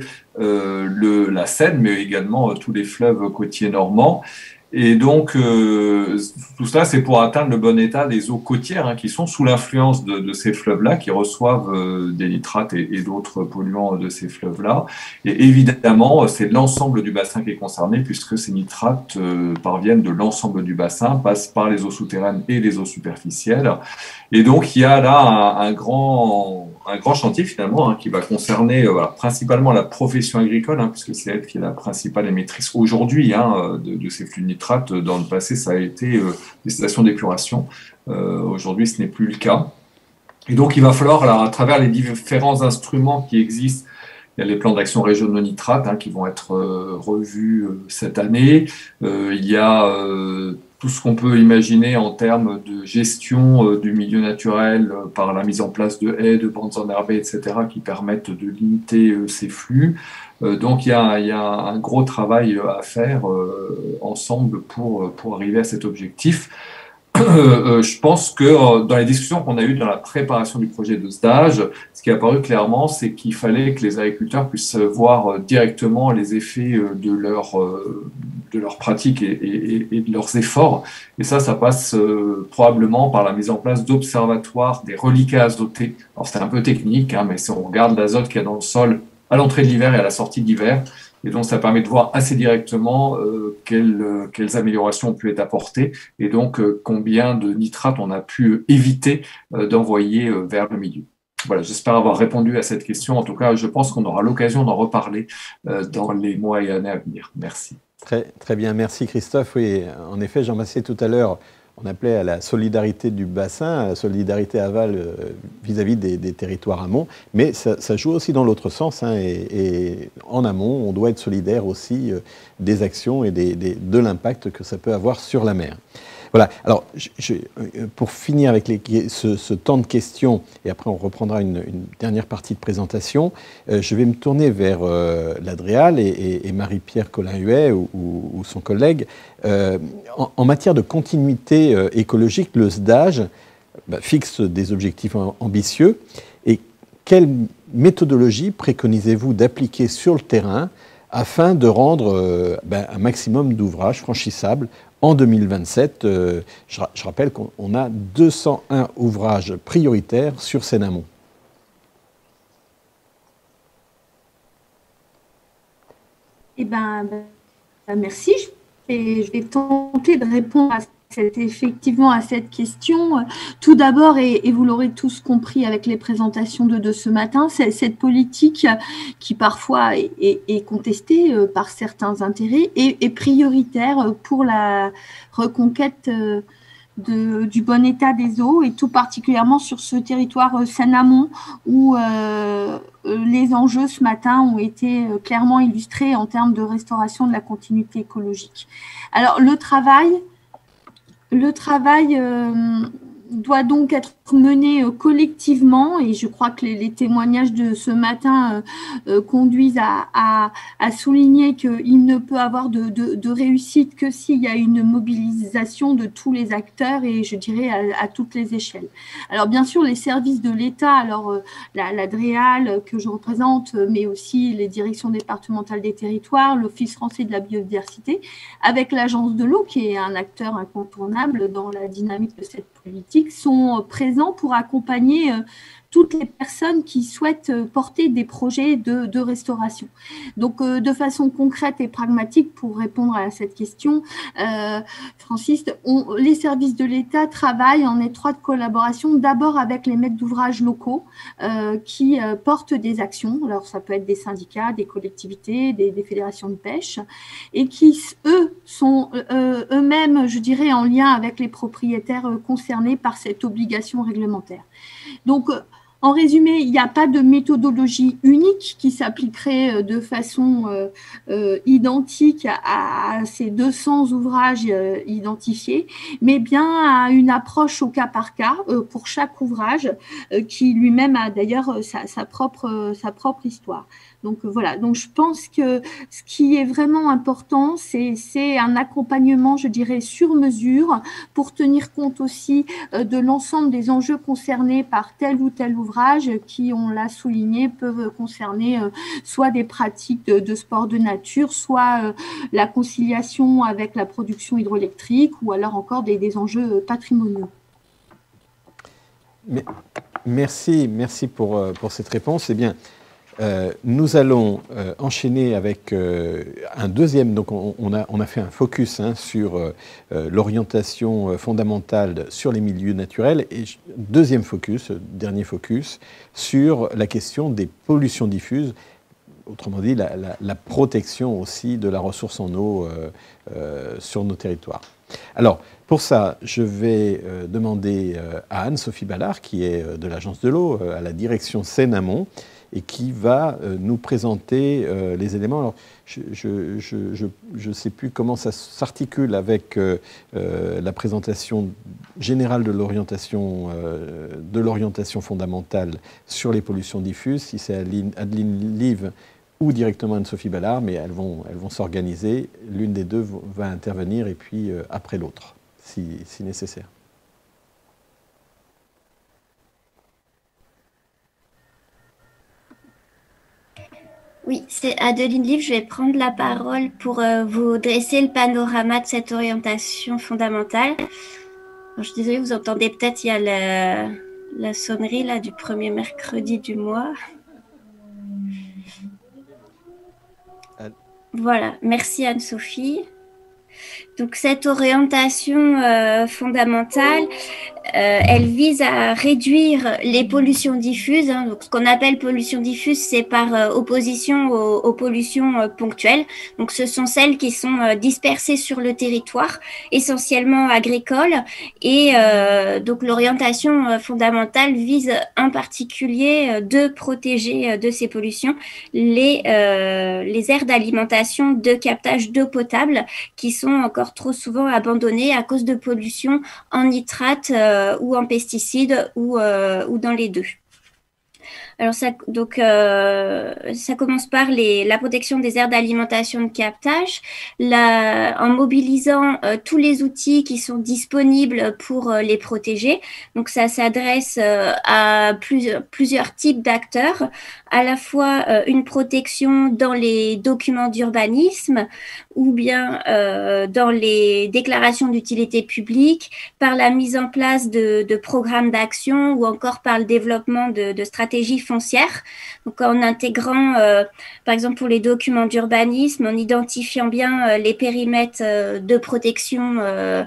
la Seine, mais également tous les fleuves côtiers normands. Et donc, tout cela, c'est pour atteindre le bon état des eaux côtières hein, qui sont sous l'influence de ces fleuves-là, qui reçoivent des nitrates et d'autres polluants de ces fleuves-là. Et évidemment, c'est l'ensemble du bassin qui est concerné, puisque ces nitrates parviennent de l'ensemble du bassin, passent par les eaux souterraines et les eaux superficielles. Et donc, il y a là un grand chantier finalement hein, qui va concerner voilà, principalement la profession agricole, hein, puisque c'est elle qui est la principale émettrice aujourd'hui hein, de ces flux de nitrates. Dans le passé, ça a été des stations d'épuration. Aujourd'hui, ce n'est plus le cas. Et donc, il va falloir, alors, à travers les différents instruments qui existent, il y a les plans d'action régionaux nitrates hein, qui vont être revus cette année. Il y a tout ce qu'on peut imaginer en termes de gestion du milieu naturel par la mise en place de haies, de bandes enherbées, etc., qui permettent de limiter ces flux. Donc il y a un gros travail à faire ensemble pour arriver à cet objectif. Je pense que dans les discussions qu'on a eues dans la préparation du projet de SDAGE, ce qui est apparu clairement, c'est qu'il fallait que les agriculteurs puissent voir directement les effets de leurs pratiques et de leurs efforts. Et ça passe probablement par la mise en place d'observatoires des reliquats azotés. Alors c'est un peu technique, hein, mais si on regarde l'azote qu'il y a dans le sol à l'entrée de l'hiver et à la sortie de l'hiver, et donc, ça permet de voir assez directement quelles améliorations ont pu être apportées et donc combien de nitrates on a pu éviter d'envoyer vers le milieu. Voilà, j'espère avoir répondu à cette question. En tout cas, je pense qu'on aura l'occasion d'en reparler dans les mois et années à venir. Merci. Très bien, merci Christophe. Oui, en effet, Jean Massé, tout à l'heure, on appelait à la solidarité du bassin, à la solidarité aval vis-à-vis des territoires amont, mais ça joue aussi dans l'autre sens. Hein, et en amont, on doit être solidaire aussi des actions et de l'impact que ça peut avoir sur la mer. Voilà. Alors, pour finir avec ce temps de questions, et après on reprendra une dernière partie de présentation, je vais me tourner vers l'Adréal et Marie-Pierre Collin-Huet ou son collègue. En matière de continuité écologique, le SDAGE fixe des objectifs ambitieux. Et quelle méthodologie préconisez-vous d'appliquer sur le terrain afin de rendre un maximum d'ouvrages franchissables en 2027, je rappelle qu'on a 201 ouvrages prioritaires sur Seine-Amont. Eh bien, merci. Je vais tenter de répondre effectivement à cette question. Tout d'abord, et vous l'aurez tous compris avec les présentations de ce matin, c'est cette politique qui parfois est contestée par certains intérêts et prioritaire pour la reconquête du bon état des eaux, et tout particulièrement sur ce territoire Seine-Amont où les enjeux ce matin ont été clairement illustrés en termes de restauration de la continuité écologique. Alors, le travail doit donc être mené collectivement, et je crois que les témoignages de ce matin conduisent à souligner qu'il ne peut avoir de réussite que s'il y a une mobilisation de tous les acteurs, et je dirais à toutes les échelles. Alors bien sûr, les services de l'État, alors la DREAL que je représente, mais aussi les directions départementales des territoires, l'Office français de la biodiversité, avec l'Agence de l'eau qui est un acteur incontournable dans la dynamique de cette politique, sont présents pour accompagner toutes les personnes qui souhaitent porter des projets de restauration. Donc, de façon concrète et pragmatique, pour répondre à cette question, Francis, les services de l'État travaillent en étroite collaboration d'abord avec les maîtres d'ouvrage locaux qui portent des actions. Alors, ça peut être des syndicats, des collectivités, des fédérations de pêche, et qui, eux, sont eux-mêmes, je dirais, en lien avec les propriétaires concernés par cette obligation réglementaire. Donc, En résumé, il n'y a pas de méthodologie unique qui s'appliquerait de façon identique à ces 200 ouvrages identifiés, mais bien à une approche au cas par cas pour chaque ouvrage qui lui-même a d'ailleurs sa propre histoire. Donc voilà, donc je pense que ce qui est vraiment important, c'est un accompagnement, je dirais, sur mesure pour tenir compte aussi de l'ensemble des enjeux concernés par tel ou tel ouvrage qui, on l'a souligné, peuvent concerner soit des pratiques de sport de nature, soit la conciliation avec la production hydroélectrique ou alors encore des enjeux patrimoniaux. Merci pour cette réponse. Eh bien, nous allons enchaîner avec un deuxième. Donc, on a fait un focus sur l'orientation fondamentale sur les milieux naturels et deuxième focus, dernier focus, sur la question des pollutions diffuses. Autrement dit, la protection aussi de la ressource en eau sur nos territoires. Alors, pour ça, je vais demander à Anne-Sophie Ballard, qui est de l'Agence de l'eau, à la direction Seine-Amont, et qui va nous présenter les éléments. Alors, je ne sais plus comment ça s'articule avec la présentation générale de l'orientation fondamentale sur les pollutions diffuses, si c'est Adeline Live ou directement Anne-Sophie Ballard, mais elles vont s'organiser. L'une des deux va intervenir et puis après l'autre, si nécessaire. Oui, c'est Adeline Live. Je vais prendre la parole pour vous dresser le panorama de cette orientation fondamentale. Alors, je suis désolée, vous entendez peut-être, il y a la sonnerie là, du premier mercredi du mois. Voilà, merci Anne-Sophie. Donc cette orientation fondamentale, elle vise à réduire les pollutions diffuses. Donc, ce qu'on appelle pollution diffuse, c'est par opposition aux pollutions ponctuelles. Donc, ce sont celles qui sont dispersées sur le territoire, essentiellement agricoles. Et donc, l'orientation fondamentale vise en particulier de protéger de ces pollutions les aires d'alimentation de captage d'eau potable qui sont encore trop souvent abandonnées à cause de pollution en nitrate ou en pesticides ou dans les deux. Alors ça commence par la protection des aires d'alimentation de captage, en mobilisant tous les outils qui sont disponibles pour les protéger. Donc ça s'adresse à plusieurs types d'acteurs, à la fois une protection dans les documents d'urbanisme ou bien dans les déclarations d'utilité publique, par la mise en place de programmes d'action ou encore par le développement de stratégies foncières. Donc en intégrant, par exemple pour les documents d'urbanisme, en identifiant bien les périmètres de protection,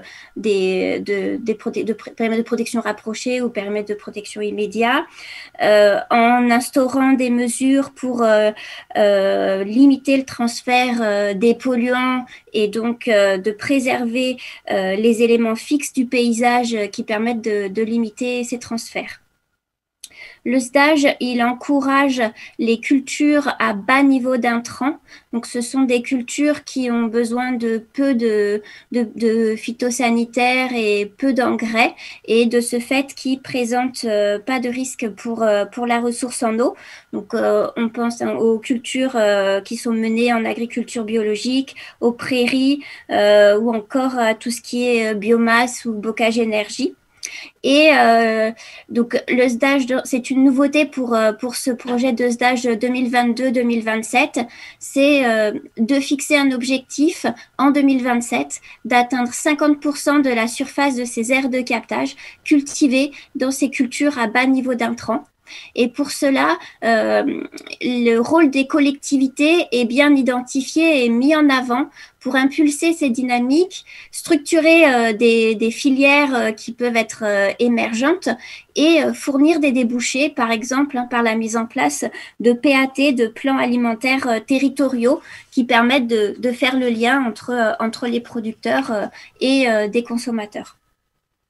périmètres de protection rapprochés ou périmètres de protection immédiat, en instaurant des mesures pour limiter le transfert des polluants et donc de préserver les éléments fixes du paysage qui permettent de limiter ces transferts. Le SDAGE, il encourage les cultures à bas niveau d'intrants. Donc, ce sont des cultures qui ont besoin de peu de phytosanitaires et peu d'engrais et de ce fait qui présentent pas de risque pour la ressource en eau. Donc, on pense aux cultures qui sont menées en agriculture biologique, aux prairies ou encore à tout ce qui est biomasse ou bocage énergie. Et donc le SDAGE, c'est une nouveauté pour ce projet de SDAGE 2022-2027, c'est de fixer un objectif en 2027 d'atteindre 50% de la surface de ces aires de captage cultivées dans ces cultures à bas niveau d'intrants. Et pour cela, le rôle des collectivités est bien identifié et mis en avant pour impulser ces dynamiques, structurer des filières qui peuvent être émergentes et fournir des débouchés, par exemple, par la mise en place de PAT, de plans alimentaires territoriaux, qui permettent de faire le lien entre les producteurs et des consommateurs.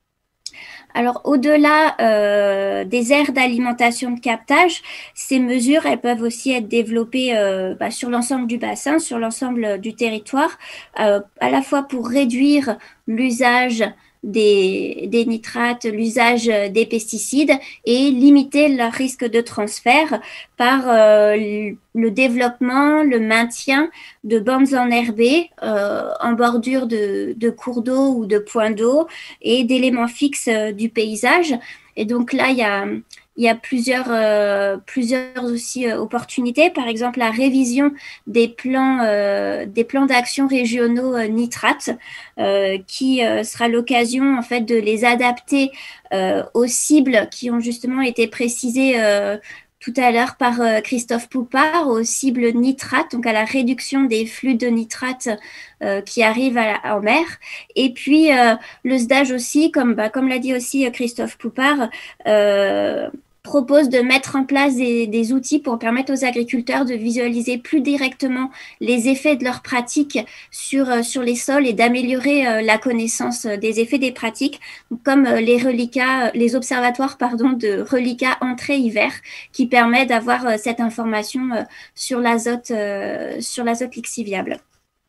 Alors, au-delà des aires d'alimentation de captage, ces mesures, elles peuvent aussi être développées sur l'ensemble du bassin, sur l'ensemble du territoire, à la fois pour réduire l'usage des nitrates, l'usage des pesticides et limiter leur risque de transfert par le développement, le maintien de bandes enherbées en bordure de cours d'eau ou de points d'eau et d'éléments fixes du paysage. Et donc là, il y a plusieurs aussi opportunités. Par exemple, la révision des plans d'action régionaux nitrates, qui sera l'occasion en fait de les adapter aux cibles qui ont justement été précisées tout à l'heure par Christophe Poupard, aux cibles nitrates, donc à la réduction des flux de nitrates qui arrivent en mer. Et puis le SDAGE aussi, comme l'a dit aussi Christophe Poupard, propose de mettre en place des outils pour permettre aux agriculteurs de visualiser plus directement les effets de leurs pratiques sur les sols et d'améliorer la connaissance des effets des pratiques, comme les observatoires de reliquats entrée-hiver, qui permet d'avoir cette information sur l'azote lixiviable.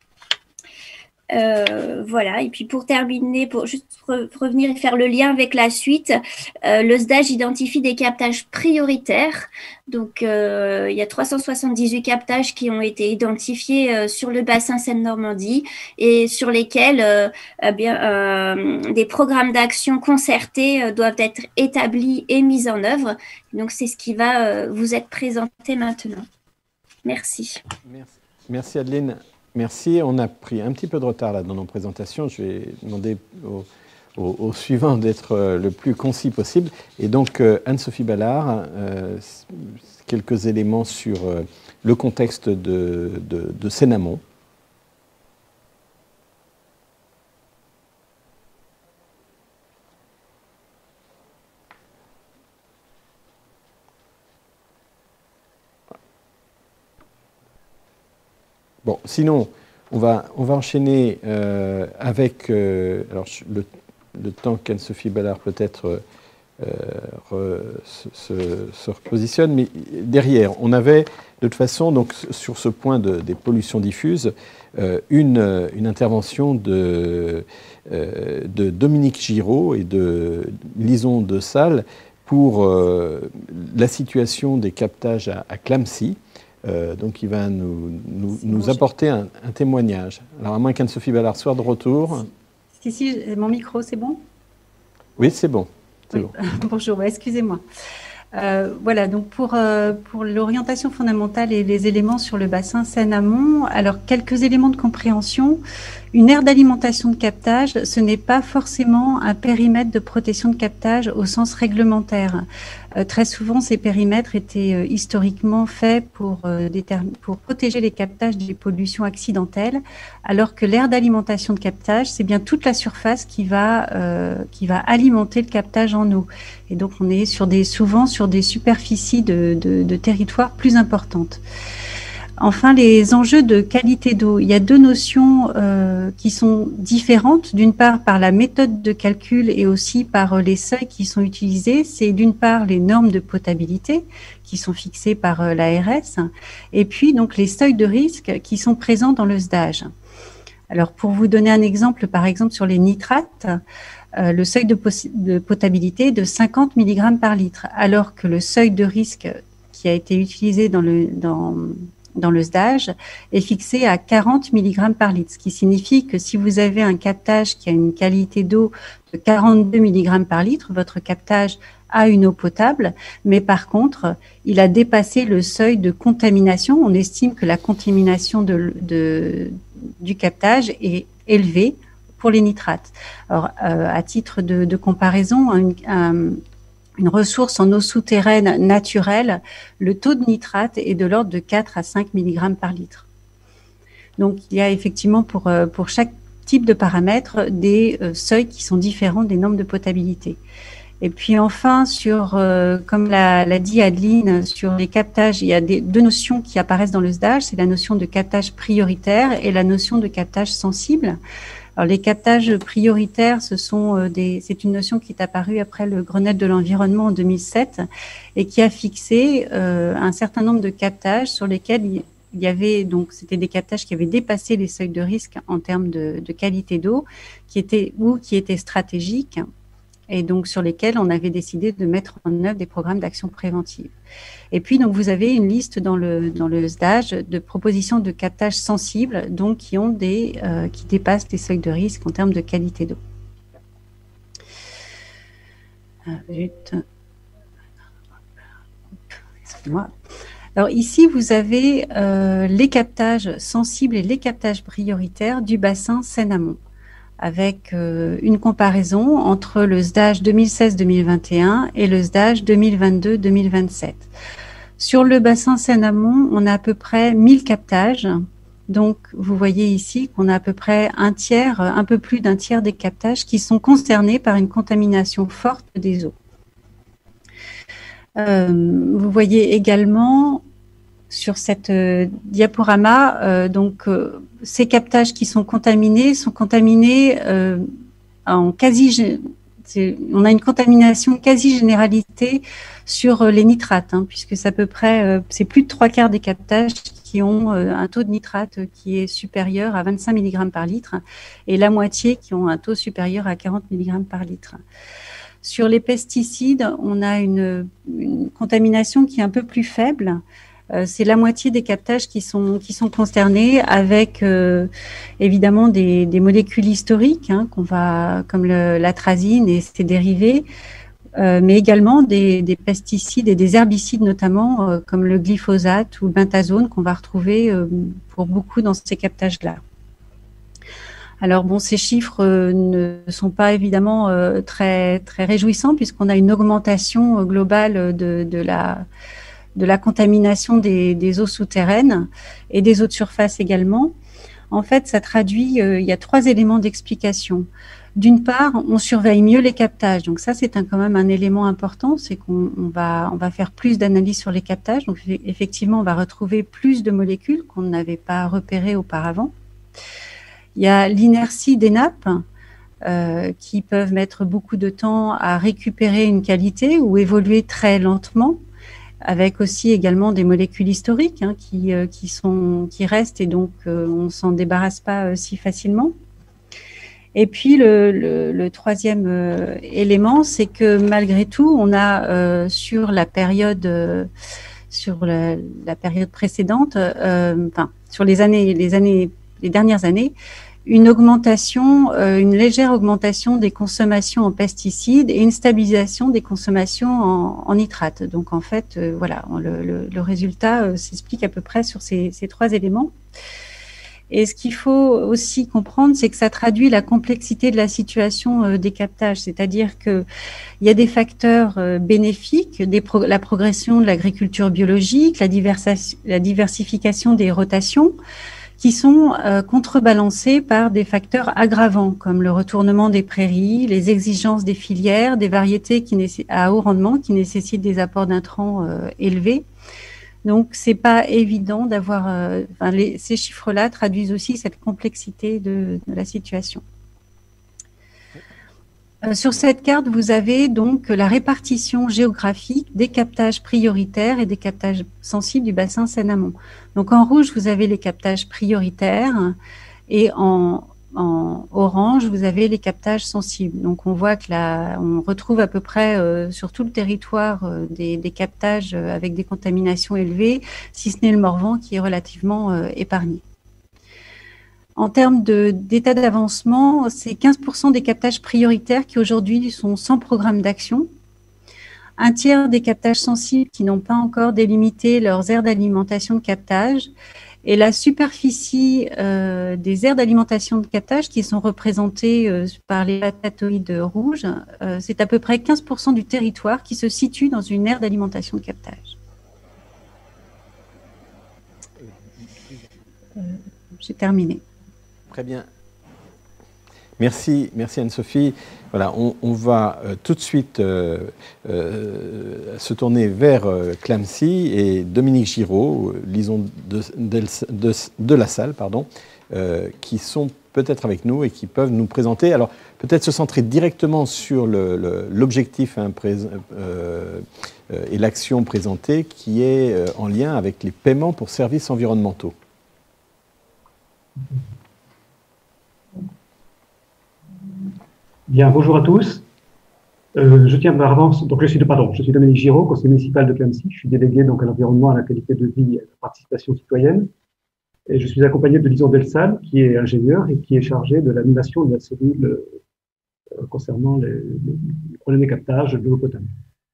Voilà, et puis pour terminer, pour juste revenir et faire le lien avec la suite, le SDAGE identifie des captages prioritaires. Donc, il y a 378 captages qui ont été identifiés sur le bassin Seine-Normandie et sur lesquels des programmes d'action concertés doivent être établis et mis en œuvre. Donc, c'est ce qui va vous être présenté maintenant. Merci. Merci Adeline. Merci. On a pris un petit peu de retard là dans nos présentations. Je vais demander au suivant d'être le plus concis possible. Et donc, Anne-Sophie Ballard, quelques éléments sur le contexte de Seine-Amont. Bon, sinon, on va enchaîner avec alors le temps qu'Anne-Sophie Ballard peut-être se repositionne, mais derrière, on avait de toute façon, donc, sur ce point des pollutions diffuses, une intervention de Dominique Giraud et de Lison de Salle pour la situation des captages à Clamecy. Donc il va nous apporter un témoignage. Alors à moins qu'Anne-Sophie Ballard soit de retour. Si, mon micro, c'est bon? Oui, c'est bon. Oui. Bon. Bonjour, excusez-moi. Voilà, donc pour l'orientation fondamentale et les éléments sur le bassin Seine-Amont, alors quelques éléments de compréhension. Une aire d'alimentation de captage, ce n'est pas forcément un périmètre de protection de captage au sens réglementaire. Très souvent, ces périmètres étaient historiquement faits pour protéger les captages des pollutions accidentelles, alors que l'aire d'alimentation de captage, c'est bien toute la surface qui va alimenter le captage en eau. Et donc, on est souvent sur des superficies de territoires plus importantes. Enfin, les enjeux de qualité d'eau. Il y a deux notions qui sont différentes, d'une part par la méthode de calcul et aussi par les seuils qui sont utilisés. C'est d'une part les normes de potabilité qui sont fixées par l'ARS et puis donc les seuils de risque qui sont présents dans le SDAGE. Alors, pour vous donner un exemple, par exemple sur les nitrates, le seuil de potabilité est de 50 mg par litre, alors que le seuil de risque qui a été utilisé dans le SDAGE est fixé à 40 mg par litre, ce qui signifie que si vous avez un captage qui a une qualité d'eau de 42 mg par litre, votre captage a une eau potable, mais par contre, il a dépassé le seuil de contamination. On estime que la contamination du captage est élevée pour les nitrates. Alors, à titre de comparaison, une ressource en eau souterraine naturelle, le taux de nitrate est de l'ordre de 4 à 5 mg par litre. Donc, il y a effectivement pour chaque type de paramètre des seuils qui sont différents des normes de potabilité. Et puis enfin, comme l'a dit Adeline, sur les captages, il y a deux notions qui apparaissent dans le SDAGE, c'est la notion de captage prioritaire et la notion de captage sensible. Alors, les captages prioritaires, c'est une notion qui est apparue après le Grenelle de l'environnement en 2007 et qui a fixé un certain nombre de captages sur lesquels il y avait, donc, c'était des captages qui avaient dépassé les seuils de risque en termes de qualité d'eau, qui étaient stratégiques, et donc sur lesquels on avait décidé de mettre en œuvre des programmes d'action préventive. Et puis, donc, vous avez une liste dans le SDAGE de propositions de captage sensibles, donc qui dépassent les seuils de risque en termes de qualité d'eau. Excusez-moi. Alors ici, vous avez les captages sensibles et les captages prioritaires du bassin Seine-Amont, avec une comparaison entre le SDAGE 2016-2021 et le SDAGE 2022-2027. Sur le bassin Seine-Amont, on a à peu près 1000 captages. Donc, vous voyez ici qu'on a à peu près un peu plus d'un tiers des captages qui sont concernés par une contamination forte des eaux. Vous voyez également sur cette diaporama, ces captages qui sont contaminés en on a une contamination quasi-généralité sur les nitrates, puisque c'est à peu près, c'est plus de 3/4 des captages qui ont un taux de nitrate qui est supérieur à 25 mg par litre et la moitié qui ont un taux supérieur à 40 mg par litre. Sur les pesticides, on a une contamination qui est un peu plus faible. C'est la moitié des captages qui sont concernés avec évidemment des molécules historiques comme l'atrazine et ses dérivés, mais également des pesticides et des herbicides notamment comme le glyphosate ou le bentazone qu'on va retrouver pour beaucoup dans ces captages-là. Alors bon, ces chiffres ne sont pas évidemment très très réjouissants puisqu'on a une augmentation globale de la contamination des eaux souterraines et des eaux de surface également. En fait, ça traduit, il y a 3 éléments d'explication. D'une part, on surveille mieux les captages. Donc ça, c'est quand même un élément important, c'est qu'on va faire plus d'analyses sur les captages. Donc effectivement, on va retrouver plus de molécules qu'on n'avait pas repérées auparavant. Il y a l'inertie des nappes qui peuvent mettre beaucoup de temps à récupérer une qualité ou évoluer très lentement, avec aussi également des molécules historiques qui restent et donc on ne s'en débarrasse pas si facilement. Et puis le troisième élément, c'est que malgré tout, on a sur la période précédente, sur les dernières années, une légère augmentation des consommations en pesticides et une stabilisation des consommations en nitrates. Donc en fait, voilà, le résultat s'explique à peu près sur ces 3 éléments. Et ce qu'il faut aussi comprendre, c'est que ça traduit la complexité de la situation des captages, c'est-à-dire qu'il y a des facteurs bénéfiques, la progression de l'agriculture biologique, la diversification des rotations, qui sont contrebalancés par des facteurs aggravants, comme le retournement des prairies, les exigences des filières, des variétés à haut rendement qui nécessitent des apports d'intrants élevés. Donc, c'est pas évident d'avoir... ces chiffres-là traduisent aussi cette complexité de la situation. Sur cette carte, vous avez donc la répartition géographique des captages prioritaires et des captages sensibles du bassin Seine-Amont. Donc, en rouge, vous avez les captages prioritaires et en orange, vous avez les captages sensibles. Donc, on voit que on retrouve à peu près sur tout le territoire des captages avec des contaminations élevées, si ce n'est le Morvan qui est relativement épargné. En termes d'état d'avancement, c'est 15% des captages prioritaires qui aujourd'hui sont sans programme d'action. Un tiers des captages sensibles qui n'ont pas encore délimité leurs aires d'alimentation de captage. Et la superficie des aires d'alimentation de captage qui sont représentées par les patatoïdes rouges, c'est à peu près 15% du territoire qui se situe dans une aire d'alimentation de captage. J'ai terminé. Très bien. Merci Anne-Sophie. Voilà, on va tout de suite se tourner vers Clamcy et Dominique Giraud, Lison de la Salle, pardon, qui sont peut-être avec nous et qui peuvent nous présenter. Alors, peut-être se centrer directement sur l'objectif et l'action présentée qui est en lien avec les paiements pour services environnementaux. Bien, bonjour à tous. Je tiens par avance, donc je suis Dominique Giraud, conseiller municipal de Clamecy. Je suis délégué donc à l'environnement, à la qualité de vie et à la participation citoyenne. Et je suis accompagné de Lison Delsal, qui est ingénieur et qui est chargé de l'animation de la cellule concernant les problèmes de captage de l'eau potable.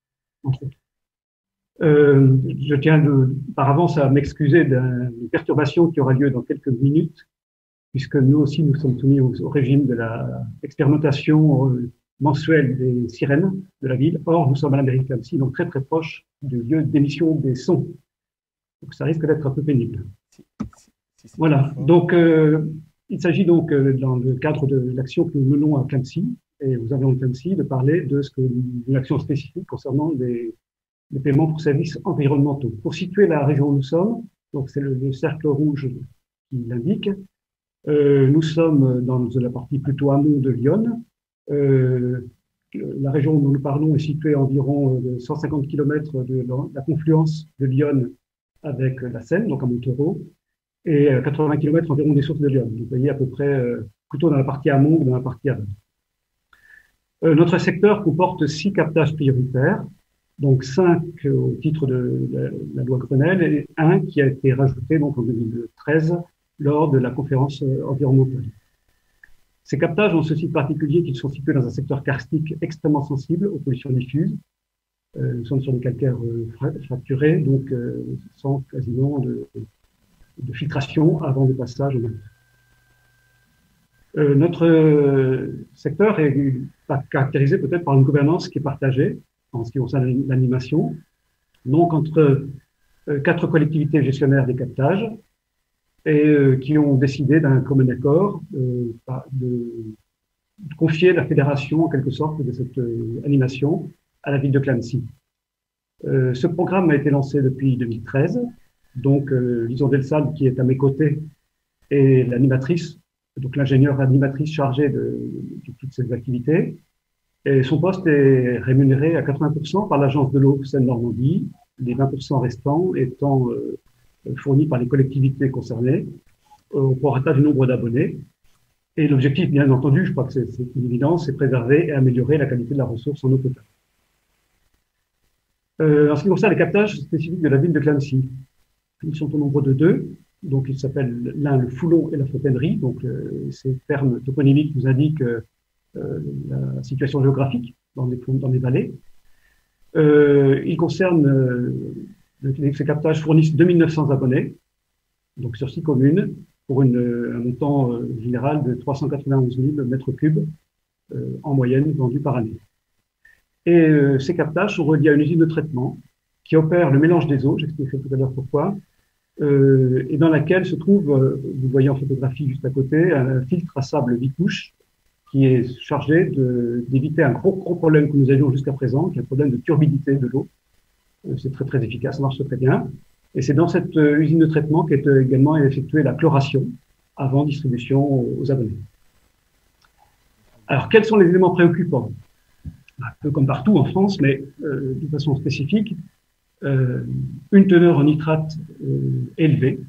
Je tiens par avance à m'excuser d'une perturbation qui aura lieu dans quelques minutes, puisque nous aussi nous sommes soumis au régime de l'expérimentation mensuelle des sirènes de la ville. Or, nous sommes à la mairie de Clamecy, donc très très proche du lieu d'émission des sons. Donc ça risque d'être un peu pénible. Voilà, donc il s'agit donc dans le cadre de l'action que nous menons à Clamecy, et vous avez en Clamecy de parler d'une action spécifique concernant les paiements pour services environnementaux. Pour situer la région où nous sommes, donc c'est le cercle rouge qui l'indique, nous sommes dans la partie plutôt amont de Lyon. La région dont nous parlons est située à environ 150 km de la confluence de Lyon avec la Seine, donc à Montereau, et 80 km environ des sources de Lyon. Vous voyez à peu près plutôt dans la partie amont que dans la partie aval. Notre secteur comporte 6 captages prioritaires, donc 5 au titre de la loi Grenelle et 1 qui a été rajouté donc en 2013 lors de la conférence environnementale. Ces captages ont ce site particulier qu'ils sont situés dans un secteur karstique extrêmement sensible aux pollutions diffuses. Nous sommes sur des calcaires fracturés, donc sans quasiment de filtration avant le passage au navire. Notre secteur est caractérisé peut-être par une gouvernance qui est partagée en ce qui concerne l'animation, donc entre 4 collectivités gestionnaires des captages et qui ont décidé d'un commun accord de confier la fédération en quelque sorte de cette animation à la ville de Clamecy. Ce programme a été lancé depuis 2013. Donc, Lison Delsal, qui est à mes côtés, est l'animatrice, donc l'ingénieure animatrice chargée de toutes ces activités. Et son poste est rémunéré à 80% par l'Agence de l'eau Seine-Normandie, les 20% restants étant fournis par les collectivités concernées, au prorata du nombre d'abonnés. Et l'objectif, bien entendu, je crois que c'est une évidence, c'est préserver et améliorer la qualité de la ressource en eau potable. En ce qui concerne les captages spécifiques de la ville de Clamecy, ils sont au nombre de 2, donc ils s'appellent l'un le Foulon et la Fontainnerie, donc ces termes toponymiques nous indiquent la situation géographique dans les vallées. Ils concernent, ces captages fournissent 2900 abonnés, donc sur 6 communes, pour un montant général de 391 000 mètres cubes en moyenne vendus par année. Et ces captages sont reliés à une usine de traitement qui opère le mélange des eaux, j'expliquerai tout à l'heure pourquoi, et dans laquelle se trouve, vous voyez en photographie juste à côté, un filtre à sable bicouche qui est chargé d'éviter un gros problème que nous avions jusqu'à présent, qui est un problème de turbidité de l'eau. C'est très très efficace, ça marche très bien. Et c'est dans cette usine de traitement qu'est également effectuée la chloration avant distribution aux abonnés. Alors, quels sont les éléments préoccupants? Un peu comme partout en France, mais de façon spécifique, une teneur en nitrate élevée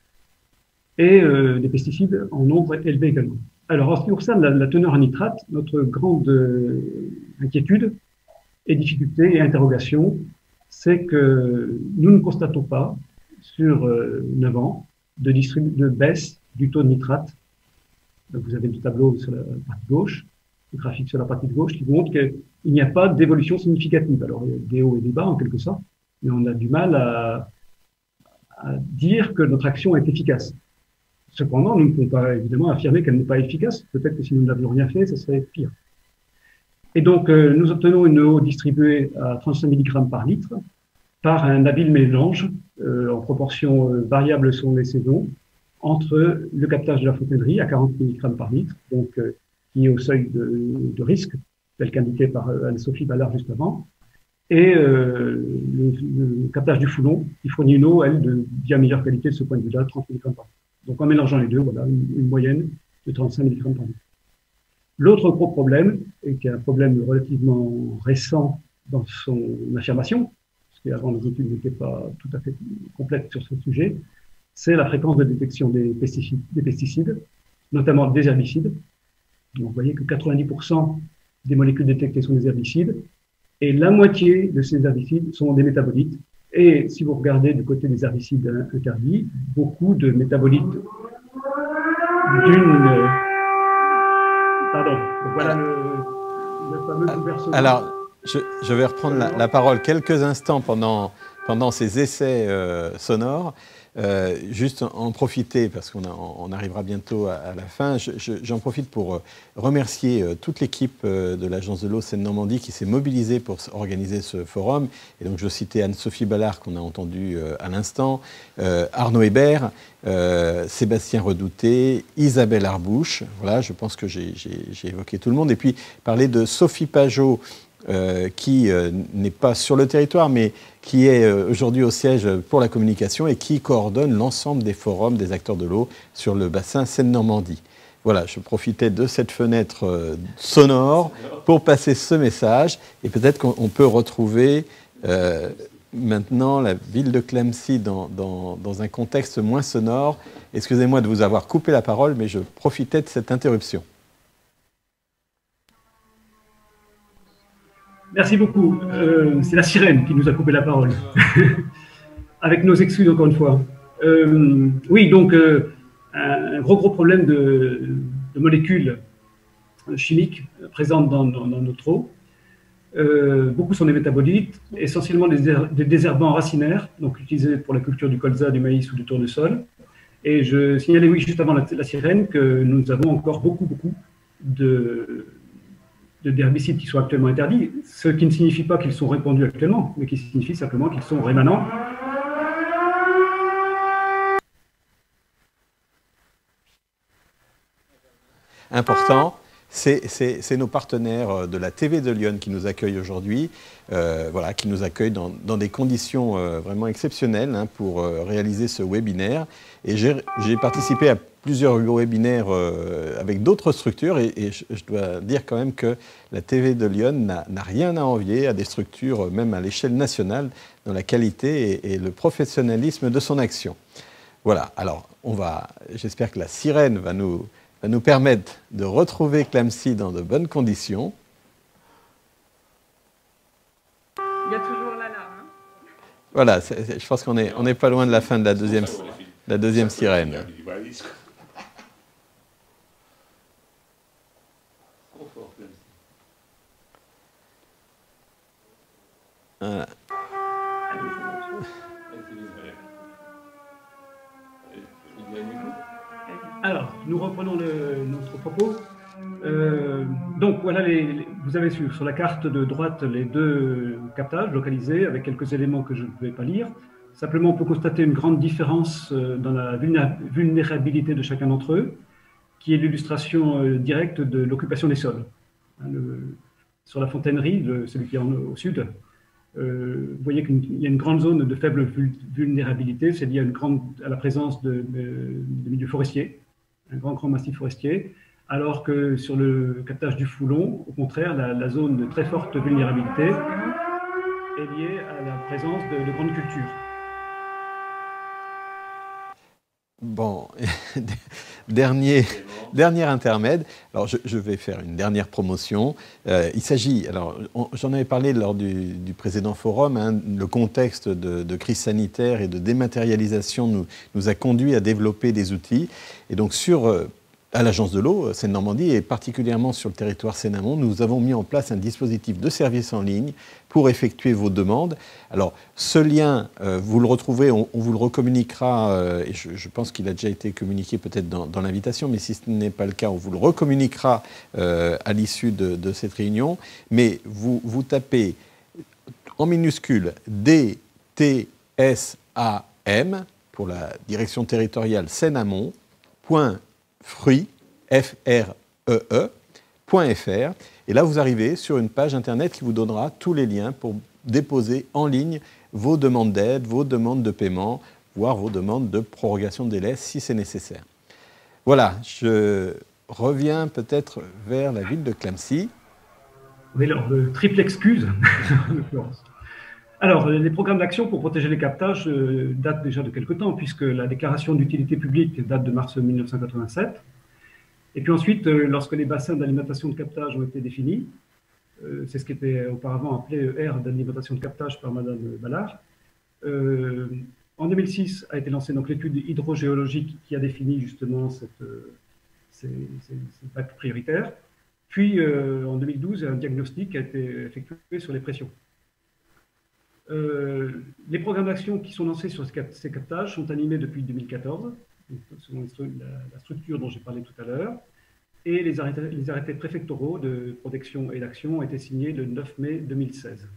et des pesticides en nombre élevé également. Alors, en ce qui concerne la teneur en nitrate, notre grande inquiétude et difficulté et interrogation, c'est que nous ne constatons pas sur 9 ans de baisse du taux de nitrate. Donc, vous avez le tableau sur la partie gauche, le graphique sur la partie gauche qui montre qu'il n'y a pas d'évolution significative. Alors, il y a des hauts et des bas en quelque sorte, mais on a du mal à dire que notre action est efficace. Cependant, nous ne pouvons pas évidemment affirmer qu'elle n'est pas efficace. Peut-être que si nous n'avions rien fait, ce serait pire. Et donc, nous obtenons une eau distribuée à 35 mg par litre par un habile mélange en proportion variable selon les saisons entre le captage de la Fontainnerie à 40 mg par litre, donc qui est au seuil de risque, tel qu'indiqué par Anne-Sophie Ballard juste avant, et le captage du Foulon, qui fournit une eau, elle, de bien meilleure qualité de ce point de vue-là, 30 mg par litre. Donc en mélangeant les deux, voilà, une moyenne de 35 mg par litre. L'autre gros problème, et qui est un problème relativement récent dans son affirmation, parce qu'avant les études n'étaient pas tout à fait complètes sur ce sujet, c'est la fréquence de détection des pesticides, notamment des herbicides. Donc, vous voyez que 90% des molécules détectées sont des herbicides, et la moitié de ces herbicides sont des métabolites. Et si vous regardez du côté des herbicides interdits, beaucoup de métabolites d'une... Pardon, donc voilà le fameux bouleversement. Alors, je vais reprendre la parole quelques instants pendant ces essais sonores. Juste en profiter, parce qu'on arrivera bientôt à la fin, j'en profite pour remercier toute l'équipe de l'Agence de l'eau Seine-Normandie qui s'est mobilisée pour organiser ce forum. Et donc je citais Anne-Sophie Ballard qu'on a entendu à l'instant, Arnaud Hébert, Sébastien Redouté, Isabelle Arbouche. Voilà, je pense que j'ai évoqué tout le monde. Et puis parler de Sophie Pajot, qui n'est pas sur le territoire, mais qui est aujourd'hui au siège pour la communication et qui coordonne l'ensemble des forums des acteurs de l'eau sur le bassin Seine-Normandie. Voilà, je profitais de cette fenêtre sonore pour passer ce message et peut-être qu'on peut retrouver maintenant la ville de Clamecy dans un contexte moins sonore. Excusez-moi de vous avoir coupé la parole, mais je profitais de cette interruption. Merci beaucoup. C'est la sirène qui nous a coupé la parole. Avec nos excuses encore une fois. Oui, donc un gros problème de molécules chimiques présentes dans notre eau. Beaucoup sont des métabolites, essentiellement des désherbants racinaires, donc utilisés pour la culture du colza, du maïs ou du tournesol. Et je signalais, oui, juste avant la sirène, que nous avons encore beaucoup d'herbicides qui sont actuellement interdits, ce qui ne signifie pas qu'ils sont répandus actuellement, mais qui signifie simplement qu'ils sont rémanents. Important, c'est nos partenaires de la TV de Lyon qui nous accueillent aujourd'hui, voilà, qui nous accueillent dans des conditions vraiment exceptionnelles pour réaliser ce webinaire. Et j'ai participé à plusieurs webinaires avec d'autres structures et je dois dire quand même que la TV de Lyon n'a rien à envier à des structures, même à l'échelle nationale, dans la qualité et le professionnalisme de son action. Voilà, alors j'espère que la sirène va nous permettre de retrouver Clamecy dans de bonnes conditions. Il y a toujours l'alarme. Hein. Voilà, je pense qu'on n'est pas loin de la fin de la deuxième sirène. Voilà. Alors, nous reprenons notre propos. Donc, voilà, vous avez sur la carte de droite les deux captages localisés avec quelques éléments que je ne vais pas lire. Simplement, on peut constater une grande différence dans la vulnérabilité de chacun d'entre eux, qui est l'illustration directe de l'occupation des sols. Sur la fontainerie, celui qui est au sud, vous voyez qu'il y a une grande zone de faible vulnérabilité, c'est lié à la présence de milieux forestiers, un grand massif forestier, alors que sur le captage du Foulon, au contraire, la zone de très forte vulnérabilité est liée à la présence de grandes cultures. Bon, dernier intermède. Alors, je vais faire une dernière promotion. Il s'agit, alors, j'en avais parlé lors du précédent forum, le contexte de crise sanitaire et de dématérialisation nous a conduit à développer des outils. Et donc, à l'Agence de l'eau Seine-Normandie et particulièrement sur le territoire Seine-Amont, nous avons mis en place un dispositif de service en ligne pour effectuer vos demandes. Alors, ce lien, vous le retrouvez, on vous le recommuniquera, et je pense qu'il a déjà été communiqué peut-être dans l'invitation, mais si ce n'est pas le cas, on vous le recommuniquera à l'issue de cette réunion. Mais vous tapez en minuscule DTSAM pour la direction territoriale Seine-Amont, fruits, FREE.fr. Et là, vous arrivez sur une page Internet qui vous donnera tous les liens pour déposer en ligne vos demandes d'aide, vos demandes de paiement, voire vos demandes de prorogation de délai si c'est nécessaire. Voilà, je revient peut-être vers la ville de Clamecy. Oui, alors, triple excuse, en l'occurrence. Alors, les programmes d'action pour protéger les captages datent déjà de quelque temps, puisque la déclaration d'utilité publique date de mars 1987. Et puis ensuite, lorsque les bassins d'alimentation de captage ont été définis, c'est ce qui était auparavant appelé aire d'alimentation de captage par Madame Ballard. En 2006 a été lancée donc l'étude hydrogéologique qui a défini justement ces bacs prioritaires. Puis en 2012, un diagnostic a été effectué sur les pressions. Les programmes d'action qui sont lancés sur ces captages sont animés depuis 2014, selon la structure dont j'ai parlé tout à l'heure, et les arrêtés préfectoraux de protection et d'action ont été signés le 9 mai 2016.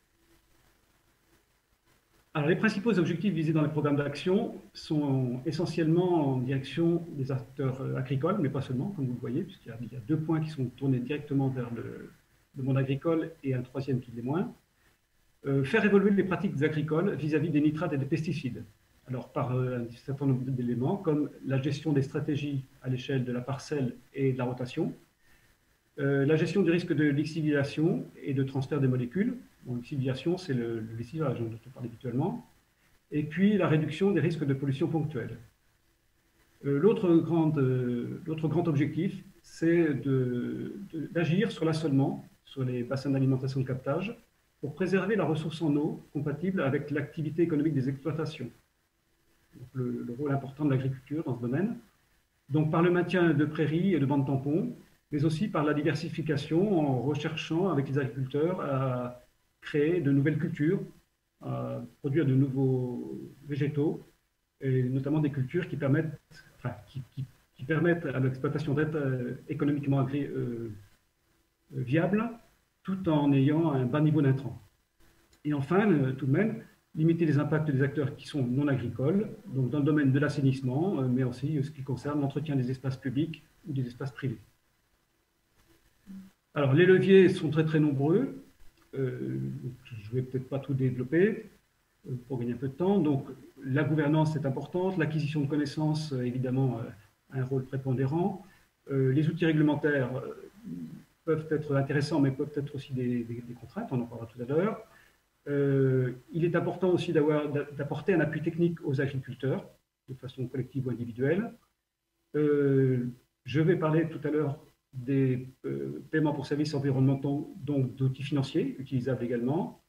Alors, les principaux objectifs visés dans les programmes d'action sont essentiellement en direction des acteurs agricoles, mais pas seulement, comme vous le voyez, puisqu'il y a 2 points qui sont tournés directement vers le monde agricole et un 3e qui l'est moins. Faire évoluer les pratiques agricoles vis-à-vis des nitrates et des pesticides. Alors, par un certain nombre d'éléments, comme la gestion des stratégies à l'échelle de la parcelle et de la rotation, la gestion du risque de lixiviation et de transfert des molécules. Bon, lixiviation, c'est le lessivage dont on parle habituellement. Et puis, la réduction des risques de pollution ponctuelle. L'autre grand objectif, c'est d'agir sur l'assolement, sur les bassins d'alimentation de captage, pour préserver la ressource en eau compatible avec l'activité économique des exploitations. Donc, le rôle important de l'agriculture dans ce domaine. Donc, par le maintien de prairies et de bandes tampons, mais aussi par la diversification en recherchant avec les agriculteurs à créer de nouvelles cultures, à produire de nouveaux végétaux, et notamment des cultures qui permettent à l'exploitation d'être économiquement viable, tout en ayant un bas niveau d'intrants. Et enfin, tout de même, limiter les impacts des acteurs qui sont non agricoles, donc dans le domaine de l'assainissement, mais aussi ce qui concerne l'entretien des espaces publics ou des espaces privés. Alors, les leviers sont très très nombreux. Je ne vais peut-être pas tout développer pour gagner un peu de temps. Donc, la gouvernance est importante, l'acquisition de connaissances, évidemment, a un rôle prépondérant. Les outils réglementaires peuvent être intéressants, mais peuvent être aussi des contraintes, on en parlera tout à l'heure. Il est important aussi d'apporter un appui technique aux agriculteurs, de façon collective ou individuelle. Je vais parler tout à l'heure des paiements pour services environnementaux, donc d'outils financiers utilisables également.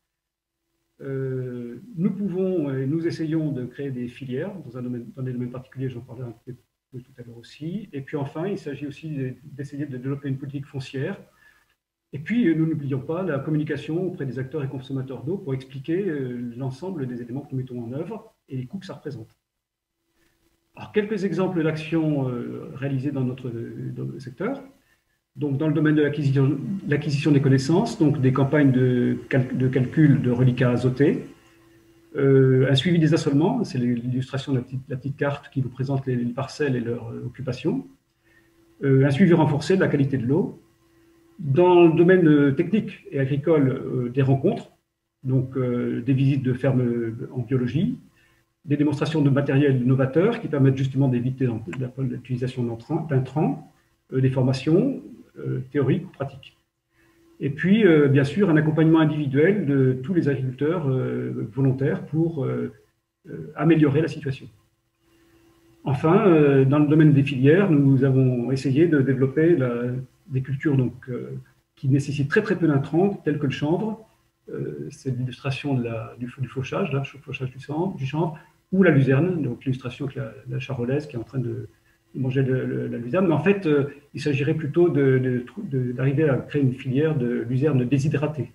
Nous pouvons et nous essayons de créer des filières dans des domaines particuliers, j'en parlerai un peu tout à l'heure aussi. Et puis enfin, il s'agit aussi d'essayer de développer une politique foncière. Et puis, nous n'oublions pas la communication auprès des acteurs et consommateurs d'eau pour expliquer l'ensemble des éléments que nous mettons en œuvre et les coûts que ça représente. Alors, quelques exemples d'actions réalisées dans notre secteur. Donc, dans le domaine de l'acquisition des connaissances, donc des campagnes de calcul de reliquats azotés, un suivi des assolements, c'est l'illustration de la petite carte qui vous présente les parcelles et leur occupation, un suivi renforcé de la qualité de l'eau. Dans le domaine technique et agricole, des rencontres, donc des visites de fermes en biologie, des démonstrations de matériel novateur qui permettent justement d'éviter l'utilisation d'intrants, des formations théoriques ou pratiques. Et puis, bien sûr, un accompagnement individuel de tous les agriculteurs volontaires pour améliorer la situation. Enfin, dans le domaine des filières, nous avons essayé de développer des cultures qui nécessitent très très peu d'intrants, tels que le chanvre, c'est l'illustration du fauchage, le fauchage du chanvre, ou la luzerne, donc l'illustration avec la charolaise qui est en train de manger la luzerne. Mais en fait, il s'agirait plutôt d'arriver à créer une filière de luzerne déshydratée.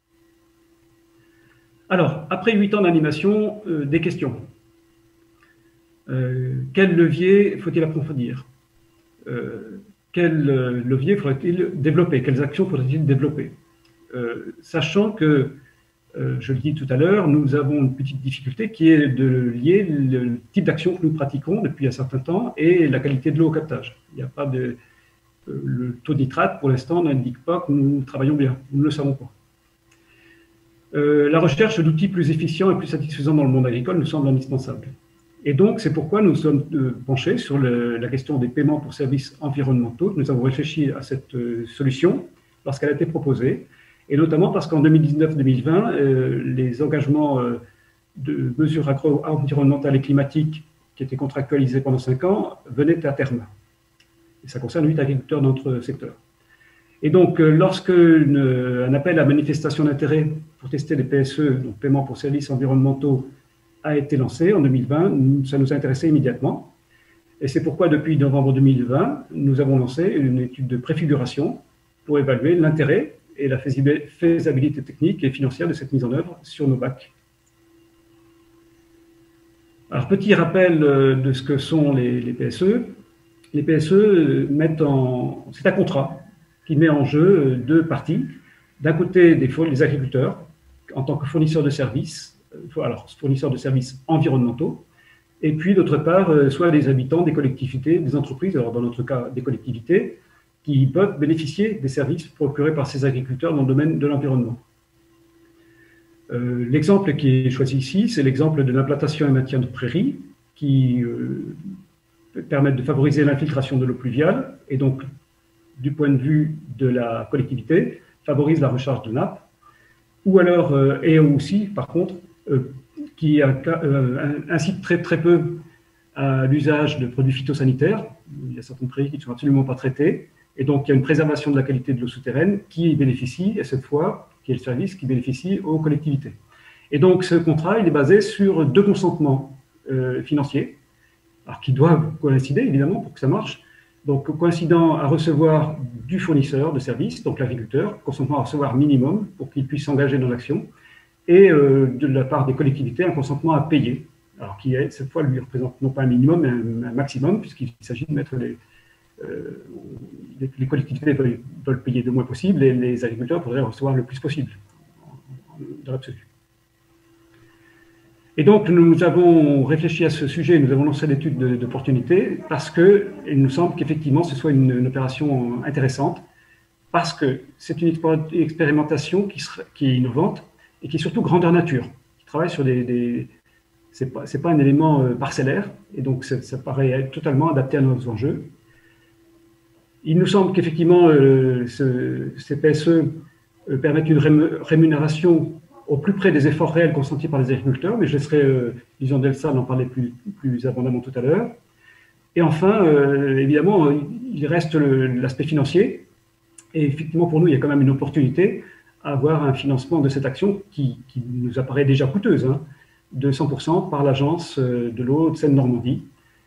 Alors, après 8 ans d'animation, des questions. Quel levier faut-il approfondir? Quel levier faudrait-il développer? Quelles actions faudrait-il développer? Sachant que, je le dis tout à l'heure, nous avons une petite difficulté qui est de lier le type d'action que nous pratiquons depuis un certain temps et la qualité de l'eau au captage. Il n'y a pas le taux de nitrate, pour l'instant, n'indique pas que nous travaillons bien. Nous ne le savons pas. La recherche d'outils plus efficients et plus satisfaisants dans le monde agricole nous semble indispensable. Et donc, c'est pourquoi nous sommes penchés sur la question des paiements pour services environnementaux. Nous avons réfléchi à cette solution lorsqu'elle a été proposée, et notamment parce qu'en 2019-2020, les engagements de mesures agro-environnementales et climatiques qui étaient contractualisés pendant 5 ans venaient à terme. Et ça concerne 8 agriculteurs dans notre secteur. Et donc, lorsque un appel à manifestation d'intérêt pour tester les PSE, donc paiement pour services environnementaux, a été lancé en 2020, ça nous a intéressé immédiatement. Et c'est pourquoi, depuis novembre 2020, nous avons lancé une étude de préfiguration pour évaluer l'intérêt et la faisabilité technique et financière de cette mise en œuvre sur nos bacs. Alors, petit rappel de ce que sont les PSE. Les PSE c'est un contrat qui met en jeu 2 parties. D'un côté, les agriculteurs, en tant que fournisseurs de services, fournisseurs de services environnementaux, et puis d'autre part, soit des habitants, des collectivités, des entreprises, alors dans notre cas, des collectivités, qui peuvent bénéficier des services procurés par ces agriculteurs dans le domaine de l'environnement. L'exemple qui est choisi ici, c'est l'exemple de l'implantation et maintien de prairies, qui permettent de favoriser l'infiltration de l'eau pluviale, et donc, du point de vue de la collectivité, favorise la recharge de nappes, ou alors, et aussi, par contre, qui incite très peu à l'usage de produits phytosanitaires. Il y a certaines prairies qui ne sont absolument pas traitées, et donc il y a une préservation de la qualité de l'eau souterraine qui bénéficie, et cette fois, qui est le service qui bénéficie aux collectivités. Et donc ce contrat, il est basé sur 2 consentements financiers, alors qui doivent coïncider évidemment pour que ça marche. Donc coïncidant à recevoir du fournisseur de services, donc l'agriculteur, consentement à recevoir minimum pour qu'il puisse s'engager dans l'action, et de la part des collectivités, un consentement à payer, alors qui cette fois lui représente non pas un minimum, mais un maximum, puisqu'il s'agit de mettre les collectivités veulent payer le moins possible, et les agriculteurs pourraient recevoir le plus possible, dans l'absolu. Et donc, nous avons réfléchi à ce sujet, nous avons lancé l'étude d'opportunité, parce qu'il nous semble qu'effectivement, ce soit une opération intéressante, parce que c'est une expérimentation qui est innovante, et qui est surtout grandeur nature, qui travaille sur c'est pas un élément parcellaire, et donc ça paraît être totalement adapté à nos enjeux. Il nous semble qu'effectivement, ces PSE permettent une rémunération au plus près des efforts réels consentis par les agriculteurs, mais je laisserai Lison Delsa en parler plus abondamment tout à l'heure. Et enfin, évidemment, il reste l'aspect financier, et effectivement, pour nous, il y a quand même une opportunité à avoir un financement de cette action qui nous apparaît déjà coûteuse, hein, de 100% par l'agence de l'eau de Seine-Normandie,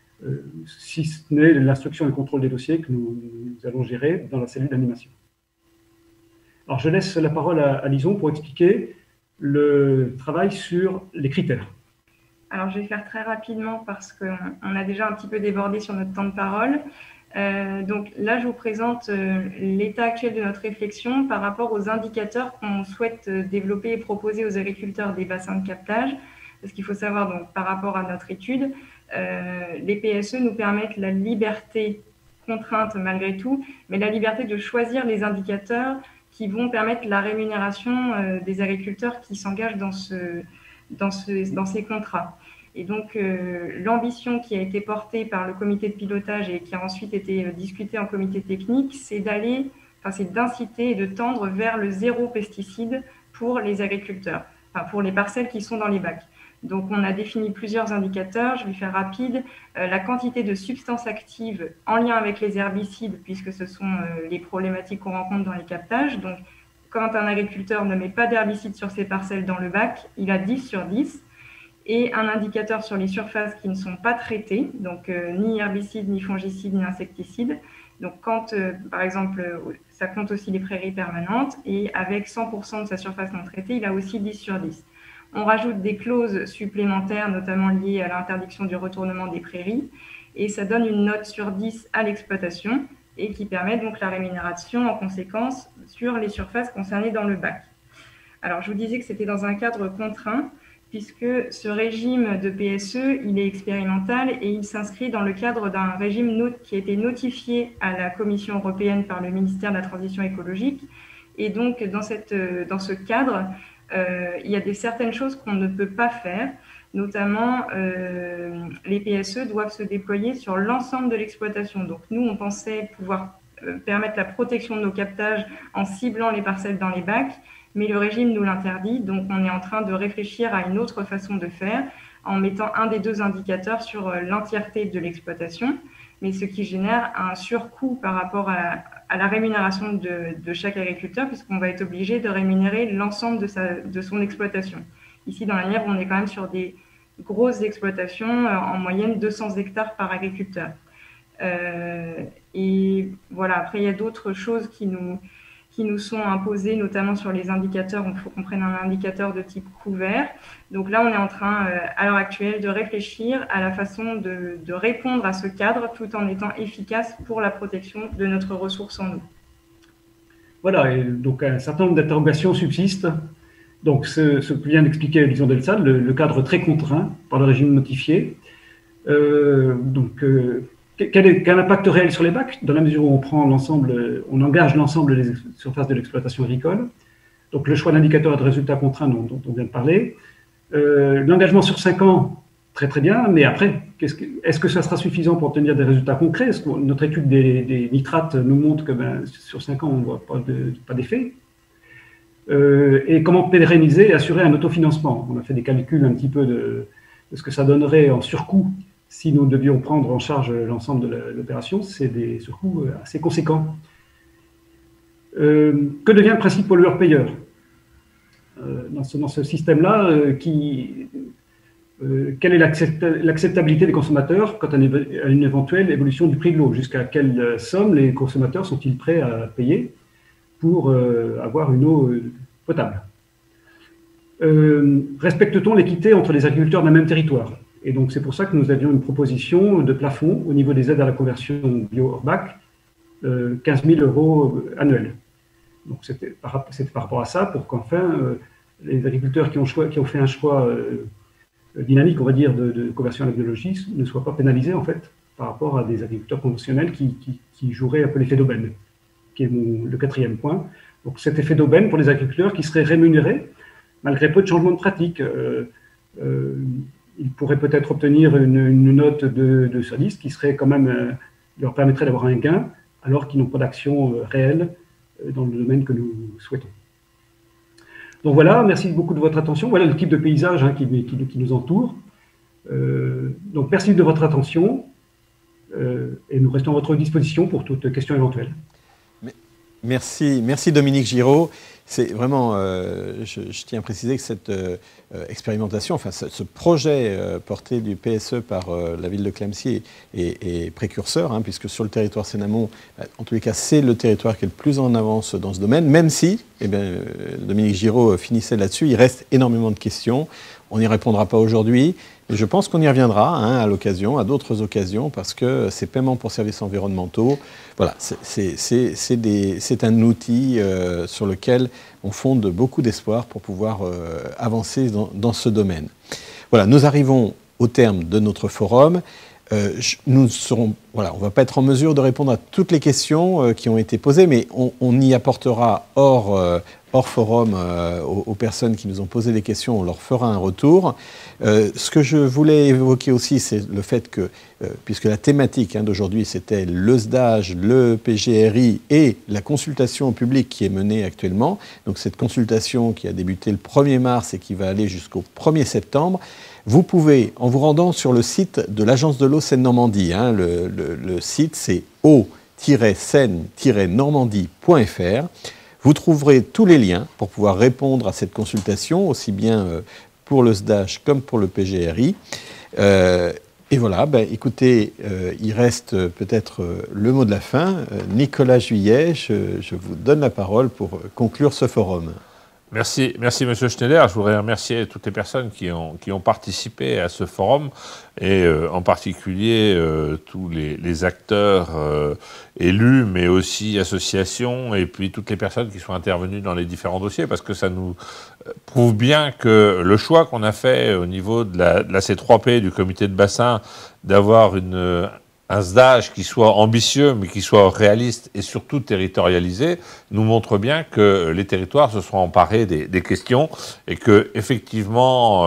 si ce n'est l'instruction et le contrôle des dossiers que nous allons gérer dans la cellule d'animation. Alors, je laisse la parole à Lison pour expliquer le travail sur les critères. Alors, je vais faire très rapidement parce qu'on a déjà un petit peu débordé sur notre temps de parole. Donc là, je vous présente l'état actuel de notre réflexion par rapport aux indicateurs qu'on souhaite développer et proposer aux agriculteurs des bassins de captage. Parce qu'il faut savoir, donc, par rapport à notre étude, les PSE nous permettent la liberté, contrainte malgré tout, mais la liberté de choisir les indicateurs qui vont permettre la rémunération des agriculteurs qui s'engagent dans ces contrats. Et donc, l'ambition qui a été portée par le comité de pilotage et qui a ensuite été discutée en comité technique, c'est d'inciter et de tendre vers le 0 pesticide pour les agriculteurs, enfin pour les parcelles qui sont dans les bacs. Donc, on a défini plusieurs indicateurs. Je vais faire rapide. La quantité de substances actives en lien avec les herbicides, puisque ce sont les problématiques qu'on rencontre dans les captages. Donc, quand un agriculteur ne met pas d'herbicide sur ses parcelles dans le bac, il a 10 sur 10. Et un indicateur sur les surfaces qui ne sont pas traitées, donc ni herbicides, ni fongicides, ni insecticides. Donc quand, par exemple, ça compte aussi les prairies permanentes, et avec 100% de sa surface non traitée, il a aussi 10 sur 10. On rajoute des clauses supplémentaires, notamment liées à l'interdiction du retournement des prairies, et ça donne une note sur 10 à l'exploitation, et qui permet donc la rémunération en conséquence sur les surfaces concernées dans le bac. Alors, je vous disais que c'était dans un cadre contraint, puisque ce régime de PSE, il est expérimental et il s'inscrit dans le cadre d'un régime qui a été notifié à la Commission européenne par le ministère de la Transition écologique. Et donc, dans ce cadre, il y a certaines choses qu'on ne peut pas faire. Notamment, les PSE doivent se déployer sur l'ensemble de l'exploitation. Donc nous, on pensait pouvoir permettre la protection de nos captages en ciblant les parcelles dans les bacs, mais le régime nous l'interdit. Donc on est en train de réfléchir à une autre façon de faire en mettant un des deux indicateurs sur l'entièreté de l'exploitation, mais ce qui génère un surcoût par rapport à la rémunération de chaque agriculteur, puisqu'on va être obligé de rémunérer l'ensemble de son exploitation. Ici, dans la Nièvre, on est quand même sur des grosses exploitations, en moyenne 200 hectares par agriculteur. Et voilà, après, il y a d'autres choses qui nous sont imposées, notamment sur les indicateurs. Il faut qu'on prenne un indicateur de type couvert. Donc là, on est en train, à l'heure actuelle, de réfléchir à la façon de répondre à ce cadre tout en étant efficace pour la protection de notre ressource en eau. Voilà, et donc un certain nombre d'interrogations subsistent. Donc, ce que vient d'expliquer Elisabeth Delsal, le cadre très contraint par le régime notifié. Quel impact réel sur les bacs, dans la mesure où on engage l'ensemble des surfaces de l'exploitation agricole. Donc, le choix d'indicateurs et de résultats contraints dont on vient de parler. L'engagement sur 5 ans, très très bien, mais après, est-ce que ça sera suffisant pour obtenir des résultats concrets? Notre étude des nitrates nous montre que sur 5 ans, on ne voit pas d'effet. Et comment pérenniser et assurer un autofinancement. On a fait des calculs un petit peu de ce que ça donnerait en surcoût si nous devions prendre en charge l'ensemble de l'opération. C'est des surcoûts assez conséquents. Que devient le principe pollueur-payeur dans ce système-là, quelle est l'acceptabilité des consommateurs quant à une éventuelle évolution du prix de l'eau? Jusqu'à quelle somme les consommateurs sont-ils prêts à payer pour avoir une eau potable? Respecte-t-on l'équité entre les agriculteurs d'un même territoire? Et donc, c'est pour ça que nous avions une proposition de plafond au niveau des aides à la conversion bio hors bac, 15 000 € annuels. Donc, c'était par rapport à ça, pour qu'enfin, les agriculteurs qui ont fait un choix dynamique, on va dire, de conversion à la biologie, ne soient pas pénalisés, en fait, par rapport à des agriculteurs conventionnels qui joueraient un peu l'effet d'aubaine, qui est le 4e point. Donc, cet effet d'aubaine pour les agriculteurs qui seraient rémunérés, malgré peu de changements de pratique. Ils pourraient peut-être obtenir une note de service qui serait quand même, leur permettrait d'avoir un gain, alors qu'ils n'ont pas d'action réelle dans le domaine que nous souhaitons. Donc voilà, merci beaucoup de votre attention. Voilà le type de paysage qui nous entoure. Donc merci de votre attention et nous restons à votre disposition pour toute question éventuelle. Merci Dominique Giraud. C'est vraiment, je tiens à préciser que cette expérimentation, enfin ce projet porté du PSE par la ville de Clamecy est précurseur, puisque sur le territoire Sénamont, en tous les cas, c'est le territoire qui est le plus en avance dans ce domaine, même si, Dominique Giraud finissait là-dessus, il reste énormément de questions. On n'y répondra pas aujourd'hui, mais je pense qu'on y reviendra à l'occasion, à d'autres occasions, parce que ces paiements pour services environnementaux, voilà, c'est un outil sur lequel on fonde beaucoup d'espoir pour pouvoir avancer dans ce domaine. Voilà, nous arrivons au terme de notre forum. On ne va pas être en mesure de répondre à toutes les questions qui ont été posées, mais on y apportera hors forum aux personnes qui nous ont posé des questions, on leur fera un retour. Ce que je voulais évoquer aussi, c'est le fait que, puisque la thématique d'aujourd'hui, c'était le SDAGE, le PGRI et la consultation publique qui est menée actuellement, donc cette consultation qui a débuté le 1er mars et qui va aller jusqu'au 1er septembre, vous pouvez, en vous rendant sur le site de l'Agence de l'eau Seine-Normandie, le site c'est eau-seine-normandie.fr, vous trouverez tous les liens pour pouvoir répondre à cette consultation, aussi bien pour le SDAGE comme pour le PGRI. Et voilà, écoutez, il reste peut-être le mot de la fin. Nicolas Juillet, je vous donne la parole pour conclure ce forum. Merci Monsieur Schneider. Je voudrais remercier toutes les personnes qui ont participé à ce forum et en particulier tous les acteurs élus, mais aussi associations et puis toutes les personnes qui sont intervenues dans les différents dossiers, parce que ça nous prouve bien que le choix qu'on a fait au niveau de la C3P, du comité de bassin, d'avoir un SDAGE qui soit ambitieux, mais qui soit réaliste et surtout territorialisé, nous montre bien que les territoires se sont emparés des questions et que, effectivement,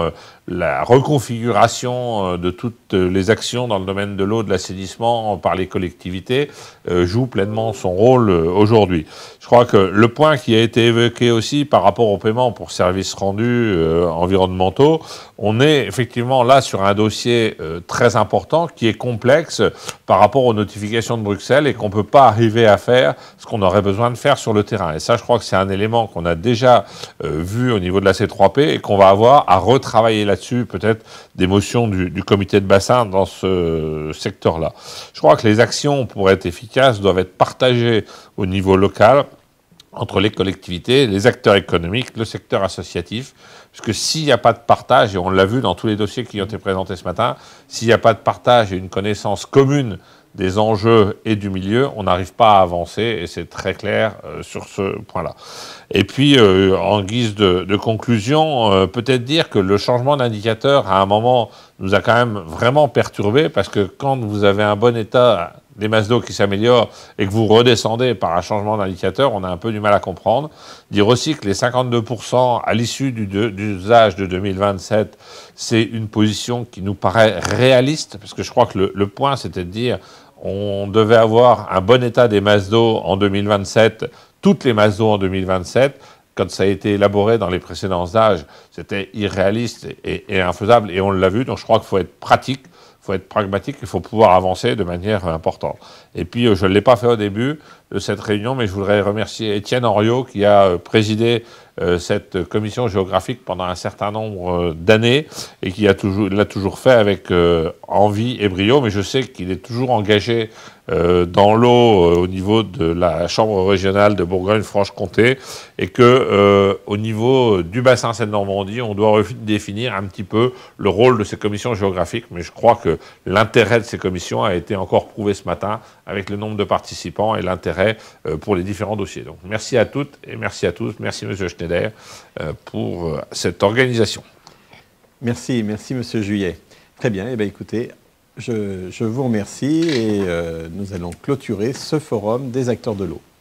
la reconfiguration de toutes les actions dans le domaine de l'eau, de l'assainissement par les collectivités joue pleinement son rôle aujourd'hui. Je crois que le point qui a été évoqué aussi par rapport au paiement pour services rendus environnementaux, on est effectivement là sur un dossier très important qui est complexe par rapport aux notifications de Bruxelles et qu'on ne peut pas arriver à faire ce qu'on aurait besoin de faire sur le terrain. Et ça, je crois que c'est un élément qu'on a déjà vu au niveau de la C3P et qu'on va avoir à retravailler là-dessus, peut-être des motions du comité de bassin dans ce secteur-là. Je crois que les actions, pour être efficaces, doivent être partagées au niveau local entre les collectivités, les acteurs économiques, le secteur associatif, parce que s'il n'y a pas de partage, et on l'a vu dans tous les dossiers qui ont été présentés ce matin, s'il n'y a pas de partage et une connaissance commune des enjeux et du milieu, on n'arrive pas à avancer, et c'est très clair sur ce point-là. Et puis, en guise de conclusion, peut-être dire que le changement d'indicateur, à un moment, nous a quand même vraiment perturbé, parce que quand vous avez un bon état des masses d'eau qui s'améliorent et que vous redescendez par un changement d'indicateur, on a un peu du mal à comprendre. Dire aussi que les 52% à l'issue du usage de 2027, c'est une position qui nous paraît réaliste, parce que je crois que le point, c'était de dire on devait avoir un bon état des masses d'eau en 2027, toutes les masses d'eau en 2027. Quand ça a été élaboré dans les précédents âges, c'était irréaliste et infaisable, et on l'a vu, donc je crois qu'il faut être pratique. Il faut être pragmatique, il faut pouvoir avancer de manière importante. Et puis, je ne l'ai pas fait au début de cette réunion, mais je voudrais remercier Étienne Henriot qui a présidé cette commission géographique pendant un certain nombre d'années et qui l'a toujours fait avec envie et brio, mais je sais qu'il est toujours engagé dans l'eau au niveau de la Chambre régionale de Bourgogne-Franche-Comté et que au niveau du bassin Seine-Normandie, on doit définir un petit peu le rôle de ces commissions géographiques, mais je crois que l'intérêt de ces commissions a été encore prouvé ce matin avec le nombre de participants et l'intérêt pour les différents dossiers. Donc merci à toutes et merci à tous. Merci Monsieur Schneider pour cette organisation. Merci Monsieur Juillet. Très bien, eh bien écoutez, je vous remercie et nous allons clôturer ce forum des acteurs de l'eau.